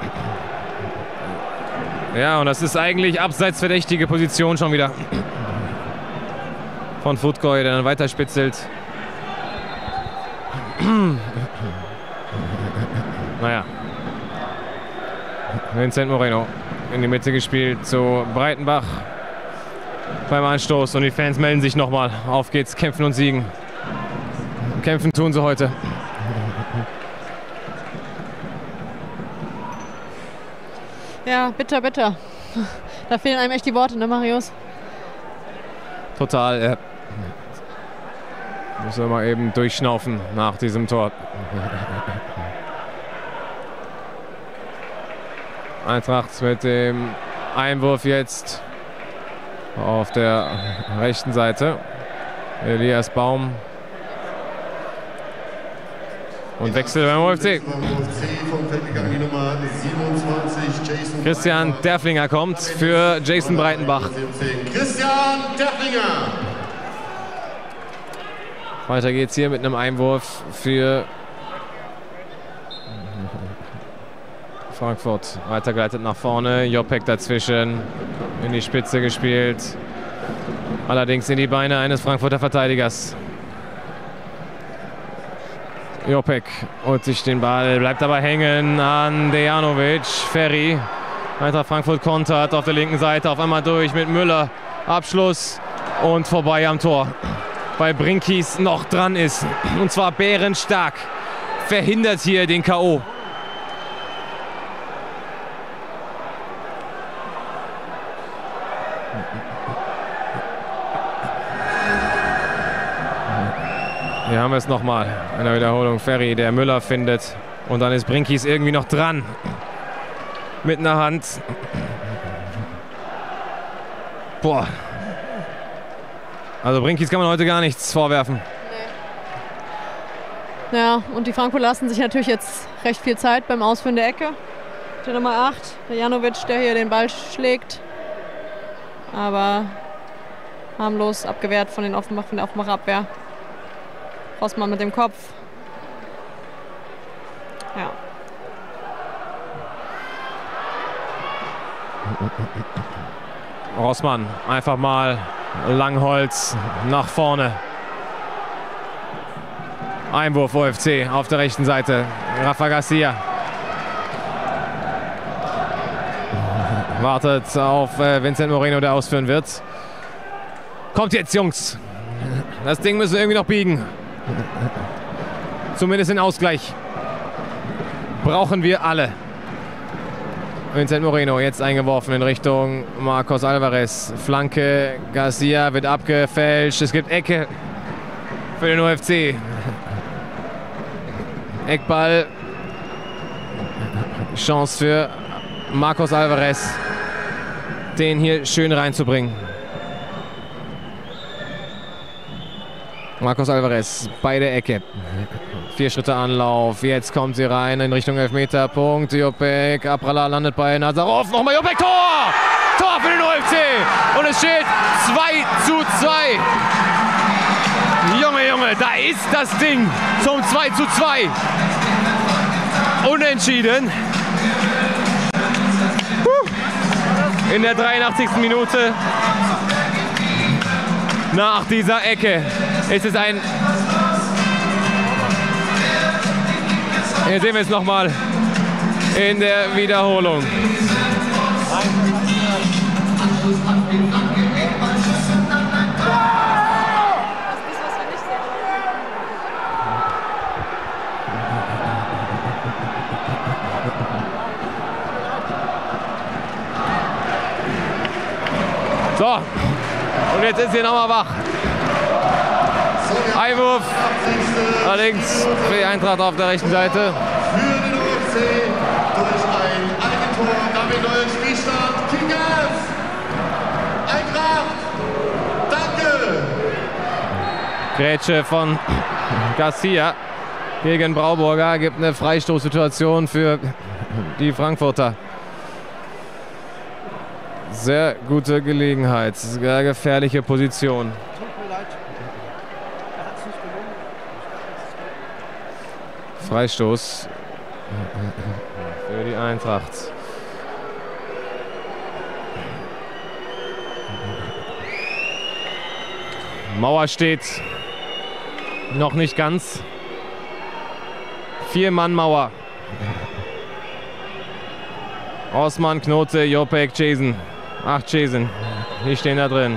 Ja, und das ist eigentlich abseits verdächtige Position schon wieder. Von Futkoi, der dann weiter spitzelt. Naja. Vincent Moreno in die Mitte gespielt zu Breitenbach beim Anstoß. Und die Fans melden sich nochmal. Auf geht's, kämpfen und siegen. Kämpfen tun sie heute. Ja, bitter, bitter. Da fehlen einem echt die Worte, ne, Marius? Total, ja. Muss er mal eben durchschnaufen nach diesem Tor. Eintracht mit dem Einwurf jetzt auf der rechten Seite. Elias Baum. Und Wechsel beim O F C. Christian Derflinger kommt für Jason Breitenbach. Christian Derflinger. Weiter geht's hier mit einem Einwurf für Frankfurt. Weitergeleitet nach vorne. Jopek dazwischen. In die Spitze gespielt. Allerdings in die Beine eines Frankfurter Verteidigers. Jopek holt sich den Ball, bleibt aber hängen an Dejanovic. Ferri. Eintracht Frankfurt kontert auf der linken Seite. Auf einmal durch mit Müller. Abschluss und vorbei am Tor. Weil Brinkis noch dran ist. Und zwar bärenstark. Verhindert hier den K O. Hier haben wir es nochmal in der Wiederholung. Ferri, der Müller findet. Und dann ist Brinkis irgendwie noch dran. Mit einer Hand. Boah. Also Brinkis kann man heute gar nichts vorwerfen. Nee. Ja, und die Frankfurter lassen sich natürlich jetzt recht viel Zeit beim Ausführen der Ecke. Der Nummer acht, der Janovic, der hier den Ball schlägt. Aber harmlos abgewehrt von, den Aufmach, von der Aufmachabwehr. Rossmann mit dem Kopf. Ja. Rossmann einfach mal Langholz nach vorne. Einwurf O F C auf der rechten Seite. Rafa Garcia. Wartet auf äh, Vincent Moreno, der ausführen wird. Kommt jetzt, Jungs. Das Ding müssen wir irgendwie noch biegen. Zumindest den Ausgleich brauchen wir alle. Vincent Moreno jetzt eingeworfen in Richtung Marcos Alvarez. Flanke, Garcia wird abgefälscht. Es gibt Ecke für den O F C. Eckball. Chance für Marcos Alvarez, den hier schön reinzubringen. Marcos Alvarez bei der Ecke. Vier Schritte Anlauf. Jetzt kommt sie rein in Richtung Elfmeterpunkt. Jopek, Abrala landet bei Nazarov. Nochmal Jopek, Tor! Tor für den O F C! Und es steht zwei zu zwei. Junge, Junge, da ist das Ding zum zwei zu zwei. Unentschieden. In der dreiundachtzigsten Minute. Nach dieser Ecke ist es ein... Hier sehen wir es nochmal in der Wiederholung. So, und jetzt ist hier nochmal wach. Einwurf, allerdings für die Eintracht auf der rechten Seite. Für den O F C durch ein Eigentor, damit neuen Spielstand. Kickers! Eintracht! Danke! Grätsche von Garcia gegen Brauburger, gibt eine Freistoßsituation für die Frankfurter. Sehr gute Gelegenheit, sehr gefährliche Position. Freistoß für die Eintracht. Mauer steht noch nicht ganz. Vier-Mann-Mauer. Osman, Knote, Jopek, Jason. Acht Jason. Die stehen da drin.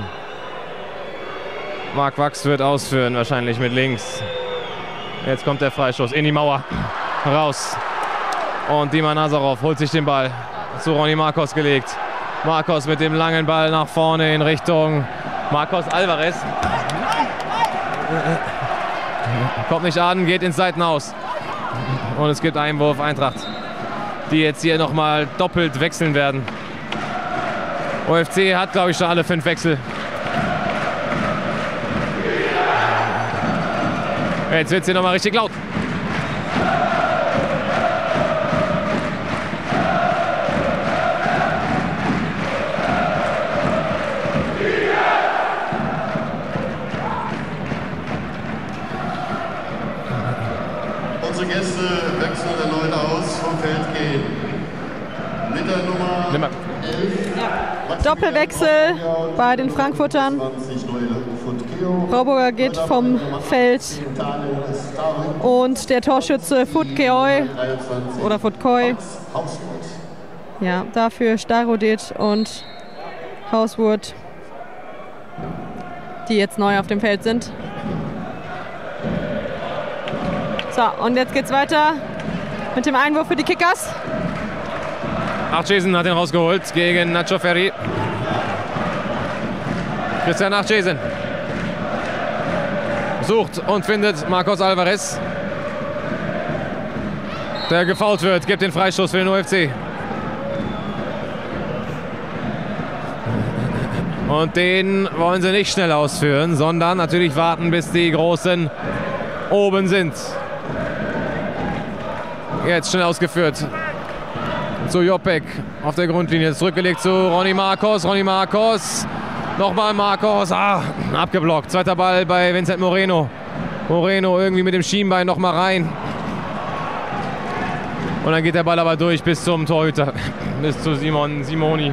Marc Wachs wird ausführen, wahrscheinlich mit links. Jetzt kommt der Freistoß in die Mauer. Raus. Und Dima Nazarov holt sich den Ball. Zu Ronny Marcos gelegt. Marcos mit dem langen Ball nach vorne in Richtung Marcos Alvarez. Kommt nicht an, geht ins Seitenhaus. Und es gibt Einwurf Eintracht, die jetzt hier nochmal doppelt wechseln werden. O F C hat, glaube ich, schon alle fünf Wechsel. Jetzt wird es hier nochmal richtig laut. Unsere Gäste wechseln erneut aus, vom Feld gehen. Mit der Nummer Nimmer. elf. Doppelwechsel bei den Frankfurtern. Brauburger geht vom Feld und der Torschütze Futkeoy oder Futkoi. Ja, dafür Starodet und Hauswood, die jetzt neu auf dem Feld sind. So, und jetzt geht's weiter mit dem Einwurf für die Kickers. Achjesen hat ihn rausgeholt gegen Nacho Ferri. Christian Achjesen sucht und findet Marcos Alvarez, der gefoult wird, gibt den Freistoß für den O F C. Und den wollen sie nicht schnell ausführen, sondern natürlich warten, bis die Großen oben sind. Jetzt schnell ausgeführt zu Jopek auf der Grundlinie, zurückgelegt zu Ronny Marcos. Ronny Marcos, nochmal Marcos, ah, abgeblockt. Zweiter Ball bei Vincent Moreno. Moreno irgendwie mit dem Schienbein nochmal rein. Und dann geht der Ball aber durch bis zum Torhüter, bis zu Simon Simoni.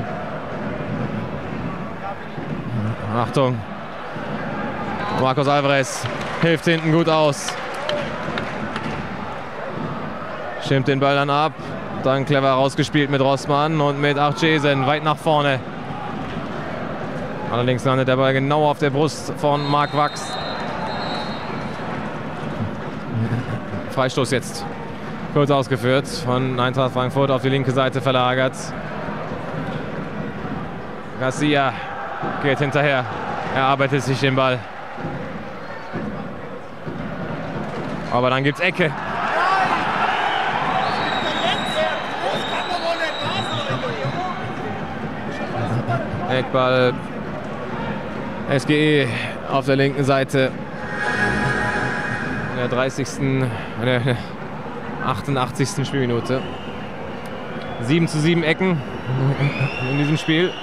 Achtung, Marcos Alvarez hilft hinten gut aus. Schirmt den Ball dann ab. Dann clever rausgespielt mit Rossmann und mit Achjesen weit nach vorne. Allerdings landet der Ball genau auf der Brust von Marc Wachs. Freistoß jetzt. Kurz ausgeführt von Eintracht Frankfurt auf die linke Seite verlagert. Garcia geht hinterher. Er arbeitet sich den Ball. Aber dann gibt's Ecke. Eckball. S G E auf der linken Seite. In der dreißigsten. In der achtundachtzigsten Spielminute. sieben zu sieben Ecken in diesem Spiel.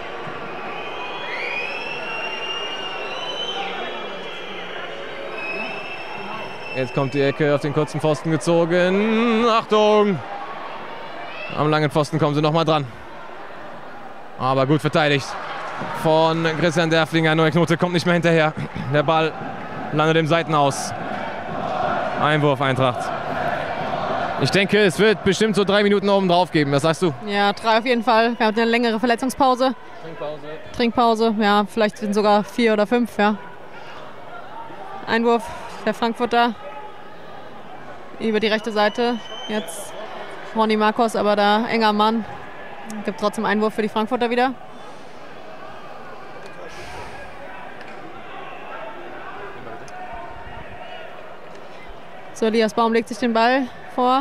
Jetzt kommt die Ecke auf den kurzen Pfosten gezogen. Achtung! Am langen Pfosten kommen sie noch mal dran. Aber gut verteidigt von Christian Derflinger. Neue Knote kommt nicht mehr hinterher. Der Ball landet im Seitenaus. Einwurf Eintracht. Ich denke, es wird bestimmt so drei Minuten oben drauf geben. Was sagst du? Ja, drei auf jeden Fall. Wir haben eine längere Verletzungspause. Trinkpause. Trinkpause, ja, vielleicht sind sogar vier oder fünf, ja. Einwurf der Frankfurter über die rechte Seite. Jetzt Ronny Marcos, aber da enger Mann. Gibt trotzdem Einwurf für die Frankfurter wieder. So, Elias Baum legt sich den Ball vor.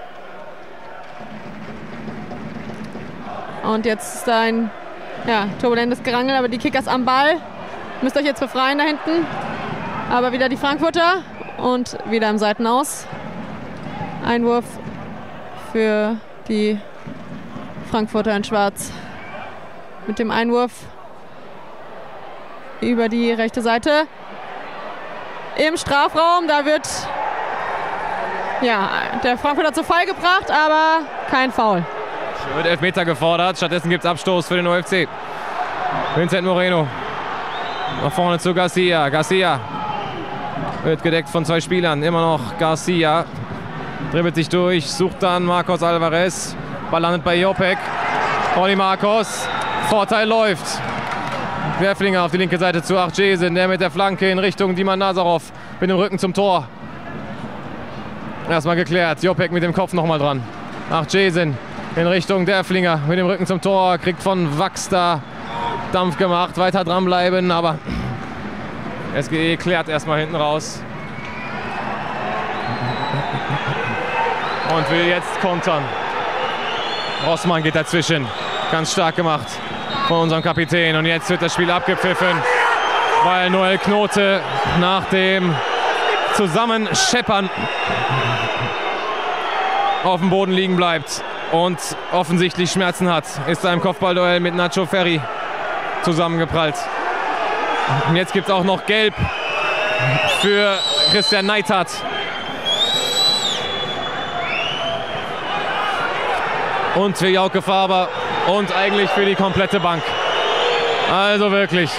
Und jetzt ist da ein ja, turbulentes Gerangel, aber die Kickers am Ball. Müsst euch jetzt befreien da hinten. Aber wieder die Frankfurter und wieder im Seitenaus. Einwurf für die Frankfurter in Schwarz. Mit dem Einwurf über die rechte Seite. Im Strafraum, da wird ja, der Frankfurter zu Fall gebracht, aber kein Foul. Wird Elfmeter gefordert, stattdessen gibt es Abstoß für den O F C. Vincent Moreno nach vorne zu Garcia. Garcia wird gedeckt von zwei Spielern, immer noch Garcia. Dribbelt sich durch, sucht dann Marcos Alvarez. Ball landet bei Jopek. Ronny Marcos, Vorteil läuft. Derflinger auf die linke Seite zu Achjesin, der mit der Flanke in Richtung Diman Nazarov mit dem Rücken zum Tor. Erstmal geklärt, Jopek mit dem Kopf nochmal dran. Achjesin in Richtung Derflinger mit dem Rücken zum Tor, kriegt von Wachs da Dampf gemacht, weiter dranbleiben, aber S G E klärt erstmal hinten raus. Und will jetzt kontern. Rossmann geht dazwischen, ganz stark gemacht von unserem Kapitän. Und jetzt wird das Spiel abgepfiffen, weil Noel Knote nach dem Zusammenscheppern auf dem Boden liegen bleibt und offensichtlich Schmerzen hat. Ist da im Kopfballduell mit Nacho Ferri zusammengeprallt. Und jetzt gibt es auch noch Gelb für Christian Neithardt. Und für Jauke Faber und eigentlich für die komplette Bank. Also wirklich.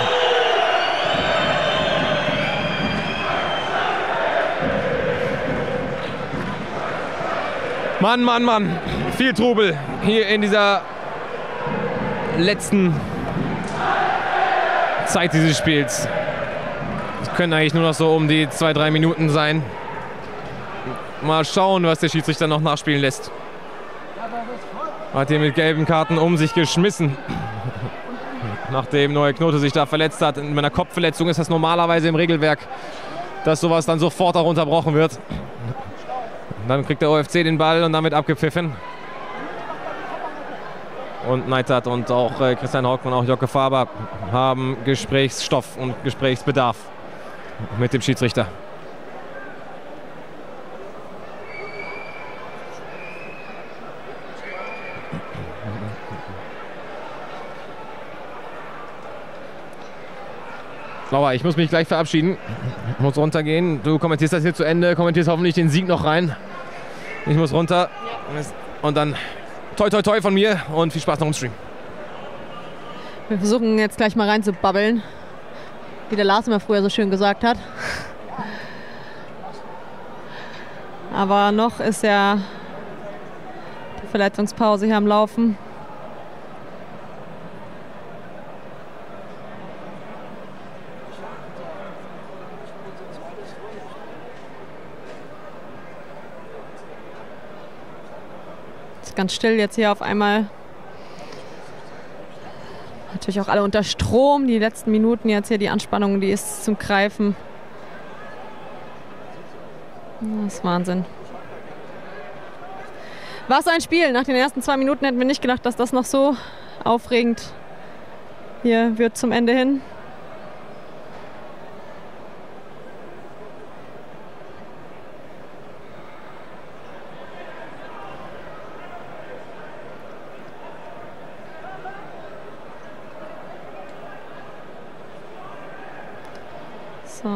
Mann, Mann, Mann. Viel Trubel hier in dieser letzten Zeit dieses Spiels. Es können eigentlich nur noch so um die zwei, drei Minuten sein. Mal schauen, was der Schiedsrichter noch nachspielen lässt. Hat hier mit gelben Karten um sich geschmissen. Nachdem Noel Knote sich da verletzt hat. In einer Kopfverletzung ist das normalerweise im Regelwerk, dass sowas dann sofort auch unterbrochen wird. Dann kriegt der O F C den Ball und damit abgepfiffen. Und Neithardt und auch äh, Christian Hockmann, auch Jocke Faber haben Gesprächsstoff und Gesprächsbedarf mit dem Schiedsrichter. Laura, ich muss mich gleich verabschieden. Ich muss runtergehen. Du kommentierst das hier zu Ende, kommentierst hoffentlich den Sieg noch rein. Ich muss runter. Und dann toi toi toi von mir und viel Spaß noch im Stream. Wir versuchen jetzt gleich mal rein zu babbeln, wie der Lars immer früher so schön gesagt hat. Aber noch ist ja die Verletzungspause hier am Laufen. Ganz still jetzt hier auf einmal. Natürlich auch alle unter Strom. Die letzten Minuten jetzt hier, die Anspannung, die ist zum Greifen. Das ist Wahnsinn. Was ein Spiel. Nach den ersten zwei Minuten hätten wir nicht gedacht, dass das noch so aufregend hier wird zum Ende hin. So.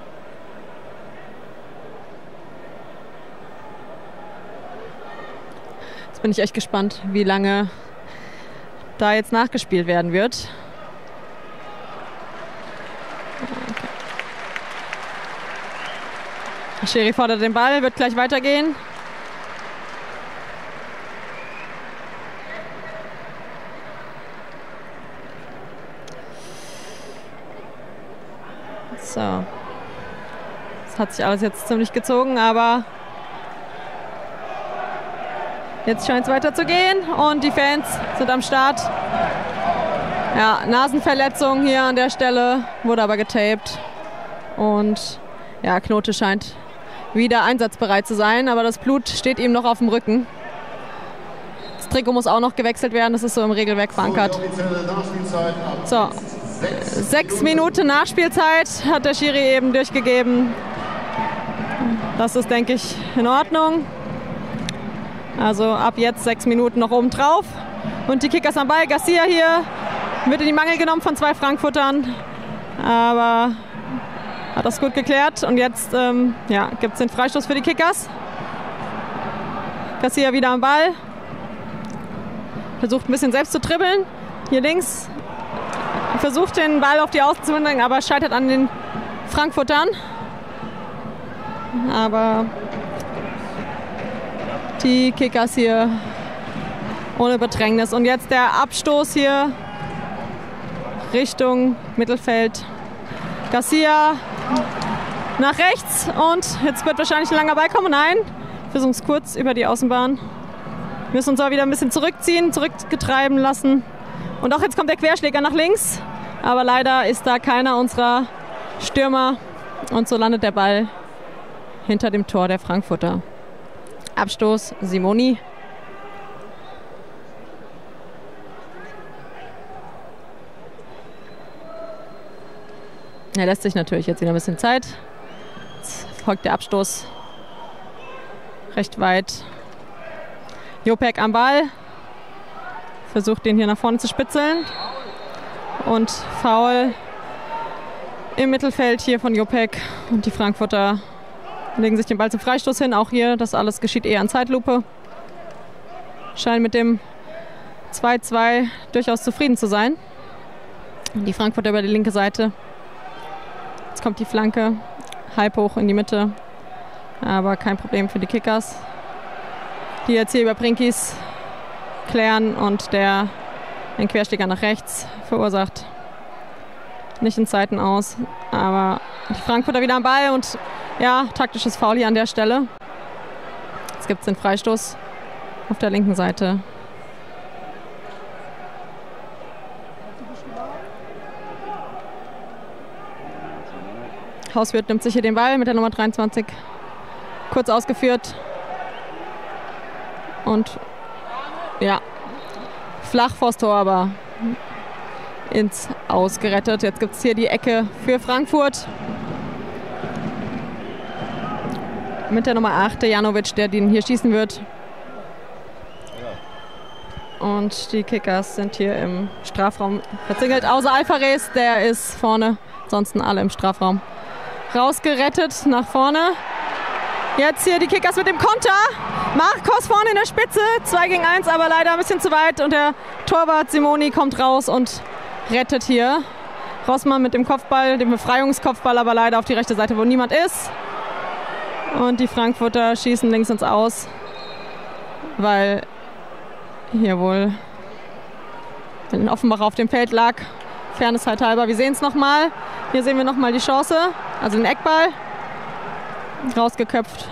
Jetzt bin ich echt gespannt, wie lange da jetzt nachgespielt werden wird. Okay. Schiri fordert den Ball, wird gleich weitergehen. So. Das hat sich alles jetzt ziemlich gezogen, aber jetzt scheint es weiter zu gehen und die Fans sind am Start. Ja, Nasenverletzung hier an der Stelle, wurde aber getaped. Und ja, Knote scheint wieder einsatzbereit zu sein, aber das Blut steht ihm noch auf dem Rücken. Das Trikot muss auch noch gewechselt werden, das ist so im Regelwerk verankert. So, sechs Minuten Nachspielzeit hat der Schiri eben durchgegeben. Das ist, denke ich, in Ordnung. Also ab jetzt sechs Minuten noch oben drauf. Und die Kickers am Ball. Garcia hier wird in die Mangel genommen von zwei Frankfurtern. Aber hat das gut geklärt. Und jetzt ähm, ja, gibt es den Freistoß für die Kickers. Garcia wieder am Ball. Versucht ein bisschen selbst zu dribbeln. Hier links. Versucht den Ball auf die Außen zu bringen, aber scheitert an den Frankfurtern. Aber die Kickers hier ohne Bedrängnis. Und jetzt der Abstoß hier Richtung Mittelfeld. Garcia nach rechts und jetzt wird wahrscheinlich ein langer Ball kommen. Nein, wir versuchen es kurz über die Außenbahn. Wir müssen uns aber wieder ein bisschen zurückziehen, zurückgetreiben lassen. Und auch jetzt kommt der Querschläger nach links. Aber leider ist da keiner unserer Stürmer. Und so landet der Ball hinter dem Tor der Frankfurter. Abstoß Simoni. Er lässt sich natürlich jetzt wieder ein bisschen Zeit. Jetzt folgt der Abstoß recht weit. Jopek am Ball. Versucht den hier nach vorne zu spitzeln. Und Foul im Mittelfeld hier von Jopek. Und die Frankfurter legen sich den Ball zum Freistoß hin. Auch hier, das alles geschieht eher an Zeitlupe. Scheinen mit dem zwei zwei durchaus zufrieden zu sein. Die Frankfurter über die linke Seite. Jetzt kommt die Flanke halb hoch in die Mitte. Aber kein Problem für die Kickers. Die jetzt hier über Brinkis klären und der den Querschläger nach rechts verursacht. Nicht in Zeiten aus, aber die Frankfurter wieder am Ball und ja, taktisches Foul hier an der Stelle. Jetzt gibt es den Freistoß auf der linken Seite. Hauswirt nimmt sich hier den Ball mit der Nummer dreiundzwanzig. Kurz ausgeführt. Und ja, flach vors Tor, aber ins Aus gerettet. Jetzt gibt es hier die Ecke für Frankfurt. Mit der Nummer acht, der Janovic, der den hier schießen wird. Und die Kickers sind hier im Strafraum verzingelt. Außer Alvarez, der ist vorne. Ansonsten alle im Strafraum. Rausgerettet nach vorne. Jetzt hier die Kickers mit dem Konter. Marcos vorne in der Spitze. zwei gegen eins, aber leider ein bisschen zu weit. Und der Torwart Simoni kommt raus und rettet hier. Rossmann mit dem Kopfball, dem Befreiungskopfball, aber leider auf die rechte Seite, wo niemand ist. Und die Frankfurter schießen links ins Aus, weil hier wohl ein Offenbacher auf dem Feld lag. Fairness halt halber. Wir sehen es nochmal. Hier sehen wir nochmal die Chance, also den Eckball. Rausgeköpft.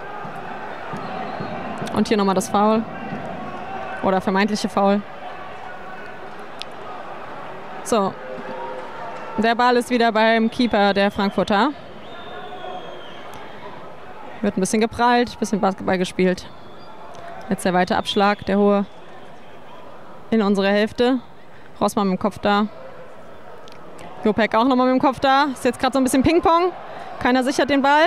Und hier nochmal das Foul. Oder vermeintliche Foul. So. Der Ball ist wieder beim Keeper der Frankfurter. Wird ein bisschen geprallt, ein bisschen Basketball gespielt. Jetzt der weite Abschlag, der hohe in unsere Hälfte. Rossmann mit dem Kopf da. Jopek auch nochmal mit dem Kopf da. Ist jetzt gerade so ein bisschen Ping-Pong. Keiner sichert den Ball.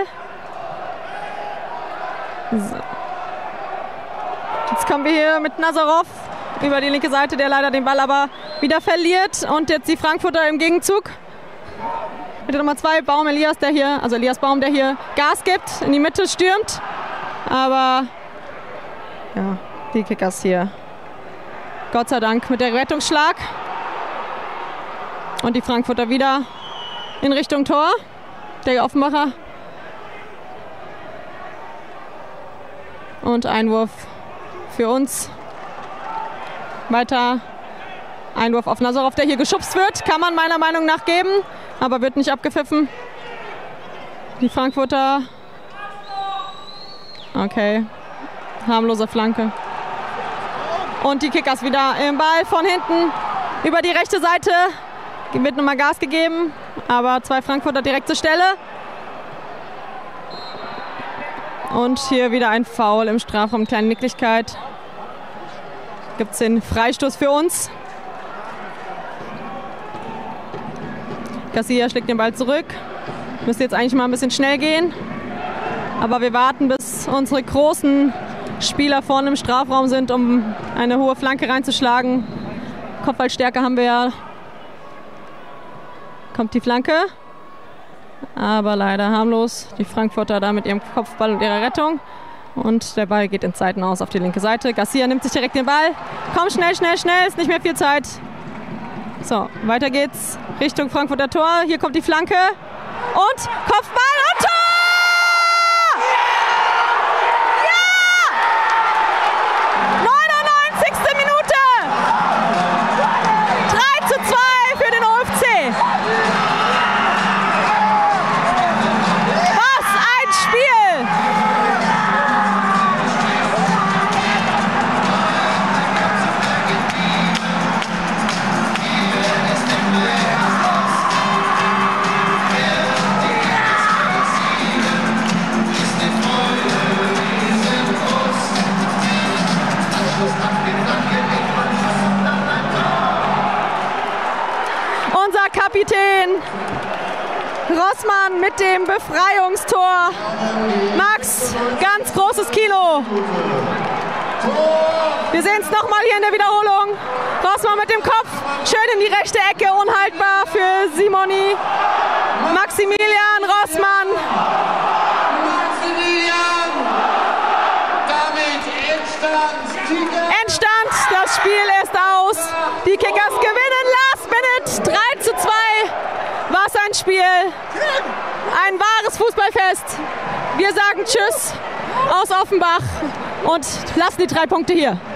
So. Jetzt kommen wir hier mit Nazarov über die linke Seite, der leider den Ball aber wieder verliert. Und jetzt die Frankfurter im Gegenzug. Mit der Nummer zwei, Baum Elias, der hier, also Elias Baum, der hier Gas gibt, in die Mitte stürmt. Aber ja, die Kickers hier, Gott sei Dank, mit der Rettungsschlag. Und die Frankfurter wieder in Richtung Tor. Der Offenbacher. Und Einwurf für uns. Weiter Einwurf auf Nazarov, der hier geschubst wird. Kann man meiner Meinung nach geben, aber wird nicht abgepfiffen. Die Frankfurter. Okay. Harmlose Flanke. Und die Kickers wieder im Ball von hinten über die rechte Seite. Wird nochmal Gas gegeben, aber zwei Frankfurter direkt zur Stelle. Und hier wieder ein Foul im Strafraum, kleine Nicklichkeit. Gibt es den Freistoß für uns. Garcia schlägt den Ball zurück. Müsste jetzt eigentlich mal ein bisschen schnell gehen. Aber wir warten, bis unsere großen Spieler vorne im Strafraum sind, um eine hohe Flanke reinzuschlagen. Kopfballstärke haben wir ja. Kommt die Flanke. Aber leider harmlos. Die Frankfurter da mit ihrem Kopfball und ihrer Rettung. Und der Ball geht in Zeiten aus auf die linke Seite. Garcia nimmt sich direkt den Ball. Komm, schnell, schnell, schnell. Ist nicht mehr viel Zeit. So, weiter geht's Richtung Frankfurter Tor. Hier kommt die Flanke. Und Kopfball und Tor! Kapitän Rossmann mit dem Befreiungstor. Max, ganz großes Kilo. Wir sehen es nochmal hier in der Wiederholung. Rossmann mit dem Kopf, schön in die rechte Ecke, unhaltbar für Simoni. Maximilian Rossmann. Maximilian, damit Endstand. Endstand, das Spiel ist aus. Die Kickers gewinnen last minute, drei zu zwei. Was ein Spiel. Ein wahres Fußballfest. Wir sagen Tschüss aus Offenbach und lassen die drei Punkte hier.